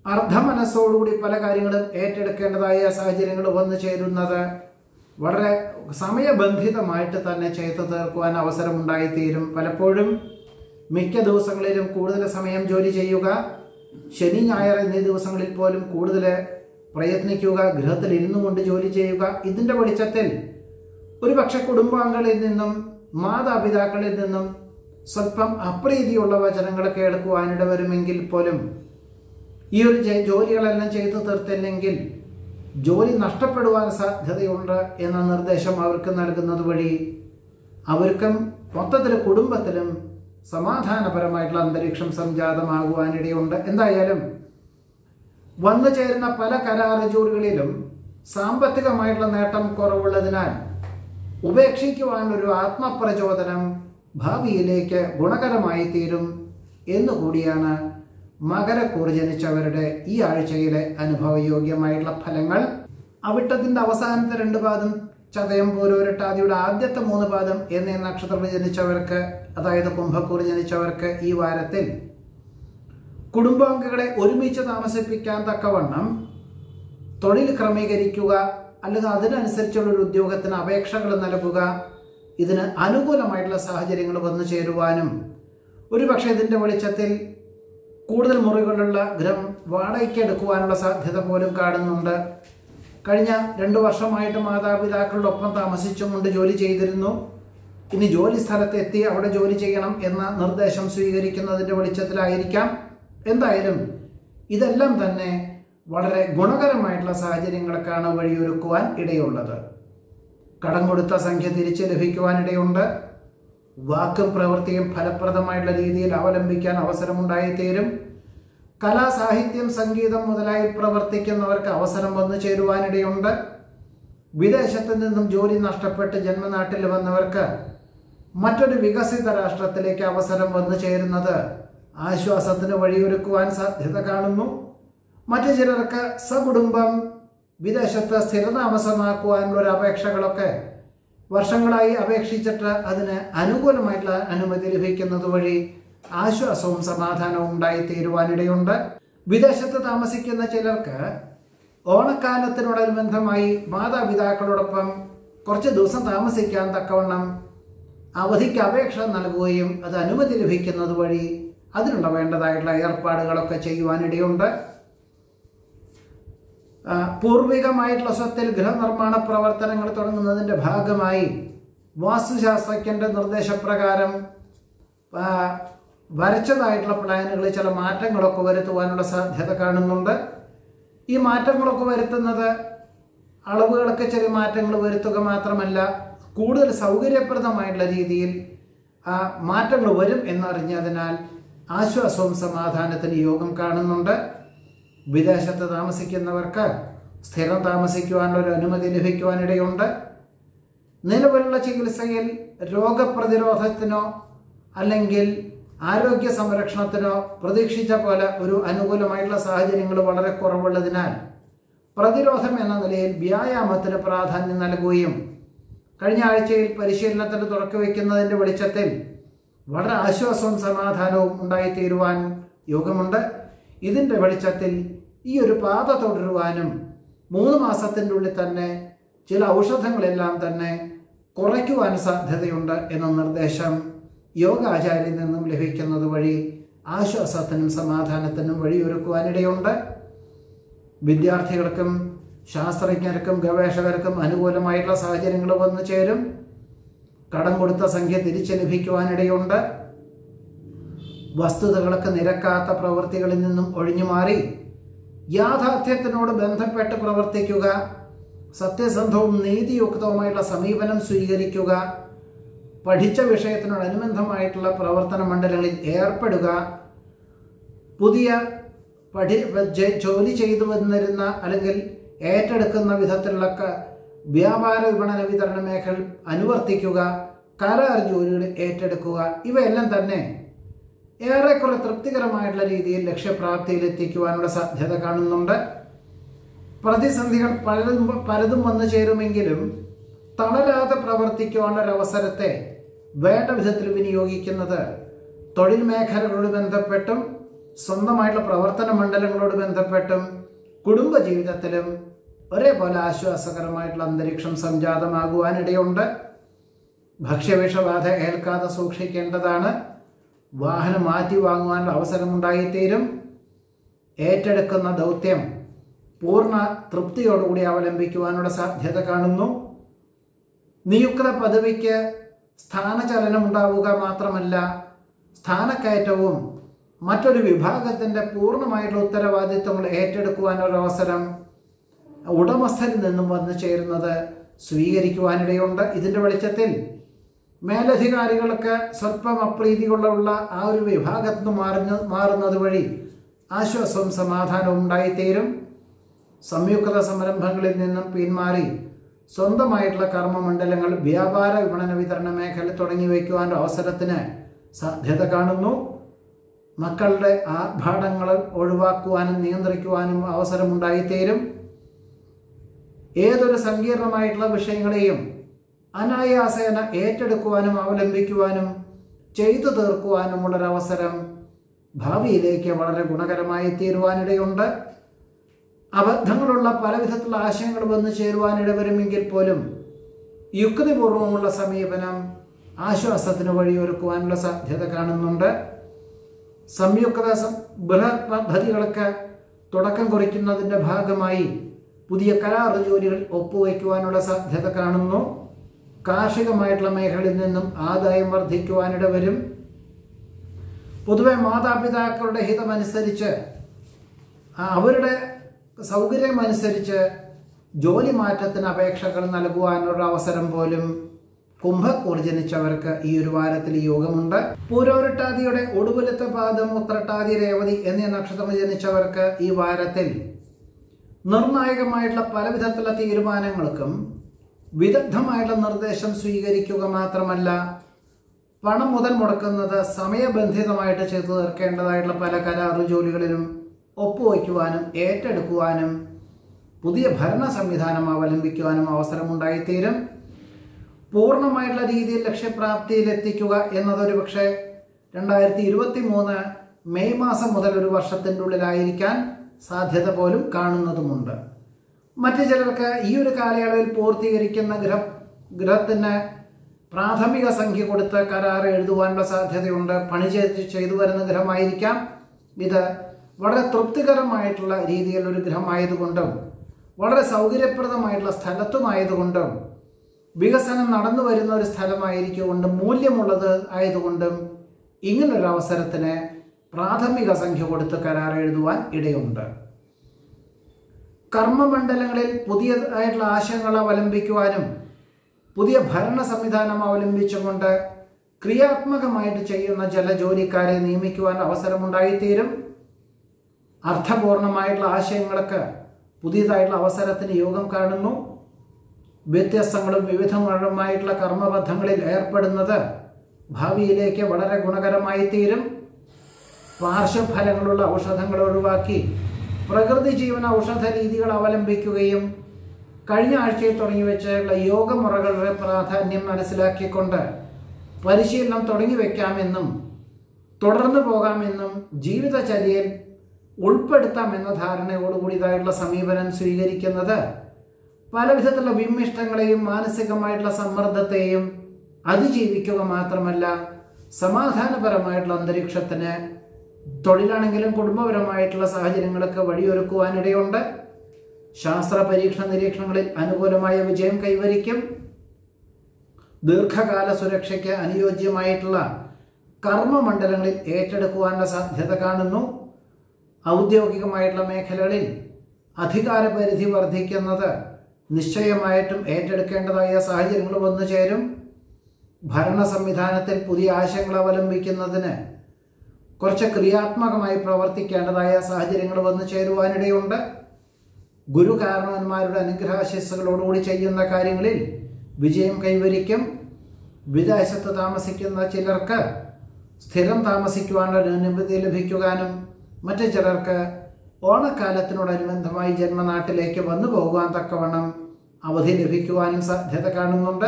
അർദ്ധമനസ്സോടുകൂടി പല കാര്യങ്ങളും ഏറ്റെടുക്കേണ്ടതായ സാഹചര്യങ്ങൾ വന്നു ചേരുന്നത് വളരെ സമയബന്ധിതമായിട്ട് തന്നെ ചെയ്തു തീർക്കുവാൻ അവസരമുണ്ടായിത്തീരും. പലപ്പോഴും മിക്ക ദിവസങ്ങളിലും കൂടുതൽ സമയം ജോലി ചെയ്യുക, ശനി ഞായർ എന്നീ ദിവസങ്ങളിൽ പോലും കൂടുതൽ പ്രയത്നിക്കുക, ഗൃഹത്തിൽ ഇരുന്നു കൊണ്ട് ജോലി ചെയ്യുക. ഇതിൻ്റെ വെളിച്ചത്തിൽ ഒരുപക്ഷെ കുടുംബാംഗങ്ങളിൽ നിന്നും മാതാപിതാക്കളിൽ നിന്നും സ്വല്പം അപ്രീതിയുള്ള വചനങ്ങൾ കേൾക്കുവാനിട വരുമെങ്കിൽ പോലും ഈ ഒരു ജോലികളെല്ലാം ചെയ്തു തീർത്തില്ലെങ്കിൽ ജോലി നഷ്ടപ്പെടുവാൻ സാധ്യതയുണ്ട് എന്ന നിർദ്ദേശം അവർക്ക് നൽകുന്നത് വഴി അവർക്കും മൊത്തത്തിൽ കുടുംബത്തിലും സമാധാനപരമായിട്ടുള്ള അന്തരീക്ഷം സംജാതമാകുവാനിടയുണ്ട്. എന്തായാലും വന്നു ചേരുന്ന പല കരാർ ജോലികളിലും സാമ്പത്തികമായിട്ടുള്ള നേട്ടം കുറവുള്ളതിനാൽ ഉപേക്ഷിക്കുവാനൊരു ആത്മപ്രചോദനം ഭാവിയിലേക്ക് ഗുണകരമായി തീരും എന്നുകൂടിയാണ് മകരക്കൂർ ജനിച്ചവരുടെ ഈ ആഴ്ചയിലെ അനുഭവയോഗ്യമായിട്ടുള്ള ഫലങ്ങൾ. അവിട്ടത്തിന്റെ അവസാനത്തെ രണ്ട് പാദം ചതയം പൂരോരട്ടാതിയുടെ ആദ്യത്തെ മൂന്ന് പാദം എന്നീ നക്ഷത്രത്തിൽ ജനിച്ചവർക്ക്, അതായത് കുംഭക്കൂർ ജനിച്ചവർക്ക് ഈ വാരത്തിൽ കുടുംബാംഗങ്ങളെ ഒരുമിച്ച് താമസിപ്പിക്കാൻ തക്കവണ്ണം തൊഴിൽ ക്രമീകരിക്കുക, അല്ലെങ്കിൽ അതിനനുസരിച്ചുള്ള ഒരു ഉദ്യോഗത്തിന് അപേക്ഷകൾ നൽകുക, ഇതിന് അനുകൂലമായിട്ടുള്ള സാഹചര്യങ്ങൾ വന്നു ചേരുവാനും ഒരുപക്ഷെ ഇതിൻ്റെ വെളിച്ചത്തിൽ കൂടുതൽ മുറികളുള്ള ഗൃഹം വാടകയ്ക്ക് എടുക്കുവാനുള്ള സാധ്യത പോലും കാണുന്നുണ്ട്. കഴിഞ്ഞ രണ്ടു വർഷമായിട്ട് മാതാപിതാക്കളോടൊപ്പം താമസിച്ചുകൊണ്ട് ജോലി ചെയ്തിരുന്നു. ഇനി ജോലി സ്ഥലത്ത് എത്തി അവിടെ ജോലി ചെയ്യണം എന്ന നിർദ്ദേശം സ്വീകരിക്കുന്നതിൻ്റെ വെളിച്ചത്തിലായിരിക്കാം. എന്തായാലും ഇതെല്ലാം തന്നെ വളരെ ഗുണകരമായിട്ടുള്ള സാഹചര്യങ്ങൾക്കാണ് വഴിയൊരുക്കുവാൻ ഇടയുള്ളത്. കടം കൊടുത്ത സംഖ്യ തിരിച്ച് ലഭിക്കുവാനിടയുണ്ട്. വാക്കും പ്രവൃത്തിയും ഫലപ്രദമായിട്ടുള്ള രീതിയിൽ അവലംബിക്കാൻ അവസരമുണ്ടായിത്തീരും. കലാ, സാഹിത്യം, സംഗീതം മുതലായി പ്രവർത്തിക്കുന്നവർക്ക് അവസരം വന്നു ചേരുവാനിടയുണ്ട്. വിദേശത്ത് നിന്നും ജോലി നഷ്ടപ്പെട്ട് ജന്മനാട്ടിൽ വന്നവർക്ക് മറ്റൊരു വികസിത രാഷ്ട്രത്തിലേക്ക് അവസരം വന്നു ചേരുന്നത് ആശ്വാസത്തിന് വഴിയൊരുക്കുവാൻ സാധ്യത കാണുന്നു. മറ്റു ചിലർക്ക് സകുടുംബം വിദേശത്ത് സ്ഥിരതാമസമാക്കുവാനുള്ള ഒരു അപേക്ഷകളൊക്കെ വർഷങ്ങളായി അപേക്ഷിച്ചിട്ട് അതിന് അനുകൂലമായിട്ടുള്ള അനുമതി ലഭിക്കുന്നത് വഴി ആശ്വാസവും സമാധാനവും ഉണ്ടായിത്തീരുവാനിടയുണ്ട്. വിദേശത്ത് താമസിക്കുന്ന ചിലർക്ക് ഓണക്കാലത്തിനോടനുബന്ധമായി മാതാപിതാക്കളോടൊപ്പം കുറച്ച് ദിവസം താമസിക്കാൻ തക്കവണ്ണം അവധിക്ക് അപേക്ഷ നൽകുകയും അത് അനുമതി ലഭിക്കുന്നത് വഴി അതിനുള്ള വേണ്ടതായിട്ടുള്ള ഏർപ്പാടുകളൊക്കെ ചെയ്യുവാനിടയുണ്ട്. പൂർവികമായിട്ടുള്ള സ്വത്തിൽ ഗൃഹനിർമ്മാണ പ്രവർത്തനങ്ങൾ തുടങ്ങുന്നതിൻ്റെ ഭാഗമായി വാസ്തുശാസ്ത്രജ്ഞന്റെ നിർദ്ദേശപ്രകാരം വരച്ചതായിട്ടുള്ള പ്ലാനുകളിൽ ചില മാറ്റങ്ങളൊക്കെ വരുത്തുവാനുള്ള സാധ്യത കാണുന്നുണ്ട്. ഈ മാറ്റങ്ങളൊക്കെ വരുത്തുന്നത് അളവുകളൊക്കെ ചെറിയ മാറ്റങ്ങൾ വരുത്തുക മാത്രമല്ല, കൂടുതൽ സൗകര്യപ്രദമായിട്ടുള്ള രീതിയിൽ ആ മാറ്റങ്ങൾ വരും എന്നറിഞ്ഞതിനാൽ ആശ്വാസവും സമാധാനത്തിന് യോഗം കാണുന്നുണ്ട്. വിദേശത്ത് താമസിക്കുന്നവർക്ക് സ്ഥിരം താമസിക്കുവാനുള്ള ഒരു അനുമതി ലഭിക്കുവാനിടയുണ്ട്. നിലവിലുള്ള ചികിത്സയിൽ രോഗപ്രതിരോധത്തിനോ അല്ലെങ്കിൽ ആരോഗ്യ സംരക്ഷണത്തിനോ പ്രതീക്ഷിച്ച പോലെ ഒരു അനുകൂലമായിട്ടുള്ള സാഹചര്യങ്ങൾ വളരെ കുറവുള്ളതിനാൽ പ്രതിരോധം എന്ന നിലയിൽ വ്യായാമത്തിന് പ്രാധാന്യം നൽകുകയും കഴിഞ്ഞ ആഴ്ചയിൽ പരിശീലനത്തിന് തുടക്കവെക്കുന്നതിൻ്റെ വെളിച്ചത്തിൽ വളരെ ആശ്വാസവും സമാധാനവും ഉണ്ടായിത്തീരുവാൻ യോഗമുണ്ട്. ഇതിൻ്റെ വെളിച്ചത്തിൽ ഈ ഒരു പാത തുടരുവാനും മൂന്ന് മാസത്തിൻ്റെ ഉള്ളിൽ തന്നെ ചില ഔഷധങ്ങളെല്ലാം തന്നെ കുറയ്ക്കുവാൻ സാധ്യതയുണ്ട് എന്ന നിർദ്ദേശം യോഗാചാര്യയിൽ നിന്നും ലഭിക്കുന്നത് വഴി ആശ്വാസത്തിനും സമാധാനത്തിനും വഴിയൊരുക്കുവാനിടയുണ്ട്. വിദ്യാർത്ഥികൾക്കും ശാസ്ത്രജ്ഞർക്കും ഗവേഷകർക്കും അനുകൂലമായിട്ടുള്ള സാഹചര്യങ്ങൾ വന്നു ചേരും. കടം കൊടുത്ത സംഖ്യ തിരിച്ചു ലഭിക്കുവാനിടയുണ്ട്. വസ്തുതകൾക്ക് നിരക്കാത്ത പ്രവൃത്തികളിൽ നിന്നും ഒഴിഞ്ഞുമാറി യാഥാർത്ഥ്യത്തിനോട് ബന്ധപ്പെട്ട് പ്രവർത്തിക്കുക, സത്യസന്ധവും നീതിയുക്തവുമായിട്ടുള്ള സമീപനം സ്വീകരിക്കുക, പഠിച്ച വിഷയത്തിനോടനുബന്ധമായിട്ടുള്ള പ്രവർത്തന മണ്ഡലങ്ങളിൽ ഏർപ്പെടുക, പുതിയ പഠി ജോലി ചെയ്തു വന്നിരുന്ന അല്ലെങ്കിൽ ഏറ്റെടുക്കുന്ന വിധത്തിലുള്ള വ്യാപാര വിപണന വിതരണ മേഖല അനുവർത്തിക്കുക, കരാർ ജോലികൾ ഏറ്റെടുക്കുക, ഇവയെല്ലാം തന്നെ ഏറെക്കുറെ തൃപ്തികരമായിട്ടുള്ള രീതിയിൽ ലക്ഷ്യപ്രാപ്തിയിൽ എത്തിക്കുവാനുള്ള സാധ്യത കാണുന്നുണ്ട്. പ്രതിസന്ധികൾ പലതും പലതും വന്നു ചേരുമെങ്കിലും തളരാതെ പ്രവർത്തിക്കുവാനുള്ള ഒരു അവസരത്തെ വേണ്ട വിധത്തിൽ വിനിയോഗിക്കുന്നത് തൊഴിൽ മേഖലകളോട് ബന്ധപ്പെട്ടും സ്വന്തമായിട്ടുള്ള പ്രവർത്തന മണ്ഡലങ്ങളോട് ബന്ധപ്പെട്ടും കുടുംബജീവിതത്തിലും ഒരേപോലെ ആശ്വാസകരമായിട്ടുള്ള അന്തരീക്ഷം സംജാതമാകുവാനിടയുണ്ട്. ഭക്ഷ്യവിഷബാധ ഏൽക്കാതെ സൂക്ഷിക്കേണ്ടതാണ്. വാഹനം മാറ്റി വാങ്ങുവാനുള്ള അവസരമുണ്ടായിത്തീരും. ഏറ്റെടുക്കുന്ന ദൗത്യം പൂർണ്ണ തൃപ്തിയോടുകൂടി അവലംബിക്കുവാനുള്ള സാധ്യത കാണുന്നു. നിയുക്ത പദവിക്ക് സ്ഥാനചലനം ഉണ്ടാവുക മാത്രമല്ല, സ്ഥാനക്കയറ്റവും മറ്റൊരു വിഭാഗത്തിൻ്റെ പൂർണ്ണമായിട്ടുള്ള ഉത്തരവാദിത്വങ്ങൾ ഏറ്റെടുക്കുവാനൊരവസരം ഉടമസ്ഥരിൽ നിന്നും വന്നു ചേരുന്നത് സ്വീകരിക്കുവാനിടയുണ്ട്. ഇതിൻ്റെ വെളിച്ചത്തിൽ മേലധികാരികൾക്ക് സ്വല്പം അപ്രീതികളുള്ള ആ ഒരു വിഭാഗത്തിൽ നിന്ന് മാറുന്ന മാറുന്നത് വഴി ആശ്വാസവും സമാധാനവും ഉണ്ടായിത്തീരും. സംയുക്ത സംരംഭങ്ങളിൽ നിന്നും പിന്മാറി സ്വന്തമായിട്ടുള്ള കർമ്മമണ്ഡലങ്ങൾ, വ്യാപാര വിപണന വിതരണ മേഖല തുടങ്ങി വയ്ക്കുവാനുള്ള അവസരത്തിന് സാധ്യത കാണുന്നു. മക്കളുടെ ആർഭാടങ്ങൾ ഒഴിവാക്കുവാനും നിയന്ത്രിക്കുവാനും അവസരമുണ്ടായിത്തീരും. ഏതൊരു സങ്കീർണമായിട്ടുള്ള വിഷയങ്ങളെയും അനായാസേന ഏറ്റെടുക്കുവാനും അവലംബിക്കുവാനും ചെയ്തു തീർക്കുവാനുമുള്ളൊരവസരം ഭാവിയിലേക്ക് വളരെ ഗുണകരമായി തീരുവാനിടയുണ്ട്. അബദ്ധങ്ങളുള്ള പല വിധത്തിലുള്ള ആശയങ്ങൾ വന്നു ചേരുവാനിട വരുമെങ്കിൽ പോലും യുക്തിപൂർവമുള്ള സമീപനം ആശ്വാസത്തിന് വഴിയൊരുക്കുവാനുള്ള സാധ്യത കാണുന്നുണ്ട്. സംയുക്ത ബൃഹത് പദ്ധതികൾക്ക് തുടക്കം കുറിക്കുന്നതിൻ്റെ ഭാഗമായി പുതിയ കരാർ ജോലികൾ ഒപ്പുവയ്ക്കുവാനുള്ള സാധ്യത കാണുന്നു. കാർഷികമായിട്ടുള്ള മേഖലയിൽ നിന്നും ആദായം വർദ്ധിക്കുവാനിട വരും. പൊതുവെ മാതാപിതാക്കളുടെ ഹിതമനുസരിച്ച് അവരുടെ സൗകര്യമനുസരിച്ച് ജോലി മാറ്റത്തിന് അപേക്ഷകൾ നൽകുവാനുള്ള അവസരം പോലും കുംഭക്കൂർ ജനിച്ചവർക്ക് ഈ ഒരു വാരത്തിൽ യോഗമുണ്ട്. പൂരോരുട്ടാതിയുടെ ഒടുവിലത്തെ പാദം ഉത്രട്ടാതി രേവതി എന്നീ നക്ഷത്രം ജനിച്ചവർക്ക് ഈ വാരത്തിൽ നിർണായകമായിട്ടുള്ള പല വിധത്തിലുള്ള തീരുമാനങ്ങൾക്കും വിദഗ്ധമായിട്ടുള്ള നിർദ്ദേശം സ്വീകരിക്കുക മാത്രമല്ല, പണം മുതൽ മുടക്കുന്നത് സമയബന്ധിതമായിട്ട് ചെയ്തു തീർക്കേണ്ടതായിട്ടുള്ള പല കരാറു ജോലികളിലും ഒപ്പുവയ്ക്കുവാനും ഏറ്റെടുക്കുവാനും പുതിയ ഭരണ സംവിധാനം അവലംബിക്കുവാനും അവസരമുണ്ടായിത്തീരും. പൂർണ്ണമായിട്ടുള്ള രീതിയിൽ ലക്ഷ്യപ്രാപ്തിയിലെത്തിക്കുക എന്നതൊരു പക്ഷേ രണ്ടായിരത്തി ഇരുപത്തി മൂന്ന് മെയ് മാസം മുതൽ ഒരു വർഷത്തിൻ്റെ ഉള്ളിലായിരിക്കാൻ സാധ്യത പോലും കാണുന്നതുമുണ്ട്. മറ്റു ചിലർക്ക് ഈ ഒരു കാലയളവിൽ പൂർത്തീകരിക്കുന്ന ഗ്രഹ ഗ്രഹത്തിന് പ്രാഥമിക സംഖ്യ കൊടുത്ത് കരാർ എഴുതുവാനുള്ള സാധ്യതയുണ്ട്. പണി ചെയ്ത് ചെയ്തു വരുന്ന ഗ്രഹമായിരിക്കാം. ഇത് വളരെ തൃപ്തികരമായിട്ടുള്ള രീതിയിലുള്ള ഒരു ഗ്രഹമായതുകൊണ്ടും വളരെ സൗകര്യപ്രദമായിട്ടുള്ള സ്ഥലത്തുമായതുകൊണ്ടും വികസനം നടന്നു വരുന്ന ഒരു സ്ഥലമായിരിക്കുകൊണ്ടും മൂല്യമുള്ളത് ആയതുകൊണ്ടും ഇങ്ങനൊരു അവസരത്തിന് പ്രാഥമിക സംഖ്യ കൊടുത്ത് കരാർ എഴുതുവാൻ ഇടയുണ്ട്. കർമ്മമണ്ഡലങ്ങളിൽ പുതിയതായിട്ടുള്ള ആശയങ്ങൾ അവലംബിക്കുവാനും പുതിയ ഭരണ സംവിധാനം അവലംബിച്ചുകൊണ്ട് ക്രിയാത്മകമായിട്ട് ചെയ്യുന്ന ചില ജോലിക്കാരെ നിയമിക്കുവാൻ അവസരമുണ്ടായിത്തീരും. അർത്ഥപൂർണമായിട്ടുള്ള ആശയങ്ങൾക്ക് പുതിയതായിട്ടുള്ള അവസരത്തിന് യോഗം കാണുന്നു. വ്യത്യസ്തങ്ങളും വിവിധങ്ങളുമായിട്ടുള്ള കർമ്മബദ്ധങ്ങളിൽ ഏർപ്പെടുന്നത് ഭാവിയിലേക്ക് വളരെ ഗുണകരമായി തീരും. പാർശ്വഫലങ്ങളുള്ള ഔഷധങ്ങൾ ഒഴിവാക്കി പ്രകൃതി ജീവന ഔഷധ രീതികൾ അവലംബിക്കുകയും കഴിഞ്ഞ ആഴ്ചയിൽ തുടങ്ങി വെച്ചുള്ള യോഗമുറകളുടെ പ്രാധാന്യം മനസ്സിലാക്കിക്കൊണ്ട് പരിശീലനം തുടങ്ങി വയ്ക്കാമെന്നും തുടർന്നു പോകാമെന്നും ജീവിതചര്യയിൽ ഉൾപ്പെടുത്താമെന്ന ധാരണയോടുകൂടിയതായിട്ടുള്ള സമീപനം സ്വീകരിക്കുന്നത് പല വിധത്തിലുള്ള വിമ്മിഷ്ടങ്ങളെയും മാനസികമായിട്ടുള്ള സമ്മർദ്ദത്തെയും അതിജീവിക്കുക മാത്രമല്ല, സമാധാനപരമായിട്ടുള്ള അന്തരീക്ഷത്തിന് തൊഴിലാണെങ്കിലും കുടുംബപരമായിട്ടുള്ള സാഹചര്യങ്ങൾക്ക് വഴിയൊരുക്കുവാനിടയുണ്ട്. ശാസ്ത്ര പരീക്ഷണ നിരീക്ഷണങ്ങളിൽ അനുകൂലമായ വിജയം കൈവരിക്കും. ദീർഘകാല സുരക്ഷയ്ക്ക് അനുയോജ്യമായിട്ടുള്ള കർമ്മമണ്ഡലങ്ങളിൽ ഏറ്റെടുക്കുവാനുള്ള സാധ്യത കാണുന്നു. ഔദ്യോഗികമായിട്ടുള്ള മേഖലകളിൽ അധികാരപരിധി വർദ്ധിക്കുന്നത് നിശ്ചയമായിട്ടും ഏറ്റെടുക്കേണ്ടതായ സാഹചര്യങ്ങൾ വന്നു ചേരും. ഭരണ സംവിധാനത്തിൽ പുതിയ ആശയങ്ങൾ അവലംബിക്കുന്നതിന് കുറച്ച് ക്രിയാത്മകമായി പ്രവർത്തിക്കേണ്ടതായ സാഹചര്യങ്ങൾ വന്നു ചേരുവാനിടയുണ്ട്. ഗുരുകാരണവന്മാരുടെ അനുഗ്രഹാശിസ്സുകളോടുകൂടി ചെയ്യുന്ന കാര്യങ്ങളിൽ വിജയം കൈവരിക്കും. വിദേശത്ത് താമസിക്കുന്ന ചിലർക്ക് സ്ഥിരം താമസിക്കുവാനുള്ള അനുമതി ലഭിക്കുവാനും മറ്റു ചിലർക്ക് ഓണക്കാലത്തിനോടനുബന്ധമായി ജന്മനാട്ടിലേക്ക് വന്നു പോകുവാൻ തക്കവണ്ണം അവധി ലഭിക്കുവാനും സാധ്യത കാണുന്നുണ്ട്.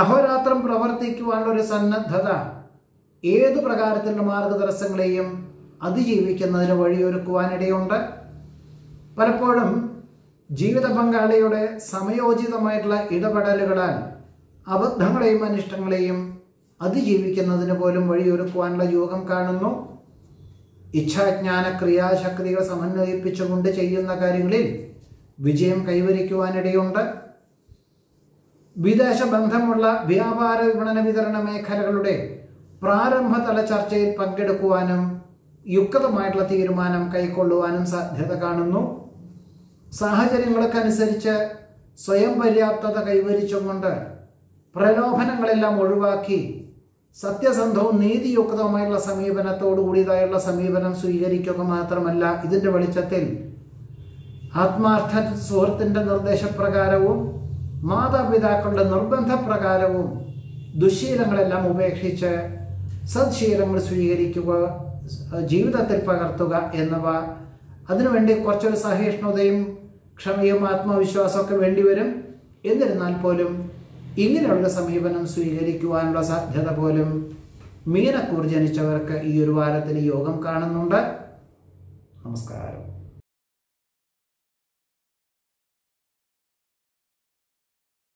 അഹോരാത്രം പ്രവർത്തിക്കുവാനുള്ള ഒരു സന്നദ്ധത ഏതു പ്രകാരത്തിലുള്ള മാർഗതടസ്സങ്ങളെയും അതിജീവിക്കുന്നതിന് വഴിയൊരുക്കുവാനിടയുണ്ട്. പലപ്പോഴും ജീവിത പങ്കാളിയുടെ സമയോചിതമായിട്ടുള്ള ഇടപെടലുകളാൽ അബദ്ധങ്ങളെയും അനിഷ്ടങ്ങളെയും അതിജീവിക്കുന്നതിന് പോലും വഴിയൊരുക്കുവാനുള്ള യോഗം കാണുന്നു. ഇച്ഛാജ്ഞാന ക്രിയാശക്തികൾ സമന്വയിപ്പിച്ചുകൊണ്ട് ചെയ്യുന്ന കാര്യങ്ങളിൽ വിജയം കൈവരിക്കുവാനിടയുണ്ട്. വിദേശ ബന്ധമുള്ള വ്യാപാര വിപണന വിതരണ മേഖലകളുടെ പ്രാരംഭതല ചർച്ചയിൽ പങ്കെടുക്കുവാനും യുക്തമായിട്ടുള്ള തീരുമാനം കൈക്കൊള്ളുവാനും സാധ്യത കാണുന്നു. സാഹചര്യങ്ങൾക്കനുസരിച്ച് സ്വയം പര്യാപ്തത കൈവരിച്ചുകൊണ്ട് പ്രലോഭനങ്ങളെല്ലാം ഒഴിവാക്കി സത്യസന്ധവും നീതിയുക്തവുമായുള്ള സമീപനത്തോടു കൂടിയതായുള്ള സമീപനം സ്വീകരിക്കുക മാത്രമല്ല, ഇതിൻ്റെ വെളിച്ചത്തിൽ ആത്മാർത്ഥ സുഹൃത്തിൻ്റെ നിർദ്ദേശപ്രകാരവും മാതാപിതാക്കളുടെ നിർബന്ധപ്രകാരവും ദുശ്ശീലങ്ങളെല്ലാം ഉപേക്ഷിച്ച് സദ്ശീലങ്ങൾ സ്വീകരിക്കുക, ജീവിതത്തിൽ പകർത്തുക എന്നിവ. അതിനുവേണ്ടി കുറച്ചൊരു സഹിഷ്ണുതയും ക്ഷമയും ആത്മവിശ്വാസമൊക്കെ വേണ്ടിവരും. എന്നിരുന്നാൽ പോലും ഇങ്ങനെയുള്ള സമീപനം സ്വീകരിക്കുവാനുള്ള സാധ്യത പോലും മീനക്കൂർ ജനിച്ചവർക്ക് ഈ ഒരു വാരത്തിൽ യോഗം കാണുന്നുണ്ട്. നമസ്കാരം.